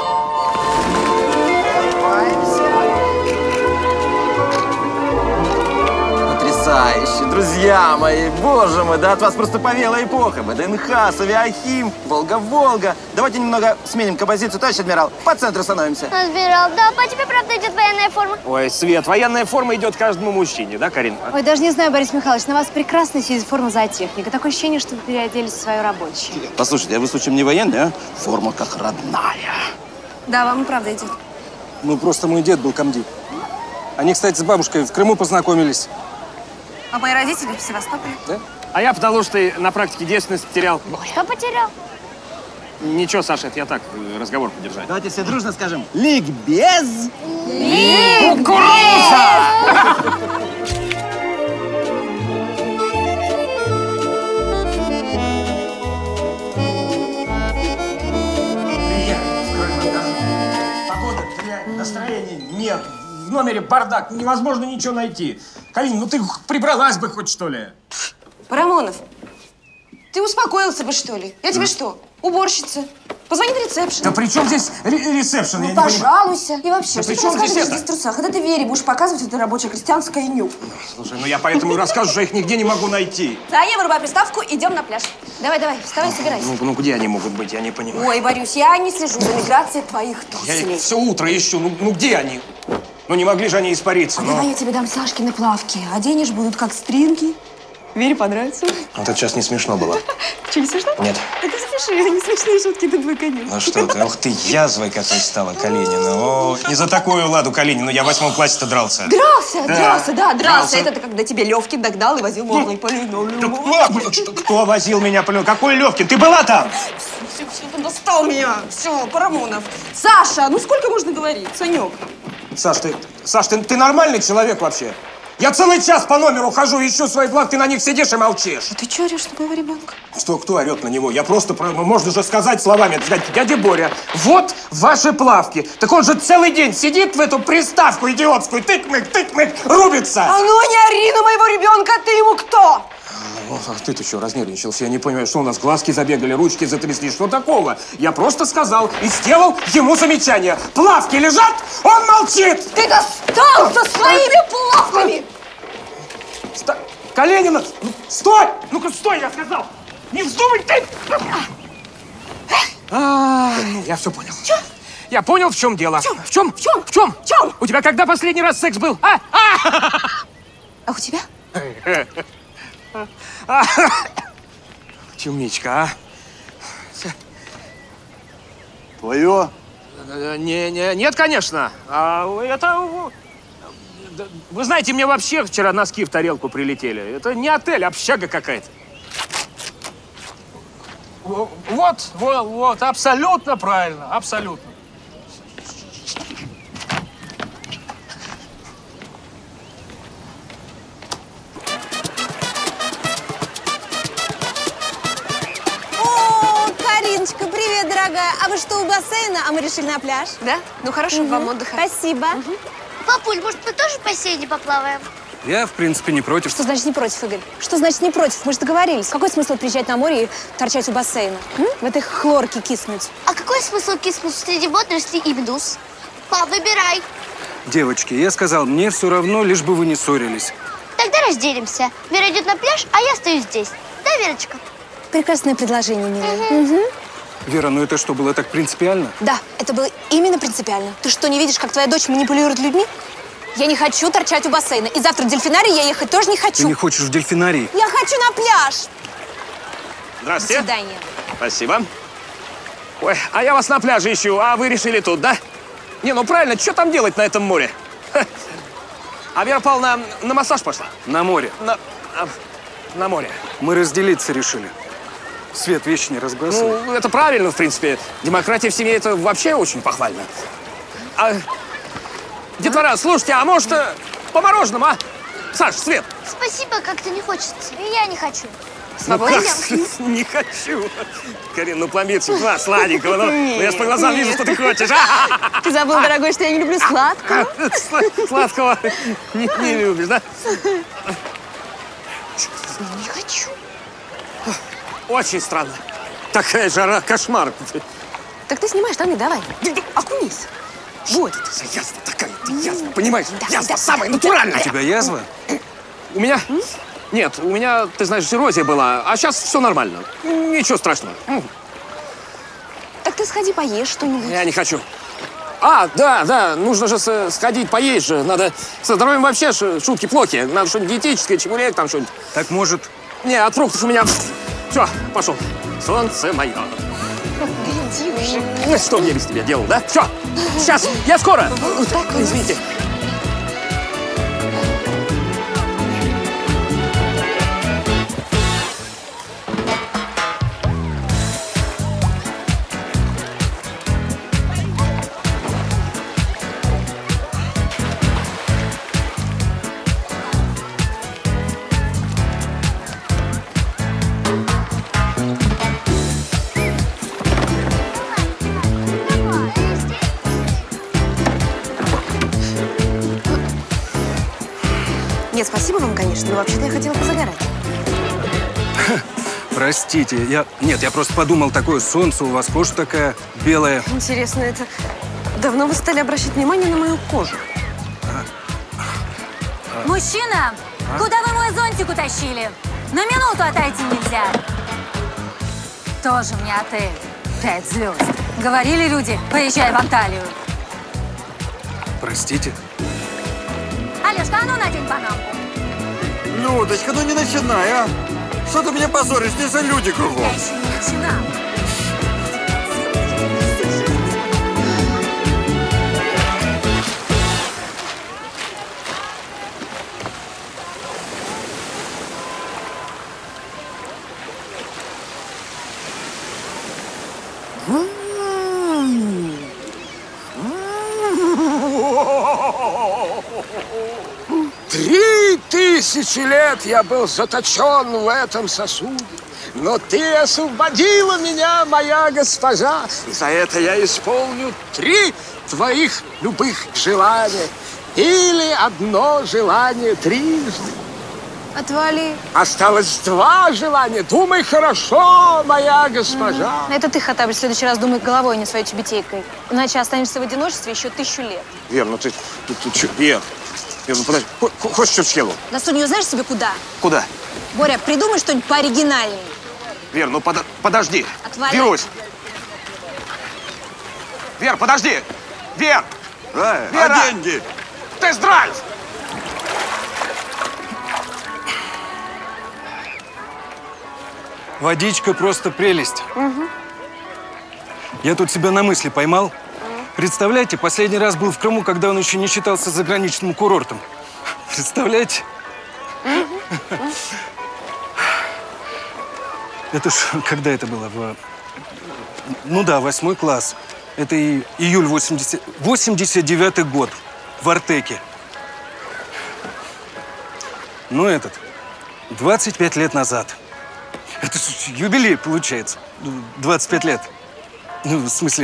Speaker 10: Потрясающе, друзья мои, боже мой, да от вас просто повела эпоха. ВДНХ, Авиахим, Волга-Волга. Давайте немного сменим композицию, товарищ адмирал. По центру становимся.
Speaker 7: Адмирал, да, по тебе правда идет военная форма.
Speaker 8: Ой, Свет, военная форма идет каждому мужчине, да, Карин?
Speaker 16: Ой, даже не знаю, Борис Михайлович, на вас прекрасно сидит форма зоотехника. Такое ощущение, что вы переоделись в свою рабочую.
Speaker 10: Послушайте, а вы случаем не военный, а? Форма как родная.
Speaker 16: Да, вам и правда идет.
Speaker 14: Ну, просто мой дед был комдив. Они, кстати, с бабушкой в Крыму познакомились.
Speaker 1: А мои родители в Севастополе.
Speaker 14: Да?
Speaker 8: А я потому что на практике девственность потерял.
Speaker 7: Что потерял?
Speaker 8: Ничего, Саша, это я так, разговор поддержать.
Speaker 10: Давайте все дружно скажем. Ликбез.
Speaker 3: Погода, настроения нет. В номере бардак, невозможно ничего найти. Калин, ну ты прибралась бы хоть, что ли?
Speaker 16: Парамонов, ты успокоился бы, что ли? Я тебе что, уборщица? Позвони на ресепшн.
Speaker 3: Да при чем здесь ресепшн?
Speaker 16: Ну,
Speaker 3: я не понимаю.
Speaker 16: пожалуйся. И вообще,
Speaker 3: Да
Speaker 16: что
Speaker 3: при
Speaker 16: ты
Speaker 3: чем здесь
Speaker 16: расскажешь
Speaker 3: это?
Speaker 16: здесь в трусах? Когда ты Вере будешь показывать это рабочее крестьянское ню?
Speaker 3: Слушай, ну я поэтому и рассказываю, что я их нигде не могу найти.
Speaker 16: Да, я вырубаю приставку, идем на пляж. Давай, вставай, собирайся.
Speaker 3: Ну где они могут быть, я не понимаю.
Speaker 16: Ой, Борюсь, я не слежу за миграцией твоих
Speaker 3: Я
Speaker 16: туфелей.
Speaker 3: их все утро ищу, ну где они? Ну не могли же они испариться,
Speaker 16: Давай я тебе дам Сашкины плавки. Оденешь, будут как стринги. Вере понравится.
Speaker 3: Вот это сейчас не смешно было.
Speaker 16: Что, не смешно?
Speaker 3: Нет.
Speaker 16: Это смешно, не смешные шутки, это твой конец.
Speaker 3: Ну что ты, ох ты, язвой какой стала, Калинина. О, не за такую ладу, Калинину, я в 8 классе-то дрался.
Speaker 16: Дрался. Это когда тебе Левкин догнал и возил модный полинолеум.
Speaker 3: Кто возил меня по лёвкину? Какой Левкин? Ты была там?
Speaker 16: Все, ты достал меня. Все, Парамонов. Саша, ну сколько можно говорить? Санек.
Speaker 3: Саш, ты нормальный человек вообще? Я целый час по номеру хожу, ищу свои благ, ты на них сидишь и молчишь.
Speaker 16: А ты что орешь на моего ребенка?
Speaker 3: Кто орет на него? Я просто, можно же сказать словами, сказать, дядя Боря, вот ваши плавки. Так он же целый день сидит в эту приставку идиотскую, тык-мык, рубится.
Speaker 16: А ну не ори на моего ребенка, ты ему кто?
Speaker 3: А ты-то что, разнервничался? Я не понимаю, что у нас глазки забегали, ручки затрясли. Что такого? Я просто сказал и сделал ему замечание. Плавки лежат, он молчит!
Speaker 1: Ты достал со своими плавками!
Speaker 3: Калинина, стой! Ну-ка, стой, я сказал! Не вздумай ты! Я все понял.
Speaker 1: Чё?
Speaker 3: Я понял, в чем дело.
Speaker 1: В чем?
Speaker 3: В чем?
Speaker 1: В чем?
Speaker 3: В чем?
Speaker 1: В чем?
Speaker 3: У тебя когда последний раз секс был?
Speaker 1: А у тебя?
Speaker 3: Чумничка, а?
Speaker 11: Твое?
Speaker 3: Нет, конечно. Это... Вы знаете, мне вообще вчера носки в тарелку прилетели. Это не отель, общага какая-то. Вот, абсолютно правильно, абсолютно.
Speaker 1: Кариночка, привет, дорогая. А вы что, у бассейна? А мы решили на пляж.
Speaker 16: Да? Ну, хорошего вам отдыха.
Speaker 1: Спасибо.
Speaker 4: Папуль, может, мы тоже в бассейне поплаваем?
Speaker 14: Я, в принципе, не против.
Speaker 1: Что значит не против, Игорь? Что значит не против? Мы же договорились. Какой смысл приезжать на море и торчать у бассейна? В этой хлорке киснуть?
Speaker 4: А какой смысл киснуть среди водорослей и медуз? Пап, выбирай.
Speaker 14: Девочки, я сказал, мне все равно, лишь бы вы не ссорились.
Speaker 4: Тогда разделимся. Вера идет на пляж, а я остаюсь здесь. Да, Верочка?
Speaker 1: Прекрасное предложение, милая.
Speaker 14: Вера, ну это что, было так принципиально?
Speaker 1: Да, это было именно принципиально. Ты что, не видишь, как твоя дочь манипулирует людьми? Я не хочу торчать у бассейна. И завтра в дельфинарий я ехать тоже не хочу.
Speaker 14: Ты не хочешь в дельфинарий?
Speaker 1: Я хочу на пляж.
Speaker 3: Здравствуйте.
Speaker 1: До свидания.
Speaker 3: Спасибо. Ой, а я вас на пляже ищу, а вы решили тут, да? Не, ну правильно, что там делать на этом море? А Вера Павловна на массаж пошла?
Speaker 14: На море.
Speaker 3: На море.
Speaker 14: Мы разделиться решили. Свет, вещи не разбрасывай.
Speaker 3: Ну, это правильно, в принципе. Демократия в семье – это вообще очень похвально. Детвора, слушайте, а может, по мороженому, а? Саш, Свет.
Speaker 4: Спасибо, как-то не хочется. И я не хочу.
Speaker 3: Свободен? Не хочу. Карин, ну пломбирчик, сладенького. Ну, я ж по глазам вижу, что ты хочешь.
Speaker 1: Ты забыл, дорогой, что я не люблю сладкого?
Speaker 3: Сладкого не любишь, да?
Speaker 1: Не хочу.
Speaker 3: Очень странно. Такая жара, кошмар.
Speaker 1: Так ты снимай штаны, давай. Окунись. Вот.
Speaker 3: Язва такая, ты язва, понимаешь? Язва самая натуральная.
Speaker 14: У тебя язва?
Speaker 3: У меня? Нет, у меня, ты знаешь, эрозия была, а сейчас все нормально. Ничего страшного.
Speaker 1: Так ты сходи поешь что-нибудь.
Speaker 3: Я не хочу. Да, нужно же сходить поесть же. Надо со здоровьем вообще шутки плохи. Надо что-нибудь диетическое, чебурек там что-нибудь.
Speaker 14: Так может...
Speaker 3: Не, от фруктов у меня... Все, пошел. Солнце мое.
Speaker 1: Иди уже.
Speaker 3: Что я без тебя делал, да? Все, сейчас, я скоро. Извините.
Speaker 1: Нет, спасибо вам, конечно, но вообще-то я хотела позагорать.
Speaker 14: Простите, я просто подумал, такое солнце, у вас кожа такая белая.
Speaker 1: Интересно, это давно вы стали обращать внимание на мою кожу?
Speaker 7: Мужчина, куда вы мой зонтик утащили? На минуту отойти нельзя. Тоже мне отель. 5 звезд. Говорили люди, поезжай в Анталию.
Speaker 14: Простите.
Speaker 7: Алешка, а ну надень панамку.
Speaker 11: Людочка, ну не начинай, а! Что ты меня позоришь? Здесь же люди кругом.
Speaker 7: Я еще не начинала.
Speaker 8: Три 3000 лет я был заточен в этом сосуде, но ты освободила меня, моя госпожа. За это я исполню 3 твоих любых желания. Или одно желание трижды.
Speaker 20: Отвали.
Speaker 8: Осталось 2 желания. Думай хорошо, моя госпожа.
Speaker 20: Это ты, Хаттабыч, в следующий раз думай головой, а не своей тюбетейкой. Иначе останешься в одиночестве еще 1000 лет.
Speaker 3: Вер, ну ты что? Вер, ну подожди. Хочешь что-то съела?
Speaker 20: Насунь, знаешь себе куда?
Speaker 3: Куда?
Speaker 20: Боря, придумай что-нибудь пооригинальнее.
Speaker 3: Вер, ну подожди.
Speaker 20: Отвали.
Speaker 3: Верусь. Вер, подожди. Вер! Вера!
Speaker 11: А деньги?
Speaker 3: Тест-драйв!
Speaker 14: Водичка просто прелесть. Я тут себя на мысли поймал. Представляете, последний раз был в Крыму, когда он еще не считался заграничным курортом. Представляете? Это ж когда это было? Ну да, 8 класс. Это и июль 89-й год в Артеке. Ну, 25 лет назад. Это ж юбилей, получается. 25 лет. Ну, в смысле...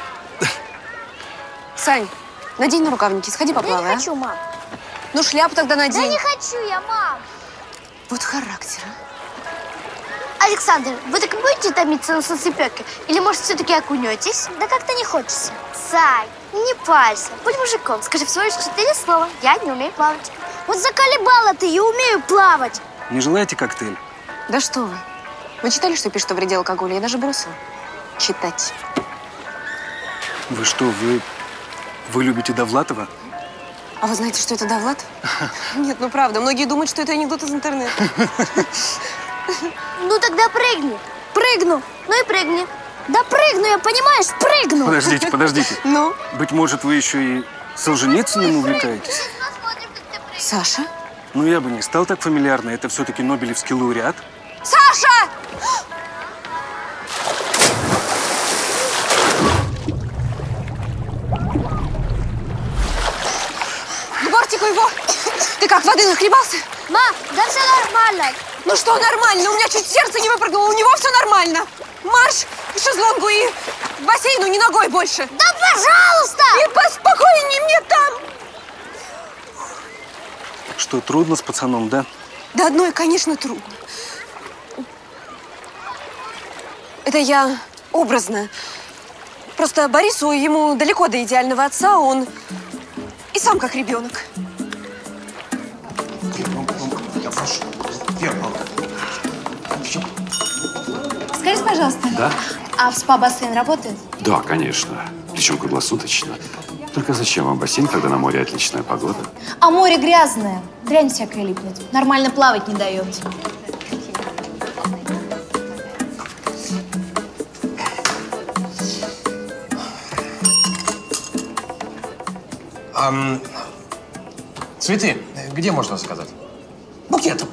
Speaker 16: Сань, надень на рукавники, сходи поплавай,
Speaker 4: Я не хочу, мам.
Speaker 16: Ну, шляпу тогда надень.
Speaker 4: Да не хочу я, мам.
Speaker 16: Вот характер,
Speaker 4: Александр, вы так будете томиться на солнцепёке? Или, может, все-таки окунетесь? Да как-то не хочется. Сань, не парься. Будь мужиком. Скажи всего лишь 4 слова. Я не умею плавать. Вот заколебала ты, я умею плавать.
Speaker 14: Не желаете коктейль?
Speaker 16: Да что вы. Вы читали, что пишет о вреде алкоголя? Я даже бросила читать.
Speaker 14: Вы что, вы любите Довлатова?
Speaker 16: А вы знаете, что это Довлат? Нет, ну правда. Многие думают, что это анекдот из интернета.
Speaker 4: Ну тогда прыгни. Прыгну. Ну и прыгни. Да прыгну я, понимаешь? Прыгну.
Speaker 14: Подождите.
Speaker 16: Ну?
Speaker 14: Быть может, вы еще и Солженицыным увлекаетесь?
Speaker 16: Саша?
Speaker 14: Ну, я бы не стал так фамильярно. Это все-таки Нобелевский лауреат.
Speaker 16: Саша! К бортику его! Ты как, воды нахлебался?
Speaker 4: Мам, да все нормально.
Speaker 16: Ну что нормально? У меня чуть сердце не выпрыгнуло, у него все нормально. Марш к шезлонгу и к бассейну, не ногой больше.
Speaker 4: Да пожалуйста!
Speaker 16: И поспокойнее мне там.
Speaker 14: Что, трудно с пацаном, да?
Speaker 16: Да одной, конечно, трудно. Это я образно. Просто Борису, ему далеко до идеального отца, он и сам как ребенок.
Speaker 3: Я прошу. Вера,
Speaker 6: Скажите, пожалуйста,
Speaker 15: Да?
Speaker 6: а в спа-бассейн работает?
Speaker 15: Да, конечно. Причем круглосуточно. Только зачем вам бассейн, когда на море отличная погода?
Speaker 6: А море грязное, дрянь всякая липнет. Нормально плавать не дает.
Speaker 3: Цветы где можно заказать? Букет.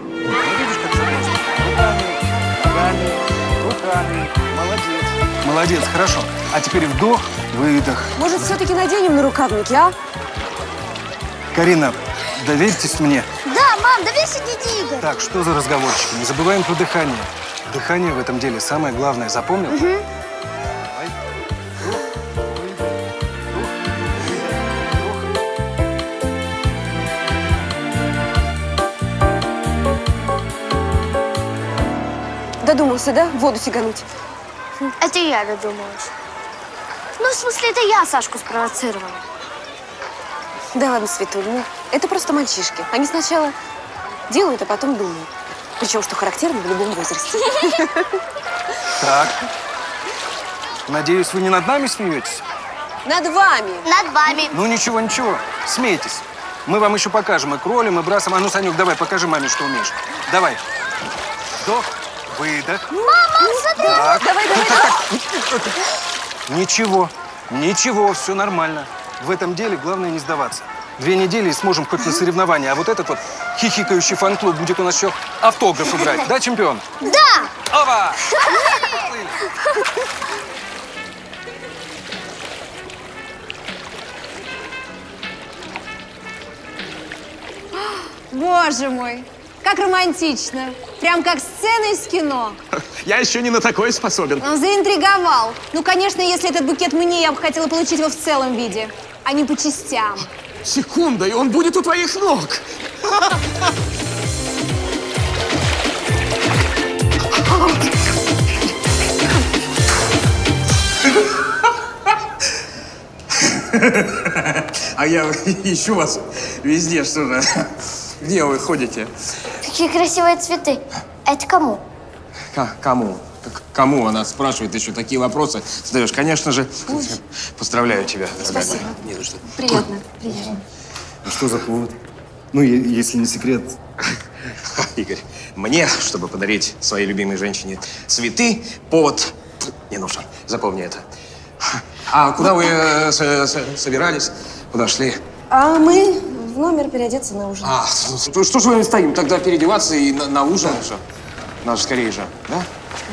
Speaker 14: Руками. Молодец, хорошо. А теперь вдох, выдох.
Speaker 16: Может, все-таки наденем на рукавники, а?
Speaker 14: Карина, доверьтесь мне.
Speaker 4: Да, мам, доверься дяде Игорю.
Speaker 14: Так, что за разговорчики? Не забываем про дыхание. Дыхание в этом деле самое главное. Запомнил?
Speaker 16: Додумался, да, в воду сигануть?
Speaker 4: Это я додумалась. Ну, в смысле, это я Сашку спровоцировала.
Speaker 16: Да ладно, Светуль, ну, это просто мальчишки. Они сначала делают, а потом думают. Причем, что характерно в любом возрасте.
Speaker 14: Так. Надеюсь, вы не над нами смеетесь?
Speaker 16: Над вами.
Speaker 4: Над вами.
Speaker 14: Ну, ничего, ничего. Смейтесь. Мы вам еще покажем и кролем, и брасом. А ну, Санек, давай, покажи маме, что умеешь. Давай. Вдох, выдох.
Speaker 4: Мама, смотри.
Speaker 14: Так.
Speaker 16: Давай.
Speaker 14: Ничего, все нормально. В этом деле главное не сдаваться. 2 недели и сможем хоть на соревнования. А вот этот вот хихикающий фан-клуб будет у нас еще автографы брать. Да, чемпион?
Speaker 4: Да!
Speaker 14: Ова!
Speaker 6: Боже мой, как романтично. Прям как сцена из кино.
Speaker 3: Я еще не на такое способен.
Speaker 6: Он заинтриговал. Ну, конечно, если этот букет мне, я бы хотела получить его в целом виде, а не по частям.
Speaker 8: Секунда, и он будет у твоих ног.
Speaker 3: А я ищу вас везде, что же. Где вы ходите?
Speaker 4: Какие красивые цветы. Это кому?
Speaker 3: Кому? Кому она спрашивает еще такие вопросы? Задаешь, конечно же. Поздравляю тебя, дорогая.
Speaker 4: Спасибо.
Speaker 3: Не за что.
Speaker 4: Приятно, приятно.
Speaker 14: А что за повод? Ну, если не секрет.
Speaker 3: Игорь, мне, чтобы подарить своей любимой женщине цветы, повод не нужен. Запомни это. А куда вы собирались? Куда шли?
Speaker 16: А мы в номер переодеться на ужин.
Speaker 3: Что ж мы стоим? Тогда переодеваться и на ужин. Что? Надо скорее же, да?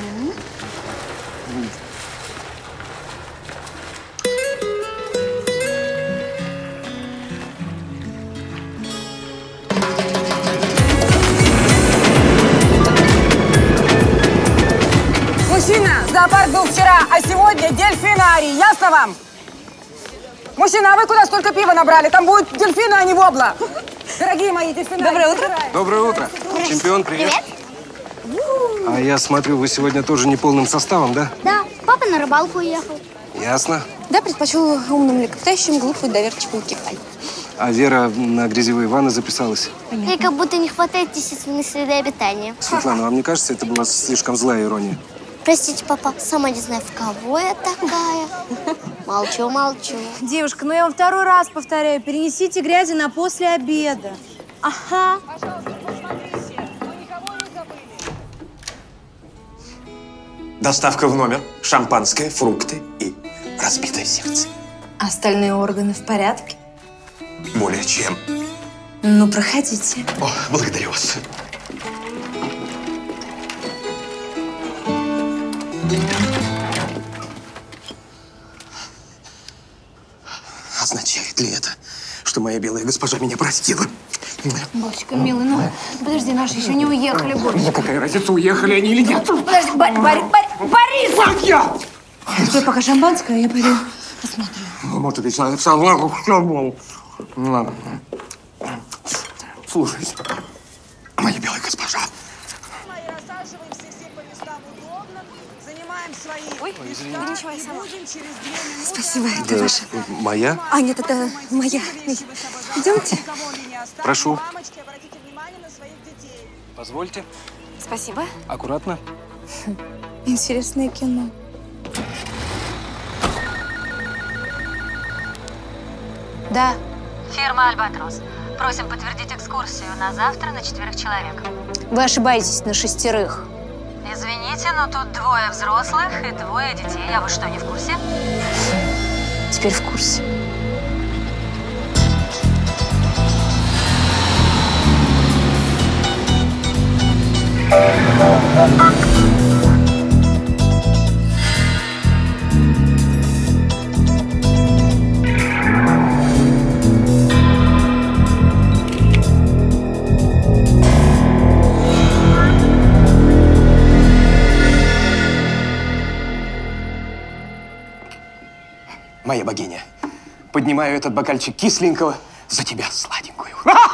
Speaker 21: Мужчина, зоопарк был вчера, а сегодня дельфинарий. Ясно вам? Мужчина, а вы куда столько пива набрали? Там будет дельфины, а не вобла. Дорогие мои дельфинарии. Доброе утро.
Speaker 14: Доброе утро. Чемпион, привет. А я смотрю, вы сегодня тоже не полным составом, да?
Speaker 4: Да, папа на рыбалку уехал.
Speaker 14: Ясно.
Speaker 16: Да, предпочел умным млекопитающим глупую доверчивую кефаль.
Speaker 14: А Вера на грязевые ванны записалась.
Speaker 4: Ей как будто не хватает естественной среды обитания.
Speaker 14: Светлана, вам не кажется, это была слишком злая ирония?
Speaker 4: Простите, папа, сама не знаю, в кого я такая. Молчу, молчу.
Speaker 7: Девушка, ну я вам второй раз повторяю, перенесите грязи на после обеда.
Speaker 4: Ага.
Speaker 3: Доставка в номер, шампанское, фрукты и разбитое сердце.
Speaker 6: Остальные органы в порядке?
Speaker 3: Более чем.
Speaker 6: Ну, проходите.
Speaker 3: О, благодарю вас. Означает ли это, что моя белая госпожа меня простила?
Speaker 7: Бочка, милый, ну подожди, наши еще не уехали, Борис.
Speaker 3: Да какая разница, уехали они или нет?
Speaker 7: Подожди, Борис!
Speaker 3: Как я?
Speaker 7: Стой, пока шампанское, я пойду посмотрю.
Speaker 3: Ну, может, ты салат, что был? Ну, ладно. Слушай, моя белая госпожа.
Speaker 16: Ой, ничего, я сама.
Speaker 6: Спасибо, это ваша.
Speaker 14: Моя?
Speaker 6: А, нет, это моя. Идемте.
Speaker 14: Прошу. Позвольте.
Speaker 6: Спасибо.
Speaker 14: Аккуратно.
Speaker 6: Интересное кино.
Speaker 7: Да.
Speaker 13: Фирма «Альбатрос». Просим подтвердить экскурсию на завтра на 4 человек.
Speaker 6: Вы ошибаетесь, на 6.
Speaker 13: Извините, но тут 2 взрослых и 2 детей. А вы что, не в курсе?
Speaker 6: Теперь в курсе.
Speaker 3: Моя богиня, поднимаю этот бокальчик кисленького за тебя, сладенькую.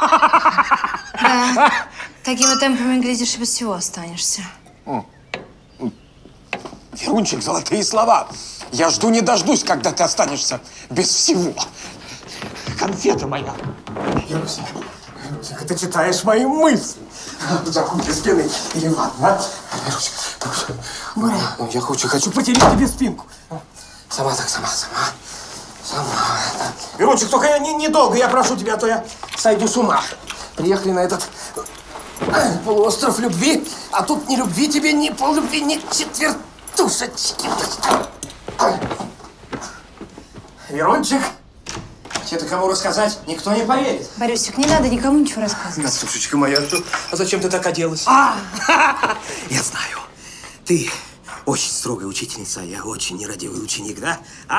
Speaker 6: Да. Такими темпами, глядишь, и без всего останешься.
Speaker 3: Верунчик, золотые слова. Я жду не дождусь, когда ты останешься без всего. Конфета моя. Веруся, ты читаешь мои мысли. Закрути спины или ладно, а? Веруся,
Speaker 6: Боря.
Speaker 3: Я хочу потереть тебе спинку. Сама. Верунчик, только недолго, я прошу тебя, а то я сойду с ума. Приехали на этот полуостров любви, а тут ни любви тебе, ни поллюбви, ни четвертушечки. Верунчик, это кому рассказать, никто не поверит.
Speaker 6: Борисик, не надо никому ничего рассказывать.
Speaker 3: Настушечка моя, а зачем ты так оделась? Я знаю, ты очень строгая учительница, а я очень нерадивый ученик, да?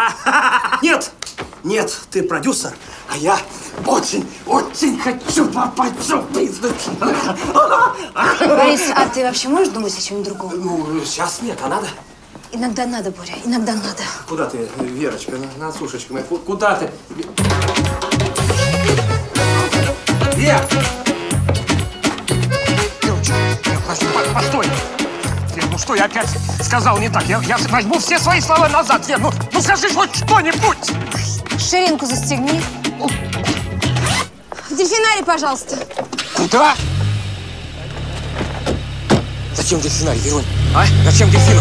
Speaker 3: Нет, ты продюсер, а я очень хочу попасть в бизнес.
Speaker 6: Борис, а ты вообще можешь думать о чем-нибудь другом?
Speaker 3: Ну, сейчас нет, а надо?
Speaker 6: Иногда надо, Боря, иногда надо.
Speaker 3: Куда ты, Верочка, Настушечка моя, куда ты? Вер! Постой! Вер, ну что я опять сказал не так? Я возьму все свои слова назад, Вер, ну скажи хоть что-нибудь!
Speaker 6: Ширинку застегни. В дельфинарий, пожалуйста.
Speaker 3: Куда? Зачем дельфинарий, Веронь? А? Зачем дельфинам?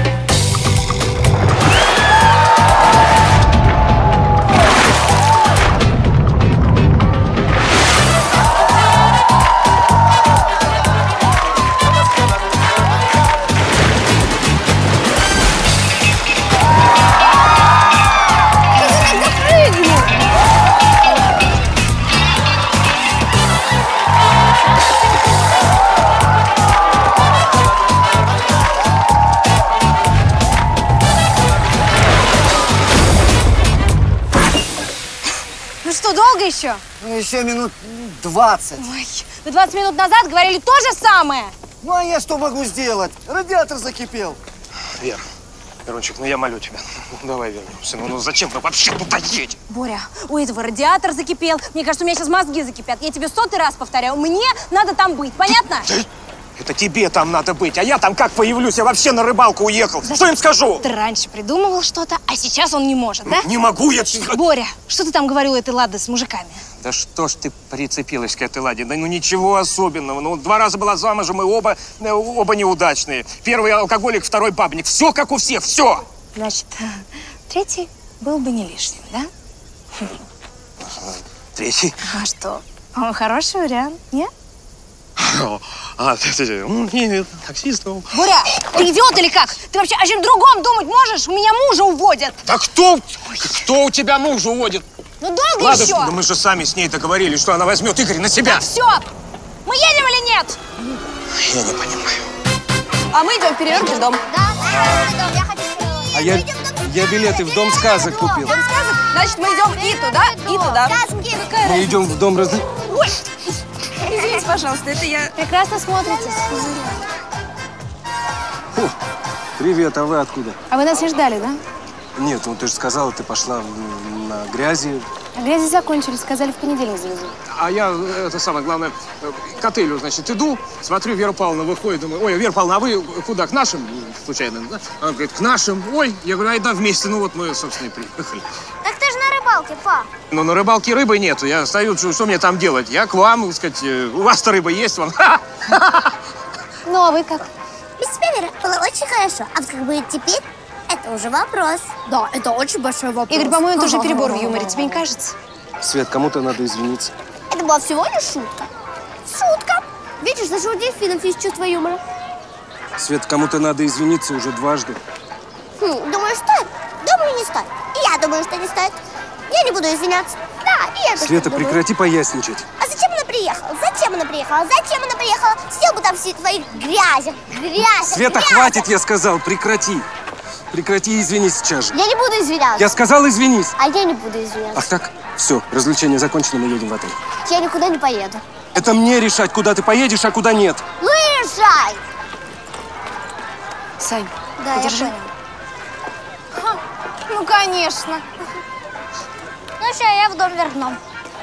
Speaker 6: Долго еще?
Speaker 17: Ну, еще минут 20.
Speaker 6: Ой, вы 20 минут назад говорили то же самое.
Speaker 17: Ну, а я что могу сделать? Радиатор закипел.
Speaker 3: Вер, Верончик, ну я молю тебя. Ну, давай вернемся. Ну зачем мы вообще туда едем?
Speaker 6: Боря, у этого радиатор закипел. Мне кажется, у меня сейчас мозги закипят. Я тебе 100-й раз повторяю. Мне надо там быть, понятно?
Speaker 3: Это тебе там надо быть, а я там как появлюсь? Я вообще на рыбалку уехал. Да что им скажу?
Speaker 6: Ты раньше придумывал что-то, а сейчас он не может, да?
Speaker 3: Не могу я.
Speaker 6: Боря, что ты там говорил этой Ладе с мужиками?
Speaker 3: Да что ж ты прицепилась к этой Ладе? Да ну ничего особенного. Ну 2 раза была замужем, и оба неудачные. Первый алкоголик, второй бабник. Все как у всех, все.
Speaker 6: Значит, 3-й был бы не лишним, да?
Speaker 3: 3-й?
Speaker 6: А что? Он хороший вариант, нет?
Speaker 3: Нет, таксист.
Speaker 6: Боря, ты идиот или как? Ты вообще о чем другом думать можешь? У меня мужа уводят.
Speaker 3: Да кто у тебя мужа уводит?
Speaker 6: Ну долго
Speaker 3: Ладно,
Speaker 6: еще?
Speaker 3: Да мы же сами с ней договорились, что она возьмет Игоря на себя.
Speaker 6: Так, все, мы едем или нет?
Speaker 3: Я не понимаю.
Speaker 16: А мы идем в перевернутый дом.
Speaker 14: А я билеты в Дом сказок купил.
Speaker 16: Дом сказок? Значит, мы идем и туда, и туда.
Speaker 14: Мы идем в дом
Speaker 16: Ой! Извините, пожалуйста, это я...
Speaker 6: Прекрасно смотритесь.
Speaker 14: Привет, а вы откуда?
Speaker 6: А вы нас не ждали, да?
Speaker 14: Нет, ну ты же сказала, ты пошла на грязи.
Speaker 6: А грязи закончились, сказали, в понедельник завезу.
Speaker 8: А я, это самое главное, к отелю, значит, иду, смотрю, Вера Павловна выходит, думаю, ой, Вера Павловна, а вы куда, к нашим, случайно, да? Она говорит, к нашим, ой, я говорю, айда вместе, ну вот мы, собственно, и приехали.
Speaker 4: Так ты же на рыбалке, па.
Speaker 8: Ну, на рыбалке рыбы нету, я стою, что мне там делать? Я к вам, так сказать, у вас-то рыба есть, вон.
Speaker 6: Ну, а вы как?
Speaker 4: Без тебя, Вера, было очень хорошо. А как будет теперь, это уже вопрос.
Speaker 6: Да, это очень большой вопрос. Игорь, по-моему, это уже перебор в юморе, тебе не кажется?
Speaker 14: Свет, кому-то надо извиниться.
Speaker 4: Это была всего лишь шутка. Шутка. Видишь, даже у дельфинов есть чувство юмора.
Speaker 14: Свет, кому-то надо извиниться уже дважды.
Speaker 4: Думаю, стоит? Думаю, не стоит. И я думаю, что не стоит. Я не буду извиняться. Да, и я
Speaker 14: Света, прекрати поясничать.
Speaker 4: А зачем она приехала? Зачем она приехала? Зачем она приехала? Сидел бы там все твои грязи. Грязь.
Speaker 14: Света, хватит, я сказал, прекрати. Прекрати и извинись сейчас же.
Speaker 4: Я не буду извиняться.
Speaker 14: Я сказал, извинись.
Speaker 4: А я не буду извиняться.
Speaker 14: Ах так? Все, развлечение закончено, мы едем в отель.
Speaker 4: Я никуда не поеду.
Speaker 14: Это мне решать, куда ты поедешь, а куда нет.
Speaker 4: Ну и решай.
Speaker 6: Сань,
Speaker 4: да,
Speaker 6: подержи.
Speaker 4: Я понял.
Speaker 6: Ну, конечно.
Speaker 4: Ну все, я в дом верну.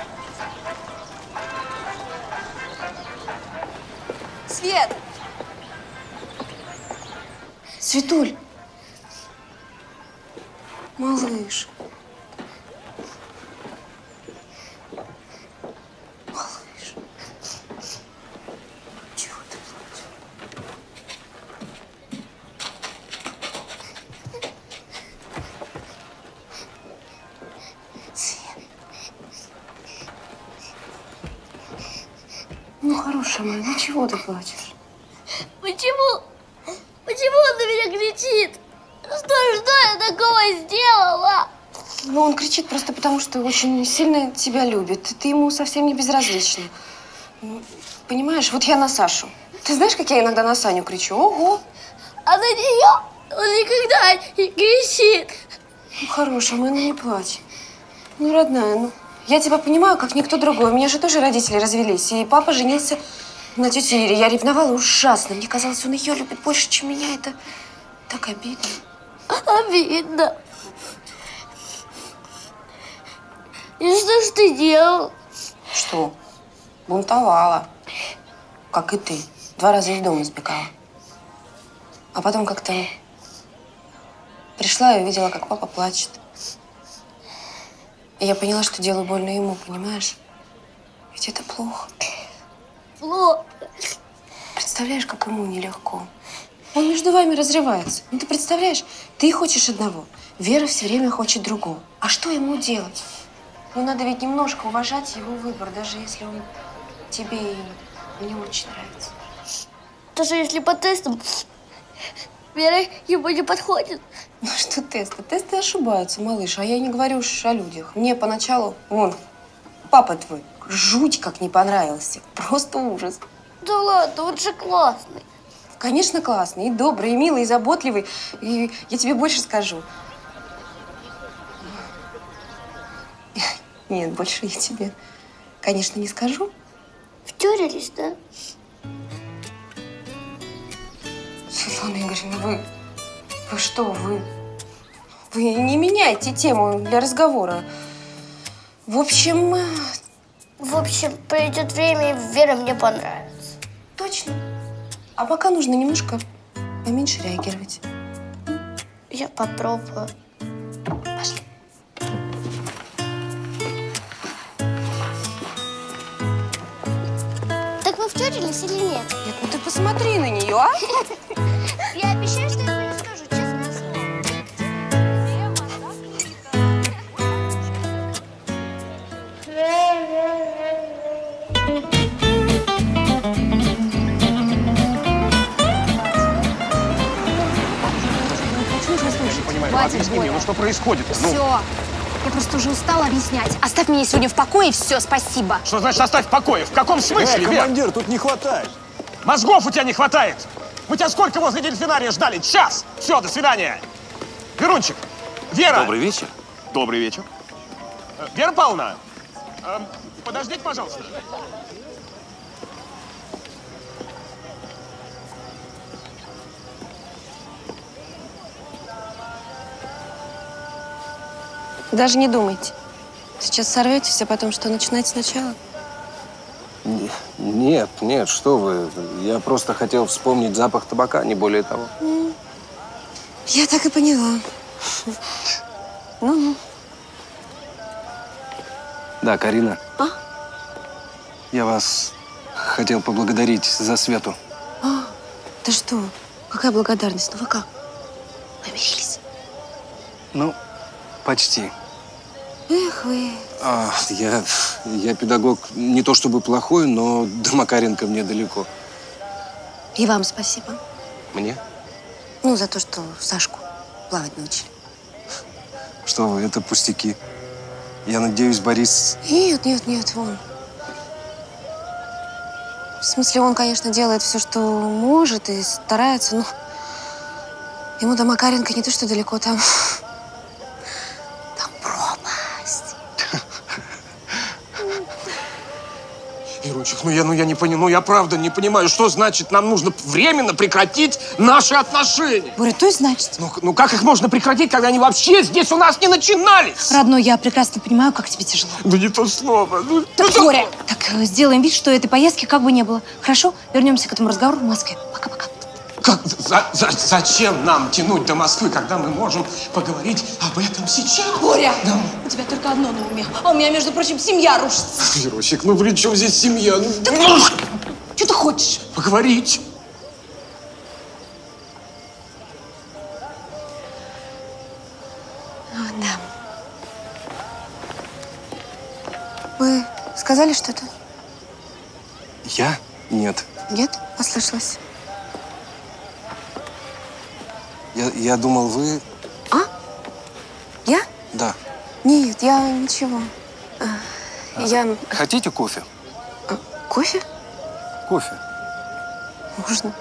Speaker 16: Свет!
Speaker 6: Светуль. Малыш. Малыш. Чего ты плачешь? Свет. Ну, хорошая моя, ну чего ты плачешь?
Speaker 4: Почему? Почему он на меня кричит? Что я такого сделала?
Speaker 6: Ну, он кричит просто потому, что очень сильно тебя любит. Ты ему совсем не безразлична. Ну, понимаешь, вот я на Сашу. Ты знаешь, как я иногда на Саню кричу? Ого!
Speaker 4: А на нее он никогда не кричит.
Speaker 6: Ну, хорошая моя, ну не плачь. Ну, родная, ну, я тебя понимаю, как никто другой. У меня же тоже родители развелись, и папа женился на тете Ире. Я ревновала ужасно. Мне казалось, он ее любит больше, чем меня. Это так обидно.
Speaker 4: Обидно. И что ж ты делал?
Speaker 6: Что? Бунтовала. Как и ты. 2 раза из дома сбегала. А потом как-то пришла и увидела, как папа плачет.
Speaker 16: И я поняла, что делаю больно ему, понимаешь? Ведь это плохо.
Speaker 4: Плохо.
Speaker 16: Представляешь, как ему нелегко. Он между вами разрывается. Ну ты представляешь, ты хочешь одного, Вера все время хочет другого. А что ему делать? Ну надо ведь немножко уважать его выбор, даже если он тебе не очень нравится.
Speaker 4: Даже если по тестам Вера ему не подходит.
Speaker 16: Ну что тесты? Тесты ошибаются, малыш. А я не говорю уж о людях. Мне поначалу, вон, папа твой, жуть как не понравился. Просто ужас.
Speaker 4: Да ладно, он же классный.
Speaker 16: Конечно, классный, и добрый, и милый, и заботливый. И я тебе больше скажу. Нет, больше я тебе, конечно, не скажу.
Speaker 4: Втюрились, да?
Speaker 16: Светлана Игоревна, вы что, вы не меняйте тему для разговора. В общем,
Speaker 4: придет время, и Вера мне понравится.
Speaker 16: Точно. А пока нужно немножко поменьше реагировать.
Speaker 4: Я попробую.
Speaker 16: Пошли.
Speaker 4: Так мы втюрились или нет?
Speaker 16: Нет, ну ты посмотри на нее, а?
Speaker 4: Я обещаю, что я не скажу, честное слово.
Speaker 3: Объясни мне, ну что происходит?
Speaker 6: Все. Я просто уже устала объяснять. Оставь меня сегодня в покое, и все, спасибо.
Speaker 8: Что значит оставь в покое? В каком смысле, Вер?
Speaker 11: Командир, тут не хватает.
Speaker 8: Мозгов у тебя не хватает. Мы тебя сколько возле дельфинария ждали? Час. Все, до свидания. Верунчик, Вера.
Speaker 15: Добрый вечер.
Speaker 8: Добрый вечер. Вера Павловна, подождите, пожалуйста.
Speaker 16: Даже не думайте. Сейчас сорветесь, а потом что, начинать сначала?
Speaker 14: Нет, нет, что вы. Я просто хотел вспомнить запах табака, не более того.
Speaker 16: Я так и поняла. Ну-ну.
Speaker 14: Да, Карина.
Speaker 16: А?
Speaker 14: Я вас хотел поблагодарить за Свету.
Speaker 16: А, да что? Какая благодарность? Ну вы как? Помирились?
Speaker 14: Ну, почти.
Speaker 16: Эх вы.
Speaker 14: Я педагог не то чтобы плохой, но до Макаренко мне далеко.
Speaker 16: И вам спасибо.
Speaker 14: Мне?
Speaker 16: Ну, за то, что Сашку плавать научили.
Speaker 14: Что вы, это пустяки. Я надеюсь, Борис…
Speaker 16: Нет, нет, нет, вон. В смысле, он, конечно, делает все, что может и старается, но ему до Макаренко не то, что далеко, там пропасть.
Speaker 8: Верунчик, ну я не понимаю, я правда не понимаю, что значит нам нужно временно прекратить наши отношения.
Speaker 6: Боря, то есть значит?
Speaker 8: Ну как их можно прекратить, когда они вообще здесь у нас не начинались?
Speaker 6: Родной, я прекрасно понимаю, как тебе тяжело.
Speaker 8: Да не то слово.
Speaker 6: Так, Боря, так сделаем вид, что этой поездки как бы не было. Хорошо? Вернемся к этому разговору в Москве. Пока-пока.
Speaker 8: Как? Зачем нам тянуть до Москвы, когда мы можем поговорить об этом сейчас?
Speaker 6: Боря, да. У тебя только одно на уме. А у меня, между прочим, семья рушится.
Speaker 8: Верусик, ну при чем здесь семья?
Speaker 6: Что ты хочешь?
Speaker 8: Поговорить.
Speaker 16: Да. Вы сказали что-то?
Speaker 14: Я? Нет.
Speaker 16: Нет? Послышалось.
Speaker 14: Я думал, вы…
Speaker 16: А? Я?
Speaker 14: Да.
Speaker 16: Нет, я ничего. Я…
Speaker 14: Хотите кофе?
Speaker 16: Кофе?
Speaker 14: Кофе.
Speaker 16: Можно.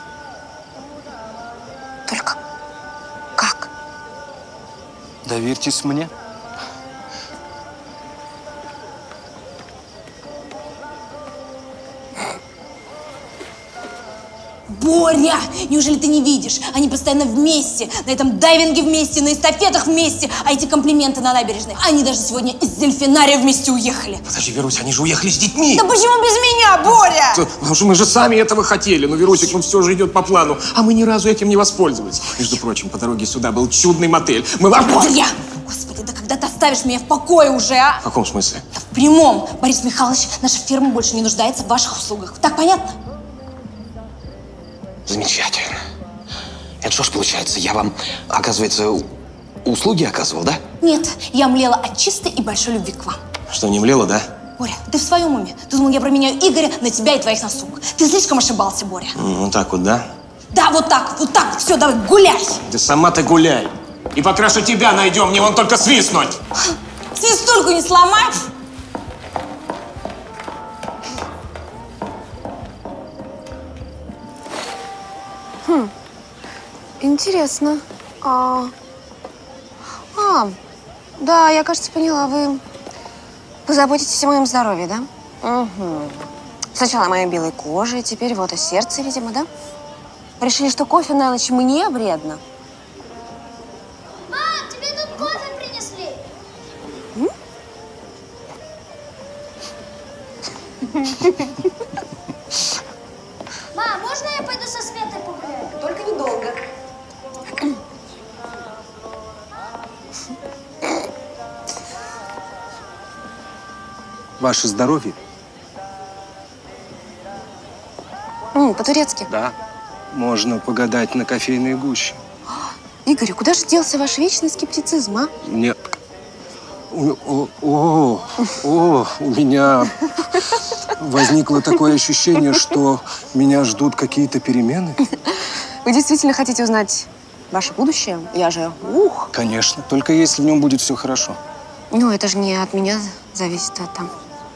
Speaker 16: Только как?
Speaker 14: Доверьтесь мне.
Speaker 6: Боря, неужели ты не видишь? Они постоянно вместе, на этом дайвинге вместе, на эстафетах вместе, а эти комплименты на набережной. Они даже сегодня из дельфинария вместе уехали.
Speaker 8: Подожди, Верусь, они же уехали с детьми.
Speaker 6: Да почему без меня, Боря?
Speaker 8: Потому что мы же сами этого хотели. Но, Верусик, ну все же идет по плану. А мы ни разу этим не воспользовались. Между прочим, по дороге сюда был чудный мотель. Мы…
Speaker 6: Боря! Господи, да когда Когда ты оставишь меня в покое уже, а?
Speaker 3: В каком смысле?
Speaker 6: В прямом. Борис Михайлович, наша фирма больше не нуждается в ваших услугах. Так понятно?
Speaker 3: Замечательно. Это что ж получается, я вам, оказывается, услуги оказывал, да?
Speaker 6: Нет, я млела от чистой и большой любви к вам.
Speaker 3: Что, не млела, да?
Speaker 6: Боря, ты в своем уме? Ты думал, я променяю Игоря на тебя и твоих наслуг. Ты слишком ошибался, Боря.
Speaker 3: Вот так вот, да?
Speaker 6: Да, вот так, вот так. Все, давай, гуляй.
Speaker 3: Да сама ты гуляй. И покраше тебя найдем, мне вон только свистнуть.
Speaker 6: Свистульку не сломай.
Speaker 16: Интересно. Да, я, кажется, поняла. Вы позаботитесь о моем здоровье, да? Угу. Сначала о моей белой коже, теперь вот о сердце, видимо, да? Решили, что кофе на ночь мне вредно?
Speaker 4: Мам, тебе тут кофе принесли. Мам, можно я пойду со Светой погуляю?
Speaker 16: Только недолго.
Speaker 14: Ваше здоровье?
Speaker 16: По-турецки?
Speaker 14: Да. Можно погадать на кофейной гуще.
Speaker 16: Игорь, куда же делся ваш вечный скептицизм, а?
Speaker 14: Мне... у меня возникло такое ощущение, что меня ждут какие-то перемены.
Speaker 16: Вы действительно хотите узнать ваше будущее? Я же...
Speaker 14: Конечно, только если в нем будет все хорошо.
Speaker 16: Ну, это же не от меня зависит, а там.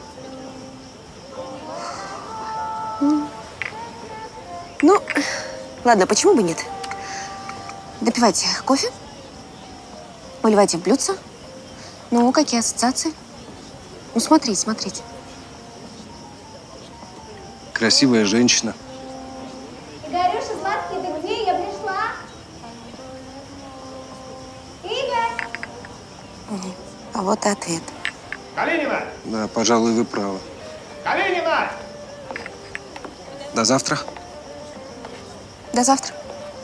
Speaker 16: Ну, ладно, почему бы нет? Допивайте кофе, выливайте в блюдце. Ну, какие ассоциации? Ну, смотрите, смотрите.
Speaker 14: Красивая женщина.
Speaker 4: Игорюша, сладкий, ты где? Я пришла. Игорь!
Speaker 16: А вот и ответ.
Speaker 11: Калинина!
Speaker 14: Да, пожалуй, вы правы.
Speaker 11: Калинина!
Speaker 14: До завтра.
Speaker 16: До завтра.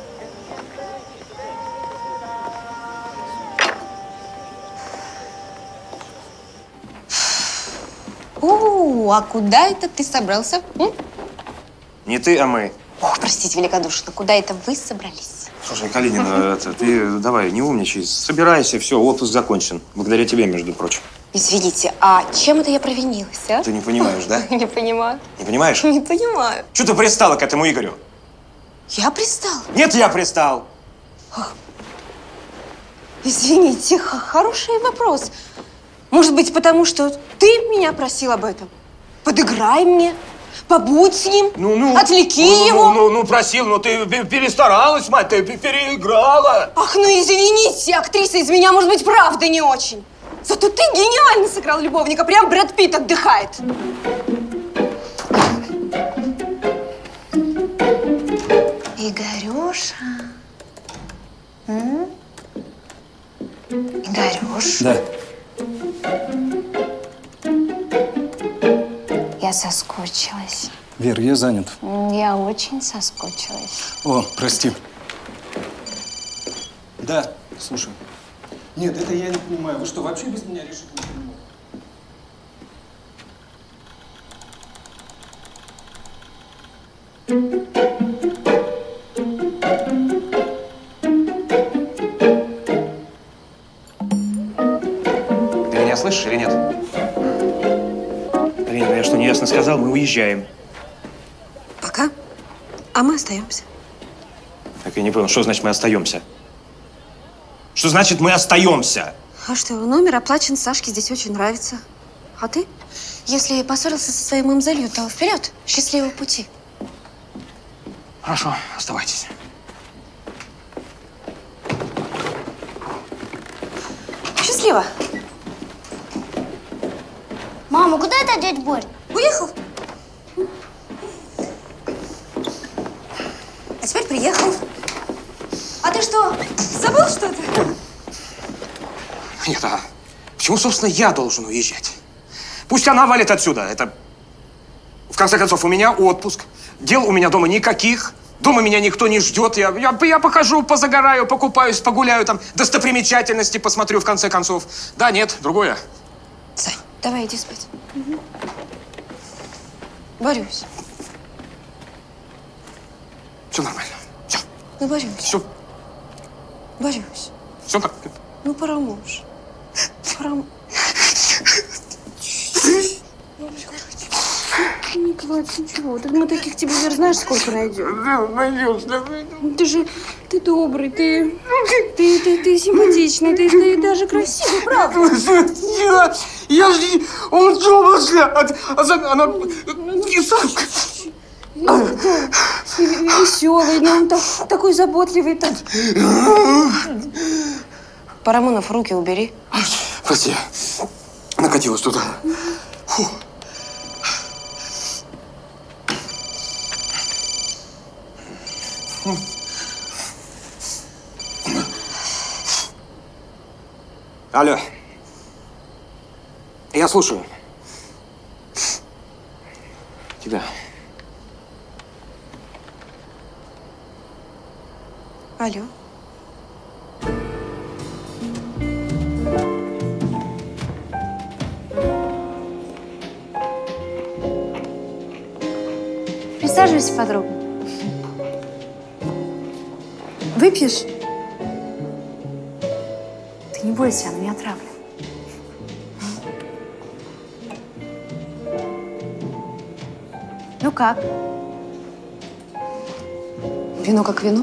Speaker 16: А куда это ты собрался?
Speaker 3: Не ты, а мы.
Speaker 16: Ох, простите великодушно, куда это вы собрались?
Speaker 3: Слушай, Калинина, ты давай, не умничай. Собирайся, все, отпуск закончен. Благодаря тебе, между прочим.
Speaker 16: Извините, а чем это я провинилась, а?
Speaker 3: Ты не понимаешь, да?
Speaker 16: Не понимаю.
Speaker 3: Не понимаешь?
Speaker 16: Не понимаю.
Speaker 3: Что ты пристала к этому Игорю?
Speaker 16: Я пристала?
Speaker 3: Нет, я пристал.
Speaker 16: Извините, хороший вопрос. Может быть, потому что ты меня просил об этом? Подыграй мне, побудь с ним, отвлеки его.
Speaker 3: Просил, но ты перестаралась, мать, ты переиграла.
Speaker 16: Ах, ну извините, актриса из меня, может быть, правда не очень. Зато ты гениально сыграл любовника, прям Брэд Питт отдыхает. Игорюша. Игорюш.
Speaker 14: Да.
Speaker 16: Я соскучилась.
Speaker 14: Вер, я занят.
Speaker 16: Я очень соскучилась.
Speaker 14: О, прости. Да, слушай. Нет, это я не понимаю. Вы что, вообще без меня решить не
Speaker 3: Ты меня слышишь или нет? Ирина, я что, неясно сказал? Мы уезжаем.
Speaker 16: Пока. А мы остаемся.
Speaker 3: Так я не понял, что значит мы остаемся? Что значит мы остаемся?
Speaker 16: А что, номер оплачен, Сашке здесь очень нравится. А ты? Если поссорился со своим мамзелью, то вперед! Счастливого пути!
Speaker 3: Хорошо, оставайтесь.
Speaker 16: Счастливо!
Speaker 4: Мама, куда это дядь Борь?
Speaker 16: Уехал. А теперь приехал. А ты что, забыл что-то?
Speaker 3: Нет, а почему, собственно, я должен уезжать? Пусть она валит отсюда. Это, в конце концов, у меня отпуск. Дел у меня дома никаких. Дома меня никто не ждет. Я похожу, позагораю, покупаюсь, погуляю, там, достопримечательности посмотрю, в конце концов. Да, нет, другое.
Speaker 16: Сань, давай иди спать. Борюсь.
Speaker 3: Все нормально. Все.
Speaker 16: Ну, борюсь.
Speaker 3: Все.
Speaker 16: Борюсь.
Speaker 3: Все так.
Speaker 16: Ну, Парамуш. Парамуш. Не плачь, ничего. Так мы таких тебе, знаешь, сколько найдем? Найдешь. Ты добрый, ты симпатичный, ты даже красивый, правда?
Speaker 3: Я же он она
Speaker 16: веселый, но он такой заботливый. Парамонов, руки убери.
Speaker 3: Прости, накатилось туда. Фу. Алло. Я слушаю. Тебя.
Speaker 16: Алло.
Speaker 20: Присаживайся, подруга. Выпьешь? Ты не бойся, она не отравлена. Ну как?
Speaker 16: Вино как вино?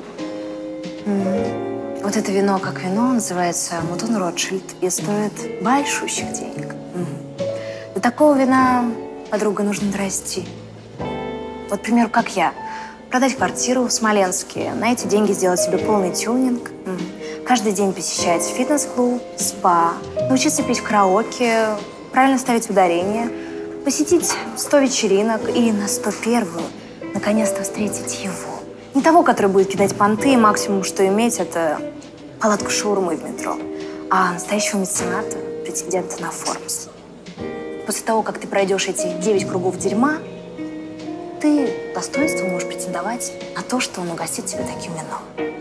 Speaker 20: Вот это вино как вино называется Мутон Ротшильд и стоит большущих денег. До такого вина, подруга, нужно дорасти. Вот, к примеру, как я. Продать квартиру в Смоленске, на эти деньги сделать себе полный тюнинг, каждый день посещать фитнес-клуб, спа, научиться петь в караоке, правильно ставить ударение, посетить 100 вечеринок и на 101-ю наконец-то встретить его. Не того, который будет кидать понты, и максимум, что иметь, это палатку шаурмы в метро, а настоящего мецената, претендента на Forbes. После того, как ты пройдешь эти 9 кругов дерьма, ты достоинством можешь претендовать на то, что он угостит тебя таким вином.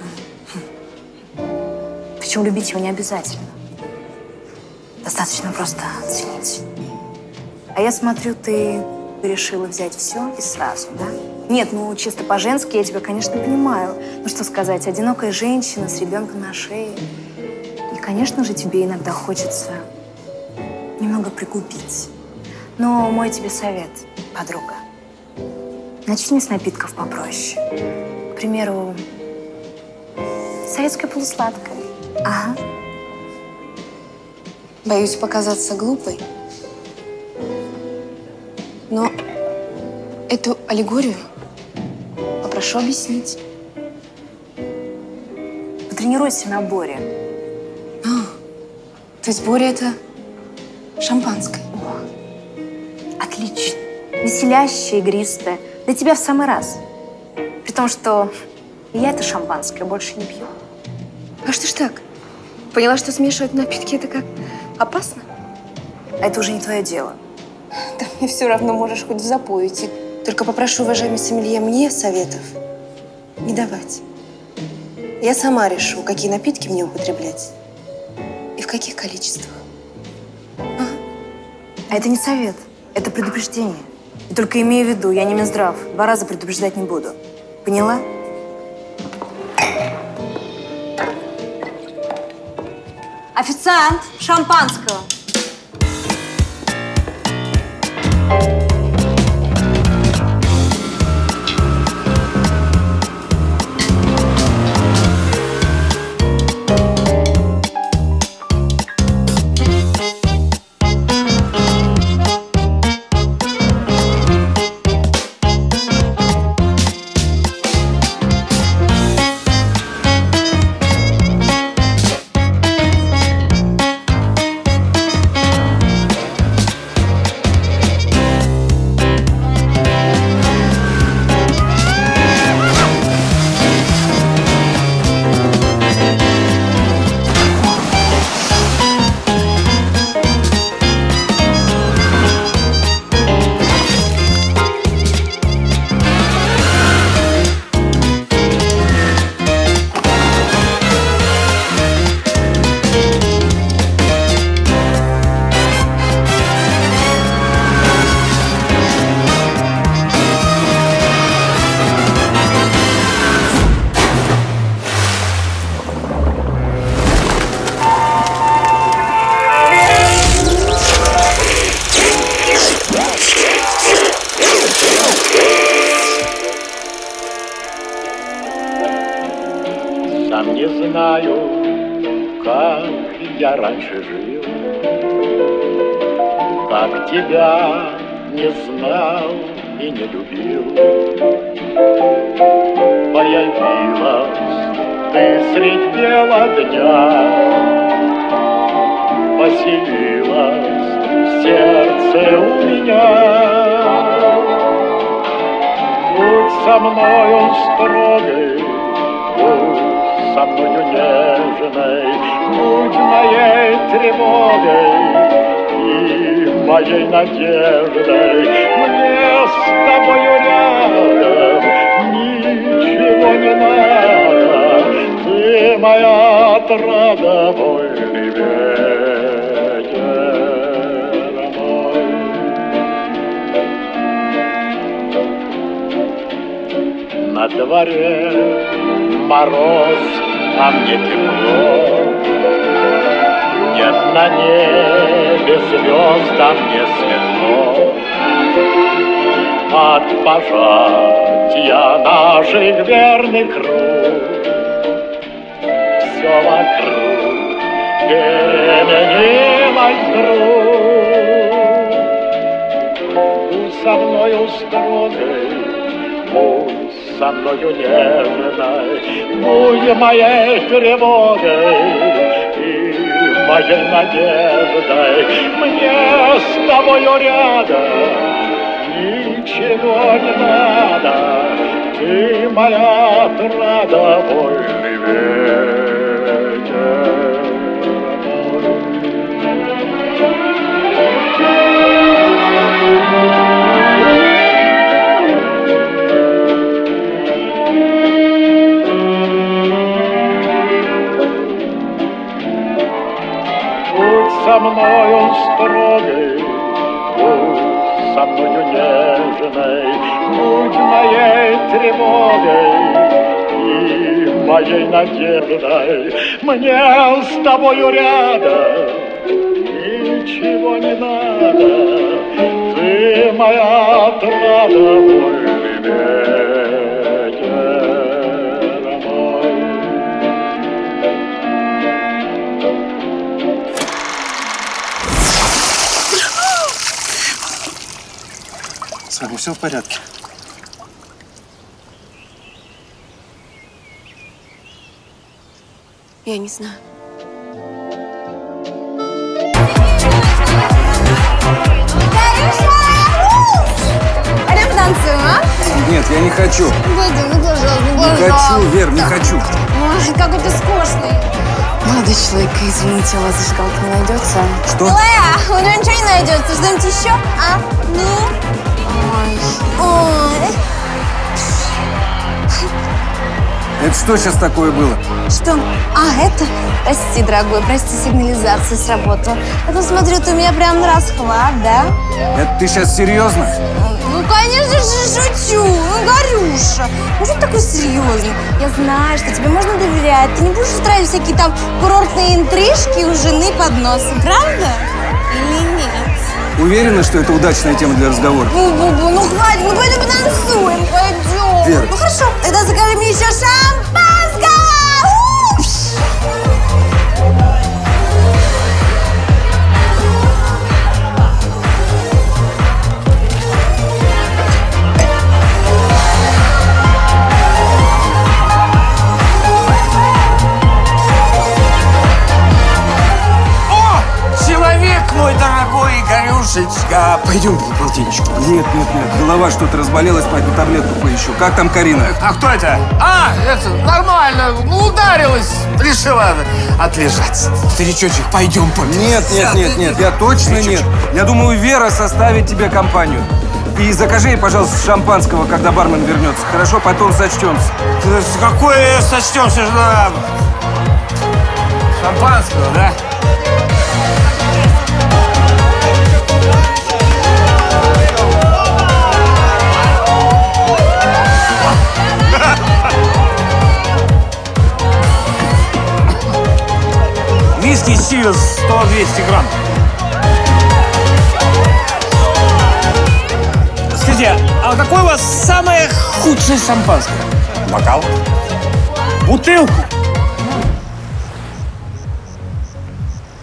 Speaker 20: Причем любить его не обязательно. Достаточно просто оценить. А я смотрю, ты решила взять все и сразу, да? Нет, ну чисто по-женски я тебя, конечно, понимаю. Ну что сказать, одинокая женщина с ребенком на шее. И, конечно же, тебе иногда хочется немного прикупить. Но мой тебе совет, подруга. Начни с напитков попроще. К примеру, советское полусладкое. Ага.
Speaker 16: Боюсь показаться глупой. Но эту аллегорию попрошу объяснить.
Speaker 20: Потренируйся на Боре.
Speaker 16: То есть Боря — это шампанское?
Speaker 20: Отлично. Веселящее, игристое. Для тебя в самый раз. При том, что я это шампанское больше не пью.
Speaker 16: А что ж так? Поняла, что смешивать напитки — это как опасно?
Speaker 20: А это уже не твое дело.
Speaker 16: Да мне все равно, можешь хоть в запой идти. Только попрошу, уважаемый сомелье, мне советов не давать. Я сама решу, какие напитки мне употреблять и в каких количествах.
Speaker 20: А это не совет, это предупреждение. И только имею в виду, я не Минздрав, 2 раза предупреждать не буду. Поняла?
Speaker 1: Официант, шампанского.
Speaker 5: я раньше жил, как тебя не знал и не любил. Появилась ты средь бела дня, поселилась в сердце у меня. Будь со мною строгой, будь со мною нежной, будь моей тревогой и моей надеждой. Мне с тобою рядом ничего не надо, ты моя отрада, вольный ветер мой. На дворе мороз, а мне тепло. Нет на небе звезд, а мне светло. От пожатия наших верный круг все вокруг переменилось вдруг. Будь со мною строгой, будь со мною нежной, будь моей тревогой и моей надеждой. Мне с тобою рядом ничего не надо, ты моя отрада, вольный ветер мой. Будь со мною строгой, будь со мною нежной, будь моей тревогой и моей надеждой. Мне с тобою рядом ничего не надо, ты моя отрада, вольный ветер мой.
Speaker 17: С вами все в порядке?
Speaker 16: Я не знаю.
Speaker 12: Пойдем танцуем, а?
Speaker 14: Нет, я не хочу.
Speaker 12: Пойдем, ну пожалуйста, ну
Speaker 14: Не
Speaker 12: пожалуйста.
Speaker 14: хочу, Вер, не хочу.
Speaker 12: Ой, какой ты скучный.
Speaker 16: Молодой человек, извините, у вас зажигалка не найдется?
Speaker 14: Что?
Speaker 12: Милая, у него ничего не найдется. Что-нибудь еще? А? Ну? Ой.
Speaker 14: Это что сейчас такое было?
Speaker 12: Что? А, это? Прости, дорогой, прости, сигнализация сработала. А то смотрю, ты у меня прям на расхват, да?
Speaker 14: Это ты сейчас серьезно?
Speaker 12: Ну, конечно же, шучу. Ну, Горюша, ну что ты такой серьезный? Я знаю, что тебе можно доверять. Ты не будешь устраивать всякие там курортные интрижки у жены под носом, правда? Или нет?
Speaker 14: Уверена, что это удачная тема для разговора?
Speaker 12: Бу-бу-бу, ну хватит, ну пойдем потанцуем, пойдем.
Speaker 14: Вера.
Speaker 12: Ну хорошо, тогда закажи мне еще шампанского!
Speaker 18: Человек мой дорогой Игорюшечка.
Speaker 14: Пойдем по полтинничку. Нет, голова что-то разболелась, пойду таблетку поищу. Как там Карина?
Speaker 18: А кто это? А, это нормально. Ну, ударилась. Решила отлежаться. Старичочек, пойдем попить.
Speaker 14: Нет, я точно нет. Я думаю, Вера составит тебе компанию. И закажи ей, пожалуйста, шампанского, когда бармен вернется. Хорошо, потом сочтемся.
Speaker 18: Какое сочтемся? Шампанского, да? Виски Сивас 100-200 грамм. Скажите, а какое у вас самое худшее шампанское? Бокал? Бутылку?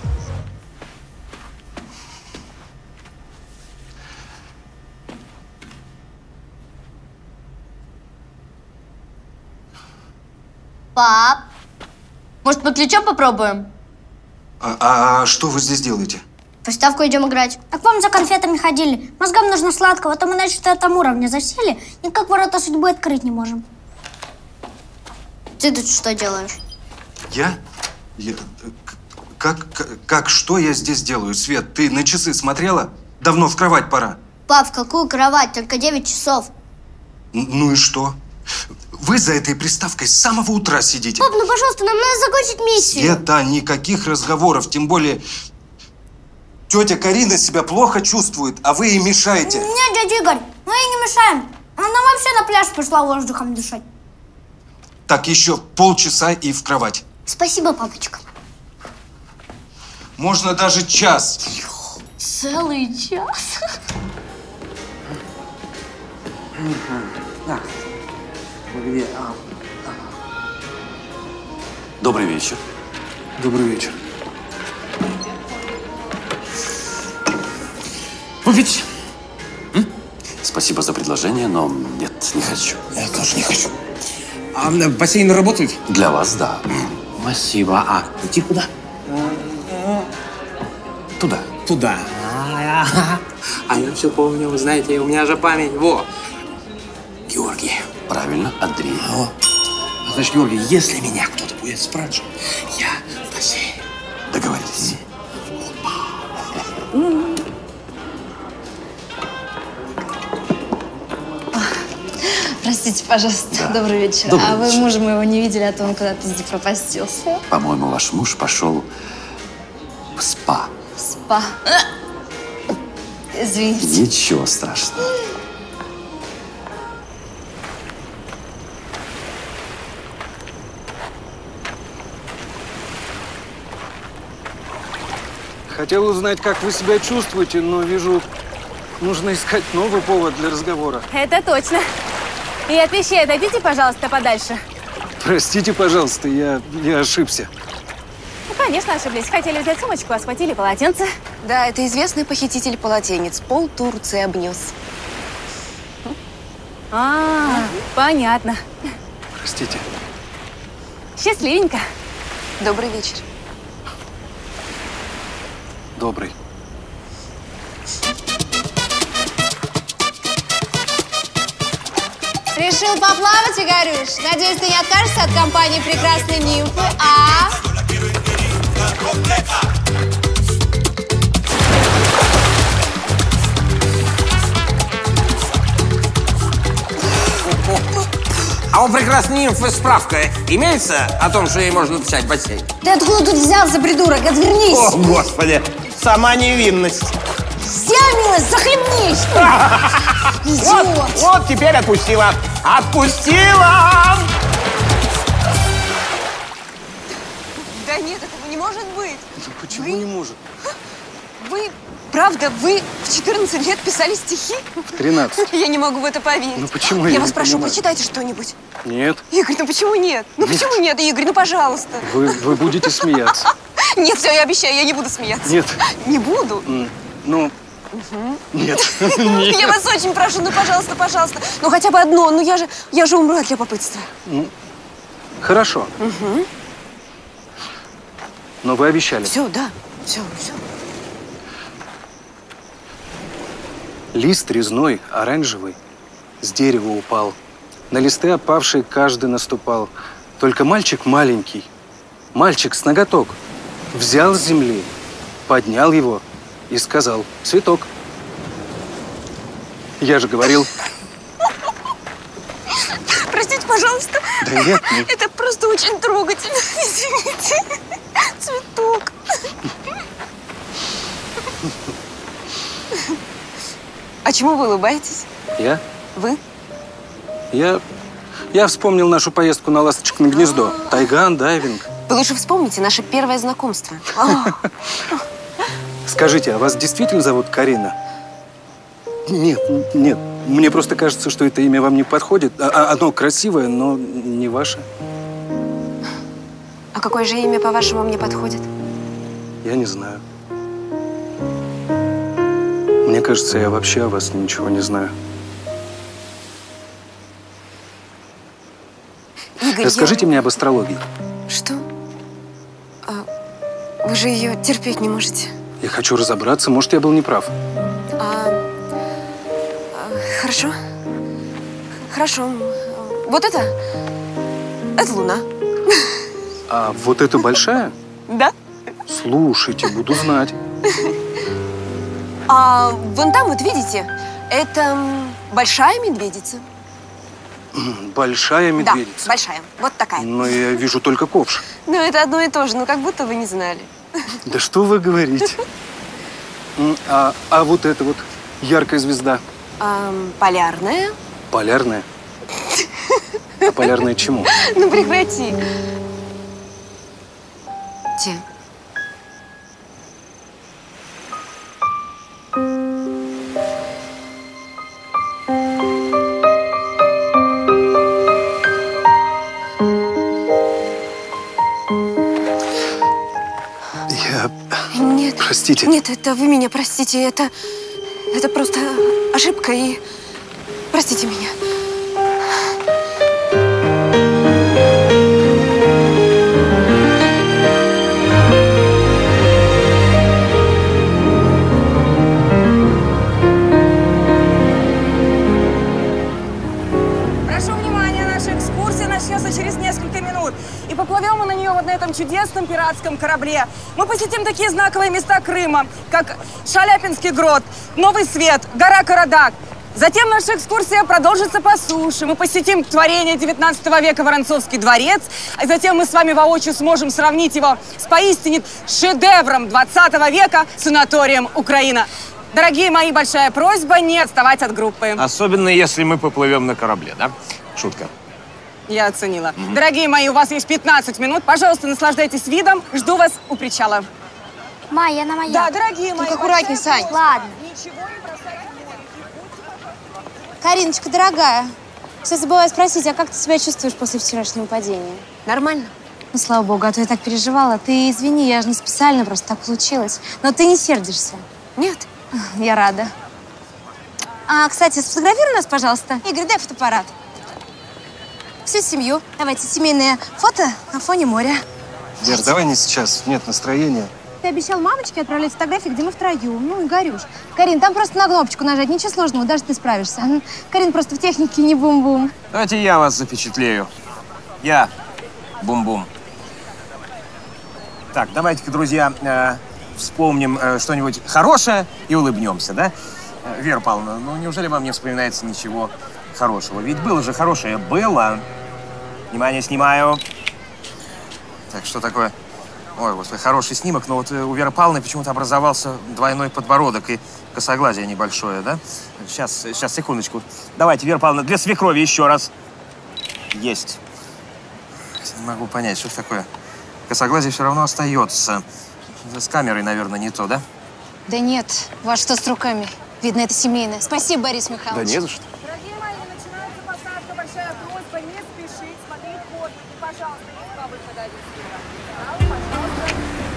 Speaker 4: Пап, может, под ключом попробуем?
Speaker 14: А что вы здесь делаете?
Speaker 4: В приставку идем играть.
Speaker 12: А к вам за конфетами ходили. Мозгам нужно сладкого, а то мы на 4-м уровне засели, никак ворота судьбы открыть не можем.
Speaker 4: Ты тут что делаешь?
Speaker 14: Я? Что я здесь делаю? Свет, ты на часы смотрела? Давно в кровать пора.
Speaker 4: Пап, в какую кровать? Только 9 часов.
Speaker 14: Ну и что? Вы за этой приставкой с самого утра сидите.
Speaker 4: Пап, ну пожалуйста, нам надо закончить миссию.
Speaker 14: Света, никаких разговоров, тем более тетя Карина себя плохо чувствует, а вы ей мешаете.
Speaker 12: Нет, дядя Игорь, мы ей не мешаем. Она вообще на пляж пошла воздухом дышать.
Speaker 14: Так, еще полчаса и в кровать.
Speaker 4: Спасибо, папочка.
Speaker 14: Можно даже час.
Speaker 4: Целый час?
Speaker 9: Где? Добрый вечер.
Speaker 14: Добрый вечер.
Speaker 9: Выпить? Спасибо за предложение, но нет, не хочу.
Speaker 3: Я тоже не хочу. А бассейн работает?
Speaker 9: Для вас, да.
Speaker 3: Спасибо. А идти куда?
Speaker 9: Туда.
Speaker 3: Туда. А я все помню, вы знаете, у меня же память. Во. Георгий.
Speaker 9: Правильно, Андрей.
Speaker 3: Значит, Георгий, если меня кто-то будет спрашивать, я в бассейн.
Speaker 9: Договорились.
Speaker 20: Простите, пожалуйста. Да. Добрый вечер.
Speaker 9: Добрый
Speaker 20: вы
Speaker 9: вечер.
Speaker 20: мужа моего не видели, а то он куда-то запропастился.
Speaker 9: По-моему, ваш муж пошел в спа.
Speaker 20: Спа. Извините.
Speaker 9: Ничего страшного.
Speaker 14: Хотел узнать, как вы себя чувствуете, но вижу, нужно искать новый повод для разговора.
Speaker 21: Это точно. И от вещей отойдите, пожалуйста, подальше.
Speaker 14: Простите, пожалуйста, я ошибся.
Speaker 21: Ну, конечно, ошиблись. Хотели взять сумочку, а схватили полотенце.
Speaker 16: Да, это известный похититель полотенец. Пол Турции обнес.
Speaker 21: Понятно.
Speaker 14: Простите.
Speaker 21: Счастливенько.
Speaker 16: Добрый вечер.
Speaker 14: Добрый.
Speaker 6: Решил поплавать, Игорюш? Надеюсь, ты не откажешься от компании прекрасной нимфы, а?
Speaker 3: А у прекрасной нимфы справка имеется о том, что ей можно написать в бассейн?
Speaker 12: Ты откуда тут взялся, придурок? Отвернись!
Speaker 3: О, Господи! Сама невинность!
Speaker 12: Сделай милость, захлебнись! Идиот!
Speaker 3: Вот теперь отпустила! Отпустила!
Speaker 16: Да нет, этого не может быть.
Speaker 14: Почему не может?
Speaker 16: Вы в 14 лет писали стихи?
Speaker 14: В 13.
Speaker 16: Я не могу в это поверить.
Speaker 14: Ну почему
Speaker 16: я
Speaker 14: я
Speaker 16: вас
Speaker 14: не
Speaker 16: прошу,
Speaker 14: понимаю?
Speaker 16: прочитайте что-нибудь.
Speaker 14: Нет.
Speaker 16: Игорь, ну почему нет? Ну
Speaker 14: Нет.
Speaker 16: почему нет, Игорь, ну пожалуйста.
Speaker 14: Вы будете смеяться.
Speaker 16: Нет, все, я обещаю, я не буду смеяться.
Speaker 14: Нет.
Speaker 16: Не буду?
Speaker 14: Ну, нет.
Speaker 16: Я вас очень прошу, ну пожалуйста, пожалуйста. Ну хотя бы одно, ну я же умру от любопытства.
Speaker 14: Ну, хорошо. Но вы обещали.
Speaker 16: Все, да, все.
Speaker 14: Лист резной, оранжевый, с дерева упал. На листы опавшие каждый наступал. Только мальчик маленький, мальчик с ноготок, взял с земли, поднял его и сказал: цветок. Я же говорил.
Speaker 16: Простите, пожалуйста.
Speaker 14: Да нет.
Speaker 16: Это просто очень трогательно. Извините. Цветок. А чему вы улыбаетесь?
Speaker 14: Я?
Speaker 16: Вы?
Speaker 14: Я вспомнил нашу поездку на Ласточкино гнездо. Тайган, дайвинг.
Speaker 16: Вы лучше вспомните наше первое знакомство.
Speaker 14: Скажите, а вас действительно зовут Карина? Нет. Мне просто кажется, что это имя вам не подходит. Оно красивое, но не ваше.
Speaker 16: А какое же имя, по-вашему, мне подходит?
Speaker 14: Я не знаю. Мне кажется, я вообще о вас ничего не знаю.
Speaker 16: Игорь,
Speaker 14: Расскажите мне об астрологии.
Speaker 1: Что? Вы же ее терпеть не можете.
Speaker 14: Я хочу разобраться, может, я был неправ.
Speaker 1: Хорошо. Хорошо. Вот это Луна.
Speaker 14: А вот эта большая?
Speaker 1: Да.
Speaker 14: Слушайте, буду знать.
Speaker 1: Вон там, вот видите, это большая медведица.
Speaker 14: Большая медведица?
Speaker 1: Да, большая. Вот такая.
Speaker 14: Но я вижу только ковш.
Speaker 1: Ну, это одно и то же. Ну, как будто вы не знали.
Speaker 14: Да что вы говорите? А вот эта вот яркая звезда?
Speaker 1: Полярная.
Speaker 14: Полярная? А полярная чему?
Speaker 1: Ну, прекрати. Те. Нет.
Speaker 14: Простите.
Speaker 1: Нет, это вы меня простите. Это просто ошибка и простите меня.
Speaker 21: Прошу внимания, наша экскурсия начнется через несколько минут. И поплывем мы на нее вот на этом чудесном пиратском корабле. Мы посетим такие знаковые места Крыма, как Шаляпинский грот, Новый Свет, гора Карадак. Затем наша экскурсия продолжится по суше. Мы посетим творение 19 века Воронцовский дворец. А затем мы с вами воочию сможем сравнить его с поистине шедевром 20 века санаторием Украина. Дорогие мои, большая просьба не отставать от группы.
Speaker 3: Особенно, если мы поплывем на корабле, да? Шутка.
Speaker 21: Я оценила. Дорогие мои, у вас есть 15 минут. Пожалуйста, наслаждайтесь видом. Жду вас у причала.
Speaker 4: Майя, на моя.
Speaker 21: Да, дорогие мои.
Speaker 12: Только аккуратней, Сань.
Speaker 4: Ладно.
Speaker 12: Кариночка, дорогая, все забыла спросить, а как ты себя чувствуешь после вчерашнего падения?
Speaker 1: Нормально.
Speaker 12: Ну, слава богу, а то я так переживала. Ты извини, я же не специально, просто так получилось. Но ты не сердишься?
Speaker 1: Нет.
Speaker 12: Я рада. Кстати, сфотографируй нас, пожалуйста. Игорь, дай фотоаппарат. Всю семью. Давайте семейное фото на фоне моря.
Speaker 14: Вер, давай не сейчас, нет настроения.
Speaker 12: Ты обещал мамочке отправлять фотографии, где мы втроем. Ну и Горюш. Карин, там просто на кнопочку нажать, ничего сложного, даже ты справишься. Карин просто в технике не бум-бум.
Speaker 3: Давайте я вас запечатлею. Я бум-бум. Так, давайте-ка, друзья, вспомним что-нибудь хорошее и улыбнемся, да? Вера Павловна, ну неужели вам не вспоминается ничего хорошего? Ведь было же хорошее. Было. Внимание, снимаю. Так, что такое? Ой, господи, хороший снимок, но вот у Веры Павловны почему-то образовался двойной подбородок и косоглазие небольшое, да? Сейчас, секундочку. Давайте, Вера Павловна, для свекрови еще раз. Есть. Не могу понять, что это такое. Косоглазие все равно остается. С камерой, наверное, не то, да?
Speaker 12: Да нет, у вас что с руками? Видно, это семейное. Спасибо, Борис Михайлович.
Speaker 3: Да не за что.
Speaker 21: Дорогие мои, начинается посадка. Большая просьба не спешить, смотреть ход. И, пожалуйста, есть два выхода, один слева. Пожалуйста.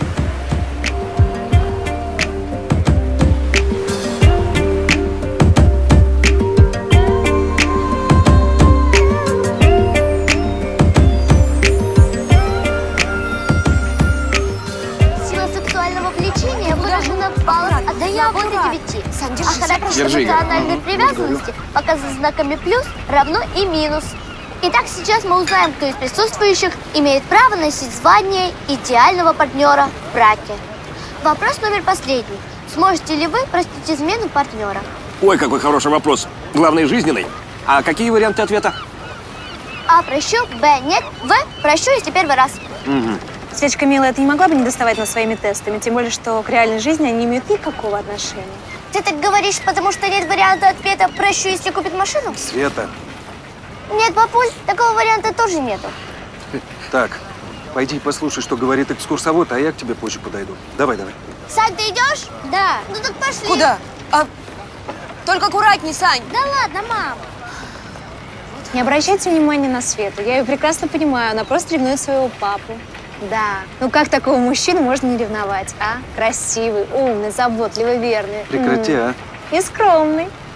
Speaker 4: Сила сексуального влечения выражена в баллах от 1 до 9. А характер эмоциональной привязанности показан знаками плюс, равно и минус. Итак, сейчас мы узнаем, кто из присутствующих имеет право носить звание идеального партнера в браке. Вопрос номер последний. Сможете ли вы простить измену партнера?
Speaker 8: Ой, какой хороший вопрос. Главный жизненный. А какие варианты ответа?
Speaker 4: А, прощу, Б, нет, В, прощу, если первый раз.
Speaker 8: Угу.
Speaker 20: Светочка, милая, ты не могла бы не доставать нас своими тестами? Тем более, что к реальной жизни они не имеют никакого отношения.
Speaker 4: Ты так говоришь, потому что нет варианта ответа «прощу, если купит машину»?
Speaker 14: Света.
Speaker 4: Нет, папуль, такого варианта тоже нету.
Speaker 14: Так, пойди послушай, что говорит экскурсовод, а я к тебе позже подойду. Давай.
Speaker 4: Сань, ты идешь? Да. Ну так пошли.
Speaker 1: Куда? Только аккуратней, Сань.
Speaker 4: Да ладно, мам.
Speaker 20: Не обращайте внимания на Свету. Я ее прекрасно понимаю. Она просто ревнует своего папу. Да. Ну как такого мужчину можно не ревновать, а? Красивый, умный, заботливый, верный.
Speaker 14: Прекрати, а.
Speaker 20: И скромный.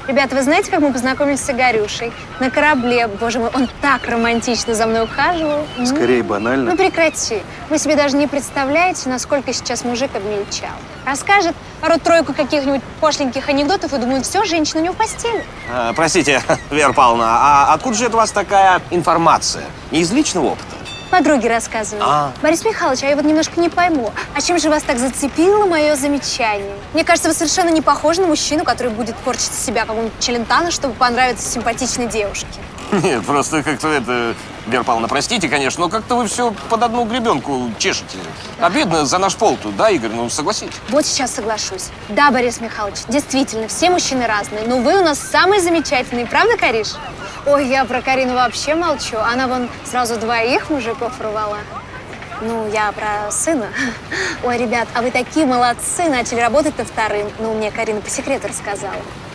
Speaker 6: Ребята, вы знаете, как мы познакомились с Игорюшей? На корабле. Боже мой, он так романтично за мной ухаживал.
Speaker 14: Скорее банально.
Speaker 6: Ну прекрати. Вы себе даже не представляете, насколько сейчас мужик обмельчал. Расскажет пару-тройку каких-нибудь пошленьких анекдотов и думает, все, женщина у него в постели.
Speaker 3: Простите, Вера Павловна, а откуда же это у вас такая информация? Не из личного опыта?
Speaker 6: Подруги рассказывают. Борис Михайлович, а я вот немножко не пойму, а чем же вас так зацепило мое замечание? Мне кажется, вы совершенно не похожи на мужчину, который будет корчить из себя какого-нибудь Челентано, чтобы понравиться симпатичной девушке.
Speaker 3: Нет, просто как-то это... Вера Павловна, простите, конечно, но как-то вы все под одну гребенку чешете. Обидно за наш пол тут, да, Игорь? Ну, согласитесь.
Speaker 6: Вот сейчас соглашусь. Да, Борис Михайлович, действительно, все мужчины разные, но вы у нас самый замечательный, правда, Кариш? Ой, я про Карину вообще молчу. Она вон сразу 2 мужиков рвала. Ну, я про сына. Ой, ребят, а вы такие молодцы, начали работать-то 2-м. Ну, мне Карина по секрету рассказала.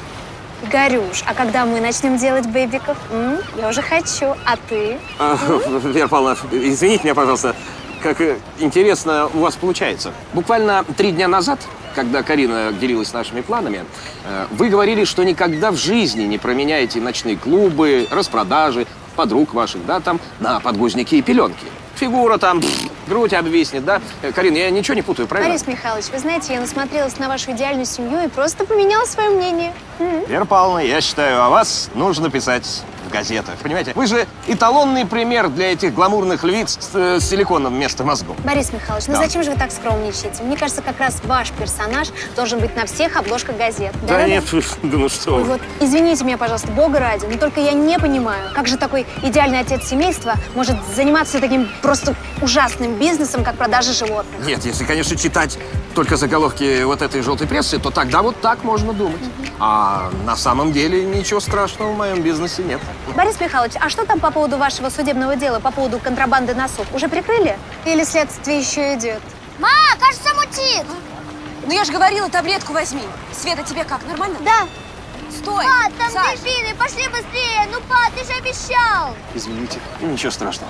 Speaker 6: Игорюш, а когда мы начнем делать бэбиков? Я уже хочу, а ты?
Speaker 3: Вера Павловна, извините меня, пожалуйста, как интересно у вас получается. Буквально 3 дня назад, когда Карина делилась нашими планами, вы говорили, что никогда в жизни не променяете ночные клубы, распродажи, подруг ваших, да, там, на подгузники и пеленки. Фигура там, грудь обвиснет, да? Карина, я ничего не путаю, правильно?
Speaker 6: Борис Михайлович, вы знаете, я насмотрелась на вашу идеальную семью и просто поменяла свое мнение.
Speaker 3: Вера Павловна, я считаю, о вас нужно писать в газетах. Понимаете? Вы же эталонный пример для этих гламурных львиц с силиконом вместо мозгов.
Speaker 6: Борис Михайлович, ну зачем же вы так скромничаете? Мне кажется, как раз ваш персонаж должен быть на всех обложках газет.
Speaker 3: Да нет, да ну что вы.
Speaker 6: Вот, извините меня, пожалуйста, Бога ради, но только я не понимаю, как же такой идеальный отец семейства может заниматься таким просто ужасным бизнесом, как продажа животных.
Speaker 3: Нет, если, конечно, читать только заголовки вот этой желтой прессы, то тогда вот так можно думать. А на самом деле ничего страшного в моем бизнесе нет.
Speaker 6: Борис Михайлович, а что там по поводу вашего судебного дела, по поводу контрабанды носов? Уже прикрыли? Или следствие еще идет?
Speaker 4: Ма, кажется, мутит.
Speaker 16: Ну я же говорила, таблетку возьми. Света, тебе как, нормально?
Speaker 4: Да.
Speaker 16: Стой!
Speaker 4: Па, там
Speaker 16: Саш.
Speaker 4: дельфины, пошли быстрее. Ну, па, ты же обещал.
Speaker 3: Извините, ничего страшного.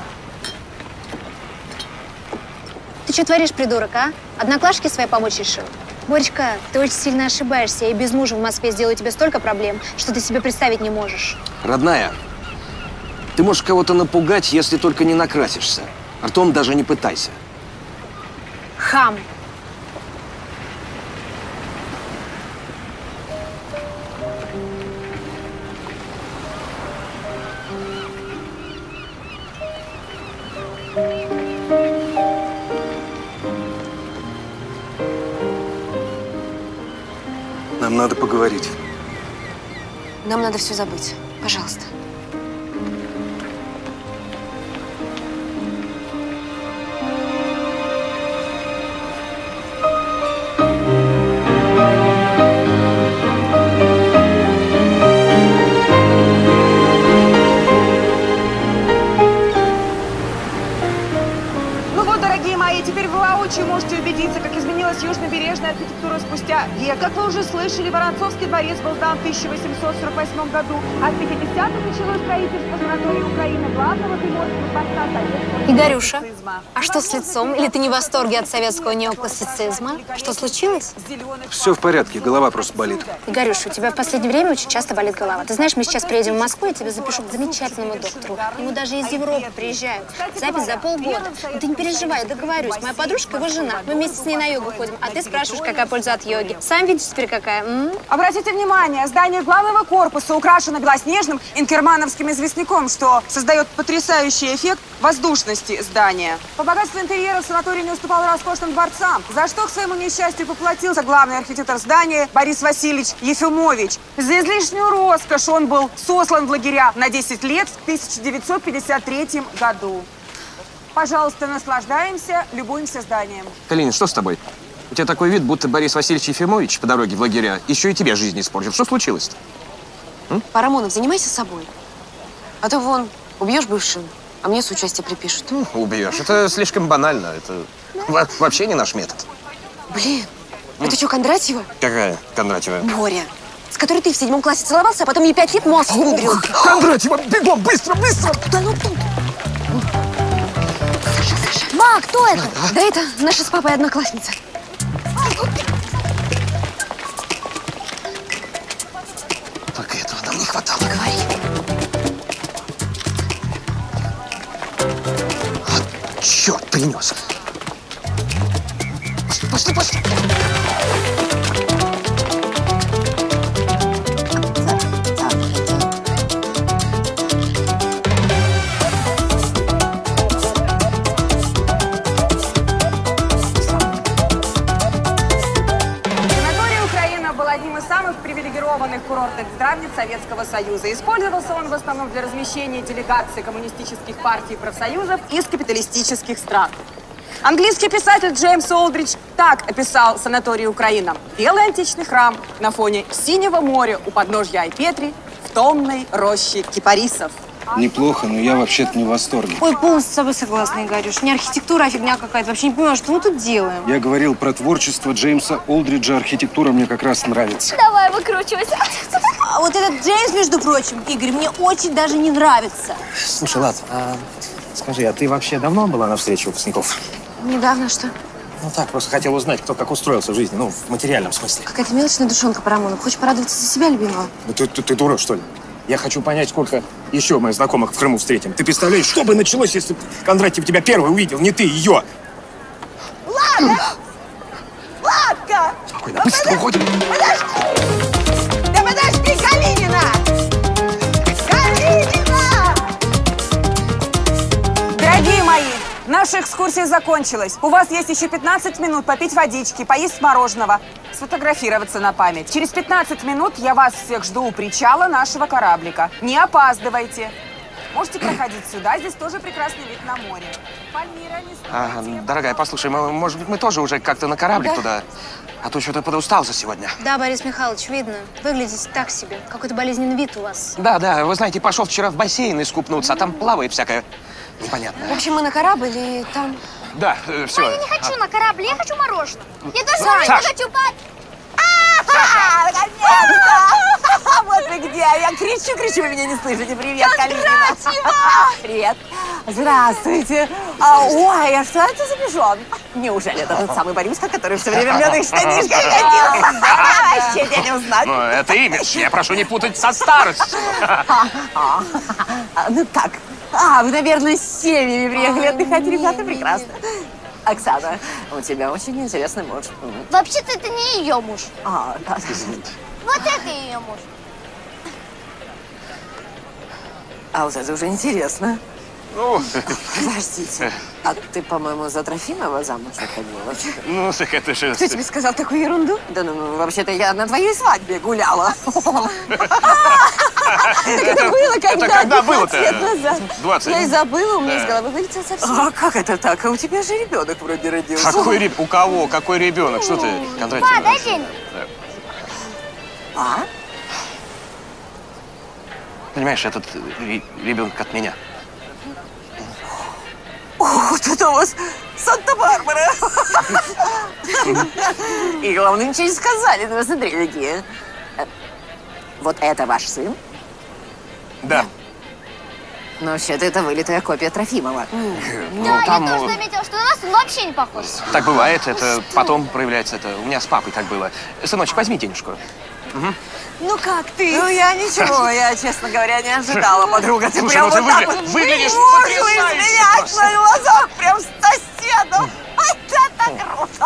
Speaker 6: Ты что творишь, придурок, а? Одноклашки своей помочь решил? Боречка, ты очень сильно ошибаешься. Я и без мужа в Москве сделаю тебе столько проблем, что ты себе представить не можешь.
Speaker 3: Родная, ты можешь кого-то напугать, если только не накрасишься. Ртом даже не пытайся.
Speaker 6: Хам.
Speaker 14: Нам надо поговорить.
Speaker 16: Нам надо все забыть. Пожалуйста.
Speaker 21: Ну вот, дорогие мои, теперь вы воочию можете убедиться, как изменилась южнобережная архитектура спустя век. Как вы уже слышали, Воронцовский дворец был сдан в 1848 году. А в 50-х началось строительство санатория Украины, главного приморского поста советского
Speaker 6: Игорюша,
Speaker 21: неоклассицизма.
Speaker 6: а что с лицом? Или ты не в восторге от советского неоклассицизма? Что случилось?
Speaker 14: Все в порядке, голова просто болит.
Speaker 6: Игорюша, у тебя в последнее время очень часто болит голова. Ты знаешь, мы сейчас приедем в Москву, я тебя запишу к замечательному доктору. Ему даже из Европы приезжают. Запись за полгода. Но ты не переживай, я договорюсь. Моя подружка его жена. Мы вместе с ней на йогу ходим. А ты спрашиваешь, какая польза от йоги. Сам видишь теперь какая.
Speaker 21: Обратите внимание, здание главного корпуса украшено белоснежным инкермановским известняком, что создает потрясающий эффект воздушности здания. По богатству интерьера санаторий не уступал роскошным дворцам, за что к своему несчастью поплатился главный архитектор здания Борис Васильевич Ефимович. За излишнюю роскошь он был сослан в лагеря на 10 лет в 1953 году. Пожалуйста, наслаждаемся, любуемся зданием.
Speaker 3: Калинин, что с тобой? У тебя такой вид, будто Борис Васильевич Ефимович по дороге в лагеря еще и тебе жизнь испортил. Что случилось-то?
Speaker 16: Парамонов, занимайся собой. А то вон, убьешь бывшую, а мне соучастие припишут.
Speaker 3: Убьешь. Это слишком банально. Это вообще не наш метод.
Speaker 16: Блин, это что, Кондратьева?
Speaker 3: Какая Кондратьева?
Speaker 16: Боря, с которой ты в 7 классе целовался, а потом ей 5 лет мозг выдрил.
Speaker 3: Кондратьева, бегом, быстро, быстро!
Speaker 16: Да ну тут. Саша. Ма, кто это? Да это наша с папой одноклассница.
Speaker 3: Так
Speaker 20: Говори.
Speaker 8: Черт, принес. Пошли, пошли.
Speaker 21: Курортных здравниц Советского Союза. Использовался он в основном для размещения делегаций коммунистических партий и профсоюзов из капиталистических стран. Английский писатель Джеймс Олдридж так описал санаторий Украина. Белый античный храм на фоне синего моря у подножья Айпетри в томной роще кипарисов.
Speaker 14: Неплохо, но я вообще-то не в восторге.
Speaker 20: Ой, полностью с тобой согласна, Игорюш. Не архитектура, а фигня какая-то. Вообще не понимаю, что мы тут делаем.
Speaker 14: Я говорил про творчество Джеймса Олдриджа. Архитектура мне как раз нравится.
Speaker 4: Давай, выкручивайся.
Speaker 12: А вот этот Джеймс, между прочим, Игорь, мне очень даже не нравится.
Speaker 3: Слушай, Лад, скажи, а ты вообще давно была на встрече выпускников?
Speaker 20: Недавно что?
Speaker 3: Ну так, просто хотел узнать, кто как устроился в жизни, ну, в материальном смысле.
Speaker 20: Какая-то мелочная душонка по Рамону. Хочешь порадоваться за себя, любимого?
Speaker 3: Ну, ты дура, что ли? Я хочу понять, сколько еще моих знакомых в Крыму встретим. Ты представляешь, что бы началось, если бы Кондратьев тебя первый увидел, не ты, ее?
Speaker 21: Ладно! Ладка!
Speaker 3: Спокойно, быстро уходим.
Speaker 21: Подожди! Да подожди, Калинина! Калинина! Дорогие мои, наша экскурсия закончилась. У вас есть еще 15 минут попить водички, поесть мороженого, сфотографироваться на память. Через 15 минут я вас всех жду у причала нашего кораблика. Не опаздывайте. Можете проходить сюда, здесь тоже прекрасный вид на море. Пальмира, не
Speaker 8: Дорогая, послушай, может быть, мы тоже уже как-то на кораблик туда? А то что-то подустал за сегодня.
Speaker 20: Да, Борис Михайлович, видно. Выглядите так себе. Какой-то болезненный вид у вас.
Speaker 8: Да, вы знаете, пошел вчера в бассейн искупнуться, а там плавает всякое непонятное.
Speaker 20: В общем, мы на корабль и там…
Speaker 8: Да, все.
Speaker 4: Я не хочу на корабле, я хочу мороженого. Я тоже
Speaker 8: Саш!
Speaker 4: не хочу
Speaker 21: наконец-то! Вот вы где! Я кричу, вы меня не слышите. Привет, Калинина! Привет! Здравствуйте! Ой, а что это за пижон? Неужели это тот самый Борюшка, который все время в лёных штанишках ходил? Вообще тебя не узнать.
Speaker 8: Ну, это имидж. Я прошу не путать со старостью.
Speaker 21: Ну как? Вы, наверное, с семьями приехали отдыхать. Ребята, прекрасно. Оксана, у тебя очень интересный муж.
Speaker 4: Вообще-то это не ее муж.
Speaker 21: Да.
Speaker 4: Вот это ее муж.
Speaker 21: Вот это уже интересно.
Speaker 8: Ну,
Speaker 21: подождите. А ты, по-моему, за Трофимова замуж выходила?
Speaker 8: Ну, так это же…
Speaker 21: Кто тебе сказал такую ерунду? Да ну, вообще-то я на твоей свадьбе гуляла. Это было когда?
Speaker 8: Это когда было-то?
Speaker 21: 20 лет назад.
Speaker 8: 20.
Speaker 21: Я и забыла, у меня из
Speaker 8: Да.
Speaker 21: головы вылетел совсем. А как это так? А у тебя же ребенок вроде родился.
Speaker 8: У кого? Какой ребенок? Что ты, Кондратьев?
Speaker 4: Па, дай денег.
Speaker 8: Понимаешь, этот ребенок от меня.
Speaker 21: Вот это у вас Санта-Барбара. И главное, ничего не сказали. Ну, смотри, какие. Вот это ваш сын?
Speaker 8: Да.
Speaker 21: Но вообще-то это вылитая копия Трофимова.
Speaker 4: Да, я тоже заметила, что на нас он вообще не похож.
Speaker 8: Так бывает, это потом проявляется. Это у меня с папой так было. Сыночек, возьми денежку. Угу.
Speaker 21: Ну как ты? Ну я ничего, я, честно говоря, не ожидала, подруга. Ты
Speaker 8: Слушай,
Speaker 21: прям
Speaker 8: ну ты
Speaker 21: вот так вот
Speaker 8: выглядишь
Speaker 21: выжглась
Speaker 8: потрясающе
Speaker 21: меня
Speaker 8: просто.
Speaker 21: на глазах, прям с соседом. Это круто.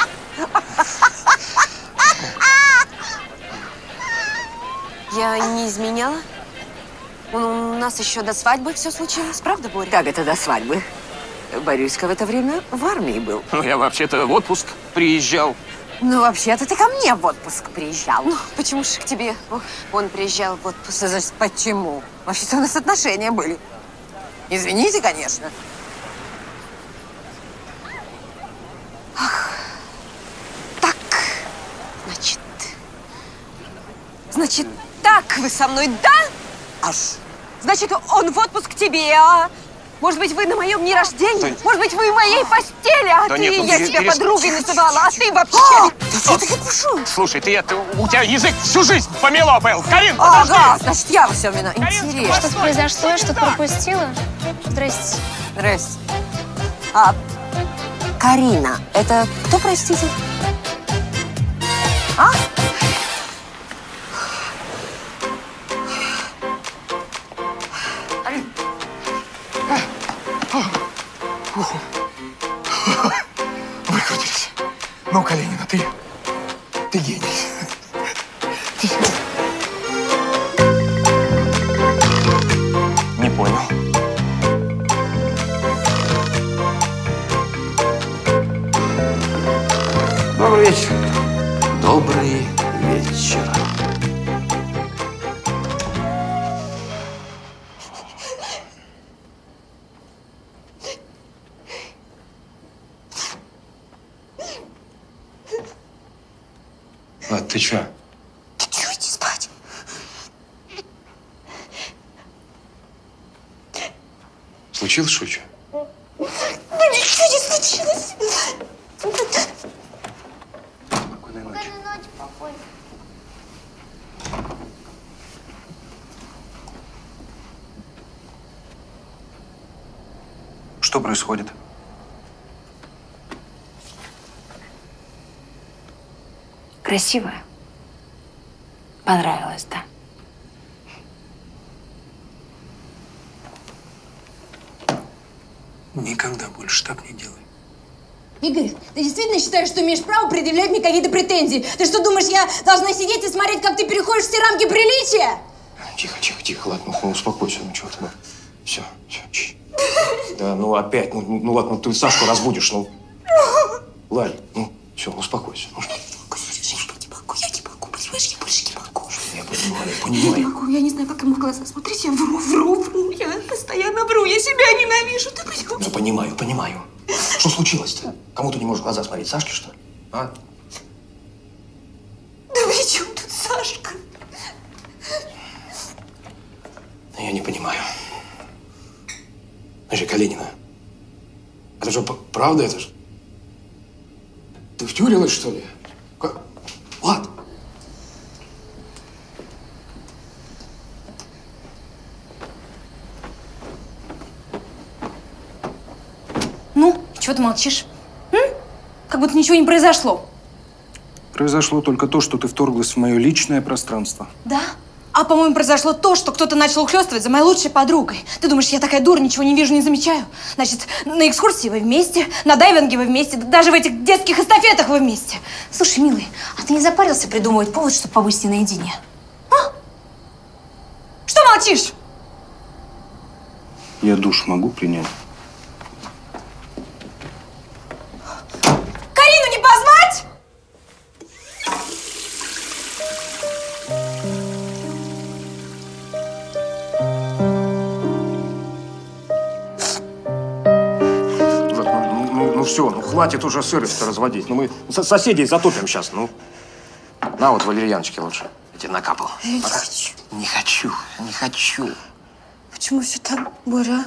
Speaker 16: Я не изменяла. У нас еще до свадьбы все случилось, правда, Боря?
Speaker 21: Как это до свадьбы? Борюська в это время в армии был.
Speaker 8: Ну, я вообще-то в отпуск приезжал.
Speaker 21: Ну, вообще-то ты ко мне в отпуск приезжал.
Speaker 16: Ну, почему же к тебе он приезжал в отпуск?
Speaker 21: Что значит, почему? Вообще-то у нас отношения были. Извините, конечно.
Speaker 16: Значит, так вы со мной, да? Значит, он в отпуск к тебе, а? Может быть, вы на моем дне рождения? Может быть, вы в моей постели, а
Speaker 8: Да
Speaker 16: ты,
Speaker 8: нет, ну,
Speaker 16: я тебя
Speaker 8: перестань.
Speaker 16: подругой называла, а ты вообще…
Speaker 21: Да что ты кипишу?
Speaker 8: Слушай, у тебя язык всю жизнь помело был. Карин, подожди.
Speaker 21: Ага, значит, я во всем вина. Интересно.
Speaker 20: Что-то произошло, я что-то пропустила. Здрасте.
Speaker 21: Здрасте. Карина, это кто, простите?
Speaker 11: Ну, Калинина, ты гений.
Speaker 3: Не понял. Добрый вечер.
Speaker 9: Добрый вечер.
Speaker 3: Влад, ты чё?
Speaker 12: Ты чё, иди спать?
Speaker 3: Случилось что-то?
Speaker 12: Ну ничего не случилось.
Speaker 3: Спокойной ночи.
Speaker 14: Что происходит?
Speaker 20: Красивая. Понравилось, да?
Speaker 14: Никогда больше так не делай.
Speaker 6: Игорь, ты действительно считаешь, что имеешь право предъявлять мне какие-то претензии? Ты что, думаешь, я должна сидеть и смотреть, как ты переходишь все рамки приличия?
Speaker 3: Тихо, ладно, ну успокойся, ну чего ты, ну. Все, чш. Да, ну опять, ну ладно, ты Сашку разбудишь, ну. Ларь, ну, все, успокойся. Ну,
Speaker 12: Я не могу, понимаешь, я больше не могу.
Speaker 3: Я понимаю.
Speaker 12: Я не могу, я не знаю, как ему в глаза смотреть. Я вру. Я постоянно вру, я себя ненавижу. Ты понимаешь?
Speaker 3: Ну, понимаю. Что случилось-то? Кому ты не можешь в глаза смотреть? Сашке, что ли? А?
Speaker 12: Да при чем тут Сашка?
Speaker 3: Я не понимаю. Значит, Калинина, это же правда, это же? Ты втюрилась, что ли? Влад!
Speaker 6: Ну, чего ты молчишь? Как будто ничего не произошло.
Speaker 14: Произошло только то, что ты вторглась в мое личное пространство.
Speaker 6: Да? А, по-моему, произошло то, что кто-то начал ухлёстывать за моей лучшей подругой. Ты думаешь, я такая дура, ничего не вижу, не замечаю? Значит, на экскурсии вы вместе, на дайвинге вы вместе, даже в этих детских эстафетах вы вместе. Слушай, милый, а ты не запарился придумывать повод, чтобы побыть с ней наедине? А? Что молчишь?
Speaker 14: Я душ могу принять?
Speaker 6: Карину не позвать?
Speaker 3: Ну все, ну хватит уже сырость разводить. Ну мы соседей затопим сейчас, ну. На вот валерьяночки лучше. Я тебе накапал.
Speaker 12: Я не хочу.
Speaker 3: Не хочу.
Speaker 12: Почему все так, Боря?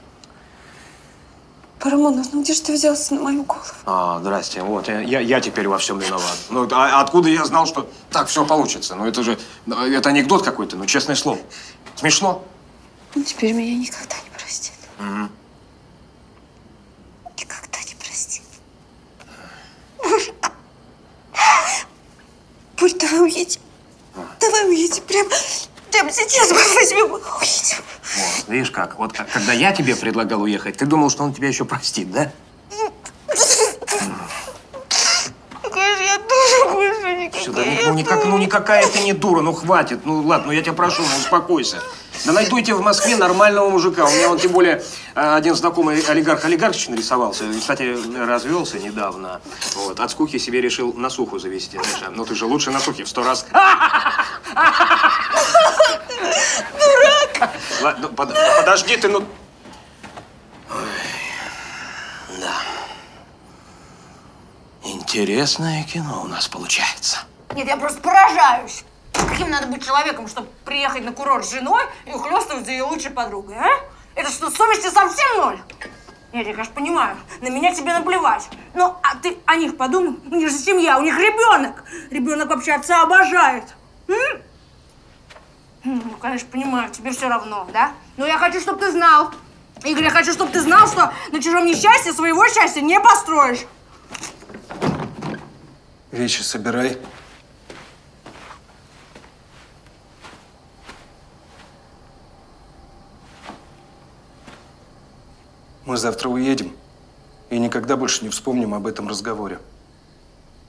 Speaker 12: Парамонов, ну где же ты взялся на мою голову?
Speaker 3: Здрасте. Вот, я теперь во всем виноват. Ну, откуда я знал, что так все получится? Ну, это же, это анекдот какой-то, ну, честное слово. Смешно?
Speaker 12: Он теперь меня никогда не простит.
Speaker 3: Угу.
Speaker 12: Никогда не простит. Борь, давай уедем. Давай уедем. Прямо сейчас возьмем и уедем.
Speaker 3: Вот, видишь как? Вот когда я тебе предлагал уехать, ты думал, что он тебя еще простит, да?
Speaker 12: Какая же я дура, больше никакая.
Speaker 3: Сюда, ну никакая ты не дура, ну хватит. Ну ладно, ну я тебя прошу, ну успокойся. Да найду я тебе в Москве нормального мужика. У меня он тем более один знакомый олигарч нарисовался. И, кстати, развелся недавно. Вот. От скуки себе решил насуху завести. Знаешь, ну ты же лучше насухи в 100 раз.
Speaker 12: Дурак!
Speaker 3: Ладно, подожди ты, ну... Ой, да. Интересное кино у нас получается.
Speaker 6: Нет, я просто поражаюсь. Каким надо быть человеком, чтобы приехать на курорт с женой и ухлёстывать за ее лучшей подругой, а? Это что, совести совсем ноль? Нет, я, конечно, понимаю, на меня тебе наплевать. Но а ты о них подумай, у них же семья, у них ребенок. Ребенок вообще отца обожает. Ну, конечно, понимаю, тебе все равно, да? Но я хочу, чтобы ты знал. Игорь, я хочу, чтобы ты знал, что на чужом несчастье своего счастья не построишь.
Speaker 14: Вещи собирай. Мы завтра уедем и никогда больше не вспомним об этом разговоре.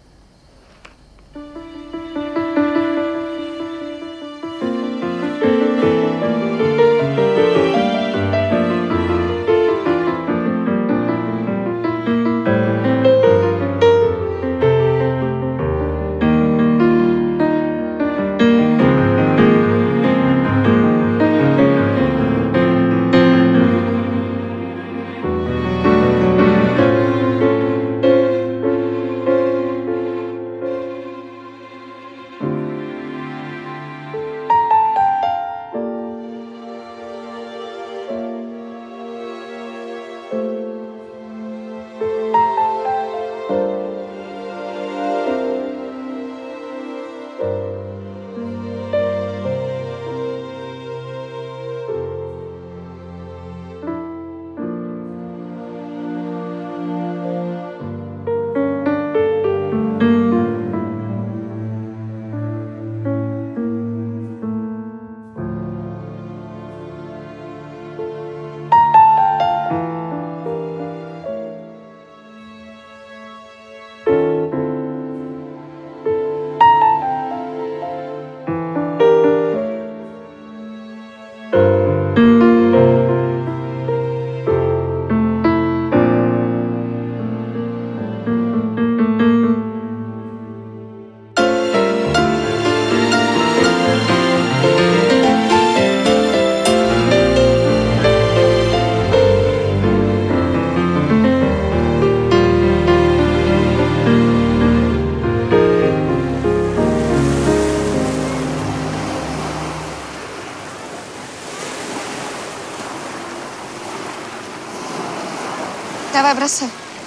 Speaker 16: Давай, бросай.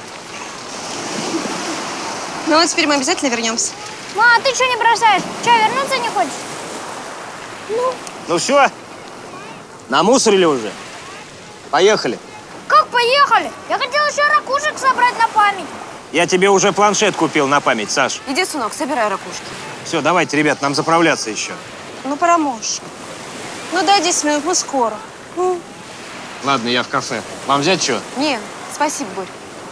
Speaker 16: Ну вот теперь мы обязательно вернемся.
Speaker 4: Ма, ты что не бросаешь? Че, вернуться не хочешь?
Speaker 3: Ну все, намусорили уже. Поехали.
Speaker 4: Как поехали? Я хотела еще ракушек собрать на память.
Speaker 3: Я тебе уже планшет купил на память, Саш.
Speaker 16: Иди, сынок, собирай ракушки.
Speaker 3: Все, давайте, ребят, нам заправляться еще.
Speaker 16: Ну, пора, муж. Ну, дай 10 минут, мы скоро. Ну.
Speaker 3: Ладно, я в кафе. Вам взять что?
Speaker 16: Не, спасибо, Борь.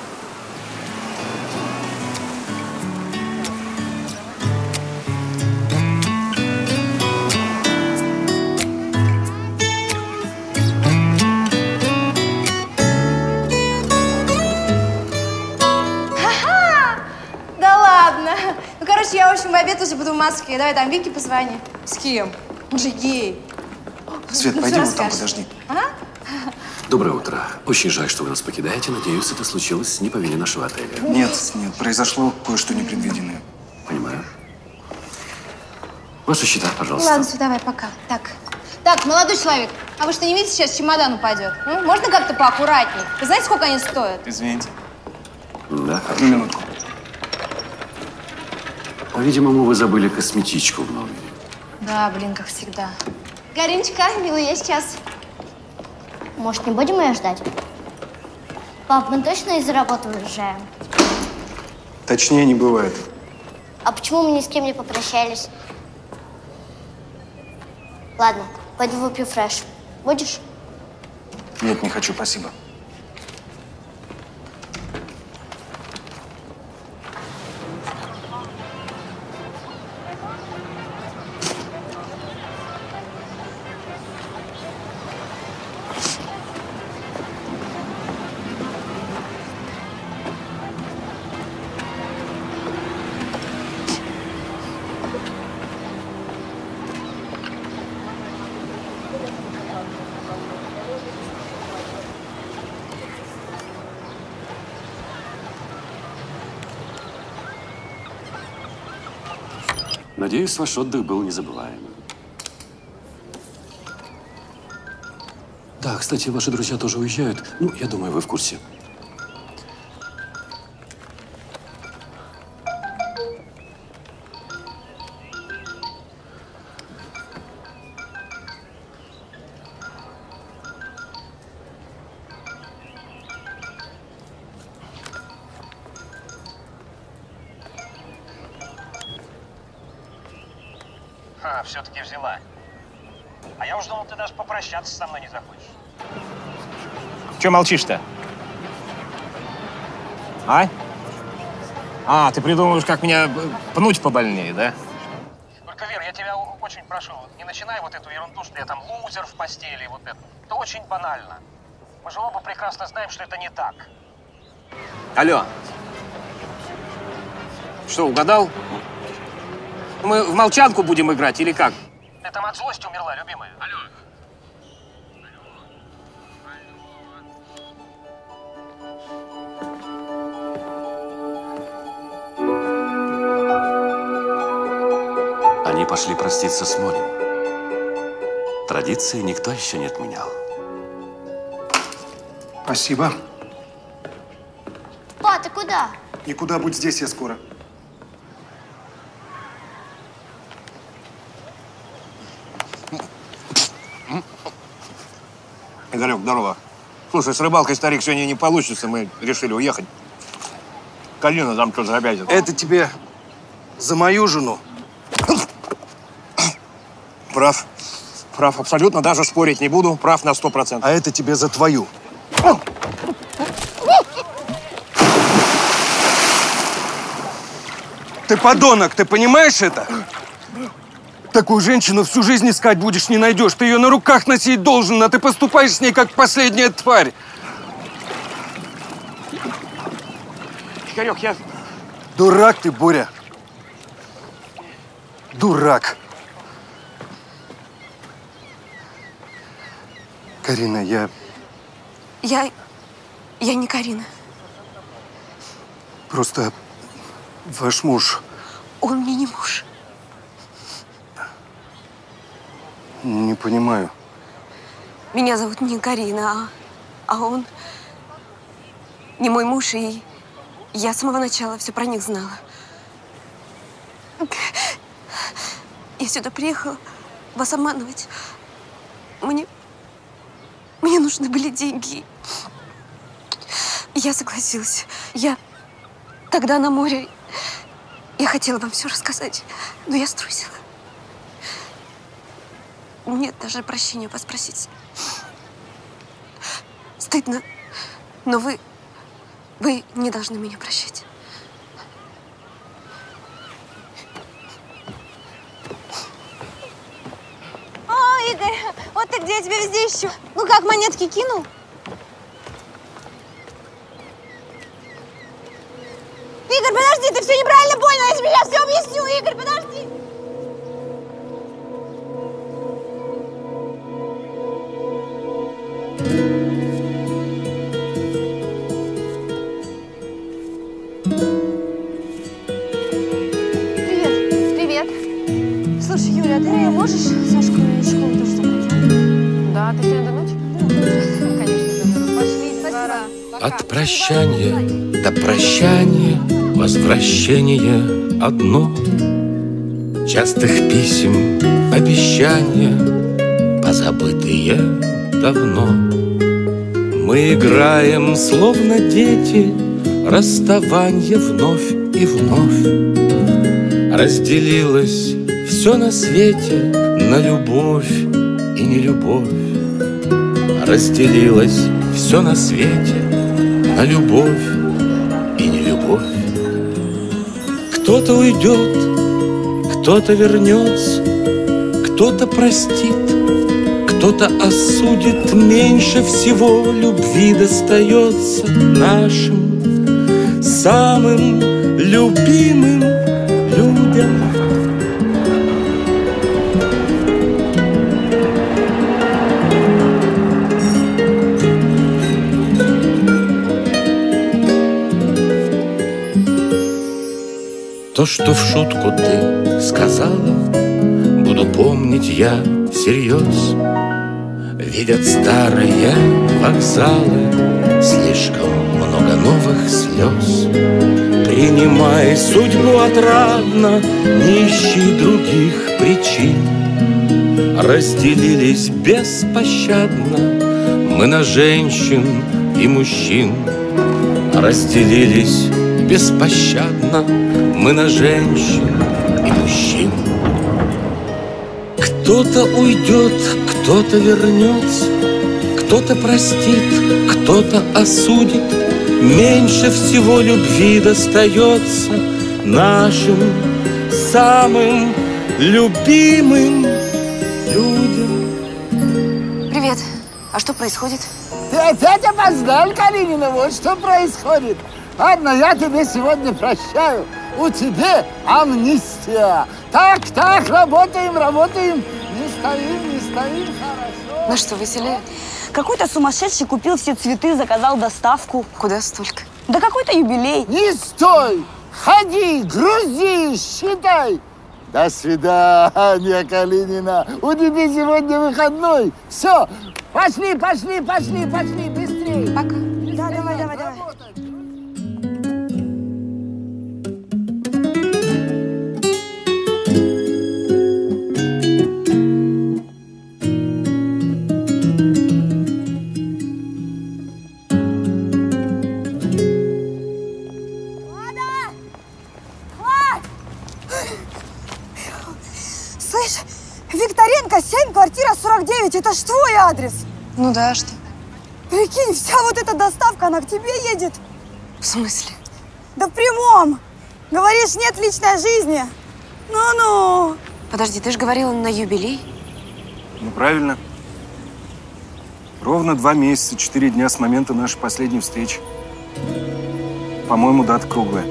Speaker 20: Да ладно. Ну, короче, я, в общем, в обед уже буду в Москве. Давай там Вике позвони. С кем? Он же гей.
Speaker 17: Свет,
Speaker 20: Ну,
Speaker 17: пойдем
Speaker 20: всё
Speaker 17: вот там,
Speaker 20: расскажешь.
Speaker 17: подожди.
Speaker 9: Доброе утро. Очень жаль, что вы нас покидаете. Надеюсь, это случилось не по вине нашего отеля.
Speaker 17: Нет, произошло кое-что непредвиденное.
Speaker 9: Понимаю. Ваши счета, пожалуйста.
Speaker 20: Ладно, все, давай, пока. Так, молодой человек, а вы что, не видите, сейчас чемодан упадет? Можно как-то поаккуратней? Вы знаете, сколько они стоят?
Speaker 17: Извините.
Speaker 9: Да.
Speaker 17: Одну минутку.
Speaker 9: По-видимому, вы забыли косметичку в номере.
Speaker 20: Да, блин, как всегда. Гариночка, милый, я сейчас.
Speaker 4: Может, не будем ее ждать? Пап, мы точно из-за работы уезжаем?
Speaker 17: Точнее не бывает.
Speaker 4: А почему мы ни с кем не попрощались? Ладно, пойду выпью фреш. Будешь?
Speaker 17: Нет, не хочу, спасибо.
Speaker 9: Надеюсь, ваш отдых был незабываемым. Да, кстати, ваши друзья тоже уезжают. Ну, я думаю, вы в курсе.
Speaker 3: Все-таки взяла. А я уж думал, ты даже попрощаться со мной не захочешь. Че молчишь-то? А, ты придумываешь, как меня пнуть побольнее, да? Только, Вер, я тебя очень прошу, не начинай вот эту ерунду, что я там лузер в постели, вот это. Это очень банально. Мы же оба прекрасно знаем, что это не так. Алло. Что, угадал? Мы в молчанку будем играть или как? Ты там от злости умерла, любимая. Алло.
Speaker 9: Они пошли проститься с морем. Традиции никто еще не отменял.
Speaker 17: Спасибо.
Speaker 4: Па, ты куда?
Speaker 17: Никуда, будь здесь, я скоро.
Speaker 3: Игорек, здорово. Слушай, с рыбалкой, старик, сегодня не получится. Мы решили уехать. Калина там что-то обязан.
Speaker 14: Это тебе за мою жену.
Speaker 3: Прав. Прав абсолютно. Даже спорить не буду. Прав на 100%.
Speaker 14: А это тебе за твою. Ты подонок, ты понимаешь это? Такую женщину всю жизнь искать будешь, не найдешь. Ты ее на руках носить должен, а ты поступаешь с ней, как последняя тварь.
Speaker 3: Игорек, я...
Speaker 14: Дурак ты, Боря. Дурак. Карина, я
Speaker 16: не Карина.
Speaker 14: Просто ваш муж.
Speaker 16: Он мне не муж.
Speaker 14: Не понимаю.
Speaker 16: Меня зовут не Карина, а он
Speaker 1: не мой муж, и я с самого начала все про них знала. Я сюда приехала вас обманывать. Мне нужны были деньги. Я согласилась. Я тогда на море. Я хотела вам все рассказать, но я струсила. Нет даже прощения вас просить. Стыдно, но вы не должны меня прощать.
Speaker 12: О, Игорь, вот ты где, я тебя везде ищу. Ну как, монетки кинул? Игорь, подожди, ты все неправильно понял, я тебе сейчас все объясню. Игорь, подожди.
Speaker 16: Привет.
Speaker 12: Слушай, Юля, а ты можешь Сашку из школы тоже забрать?
Speaker 16: Да, ты сегодня до ночи? Да, конечно. Пошли, спасибо.
Speaker 2: От прощания до прощания возвращение одно. Частых писем, обещания, позабытые давно. Мы играем, словно дети, расставанье вновь и вновь. Разделилось все на свете на любовь и нелюбовь. Разделилось все на свете на любовь и нелюбовь. Кто-то уйдет, кто-то вернется, кто-то простит, кто-то осудит. Меньше всего любви достается нашим самым любимым людям. То, что в шутку ты сказала, буду помнить я всерьез. Видят старые вокзалы слишком много новых слез. Принимай судьбу отрадно, не ищи других причин. Разделились беспощадно мы на женщин и мужчин. Разделились беспощадно мы на женщин и мужчин. Кто-то уйдет, кто-то вернется, кто-то простит, кто-то осудит. Меньше всего любви достается нашим самым любимым людям.
Speaker 1: Привет. А что происходит?
Speaker 18: Ты опять опоздал, Калинина, вот что происходит. Ладно, я тебе сегодня прощаю. У тебя амнистия. Так, работаем. Не стоим, хорошо.
Speaker 1: Ну что, веселее?
Speaker 12: Какой-то сумасшедший купил все цветы, заказал доставку.
Speaker 1: Куда столько?
Speaker 12: Да какой-то юбилей.
Speaker 18: Не стой! Ходи, грузи, считай. До свидания, Калинина. У тебя сегодня выходной. Все, пошли, быстрее.
Speaker 1: Пока.
Speaker 12: Да, давай. Слышь, Викторенко, 7, квартира 49. Это ж твой адрес.
Speaker 1: Ну да, что?
Speaker 12: Прикинь, вся вот эта доставка, она к тебе едет.
Speaker 1: В смысле?
Speaker 12: Да в прямом. Говоришь, нет личной жизни. Ну-ну.
Speaker 1: Подожди, ты же говорила на юбилей?
Speaker 17: Ну, правильно. Ровно 2 месяца, 4 дня с момента нашей последней встречи. По-моему, дата круглая.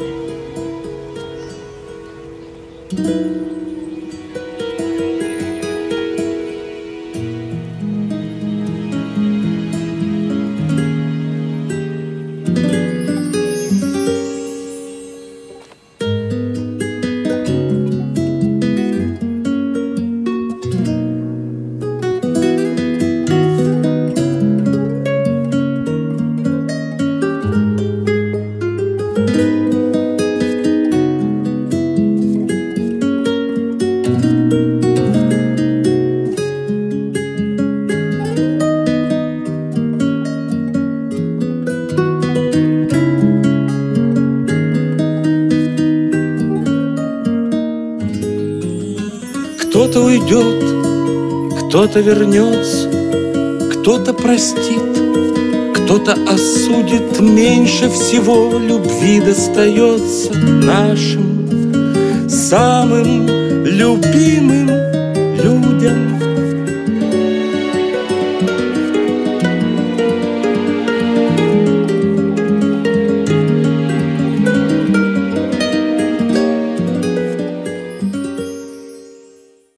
Speaker 2: Кто-то уйдет, кто-то вернется, кто-то простит, кто-то осудит. Меньше всего любви достается нашим самым любимым людям.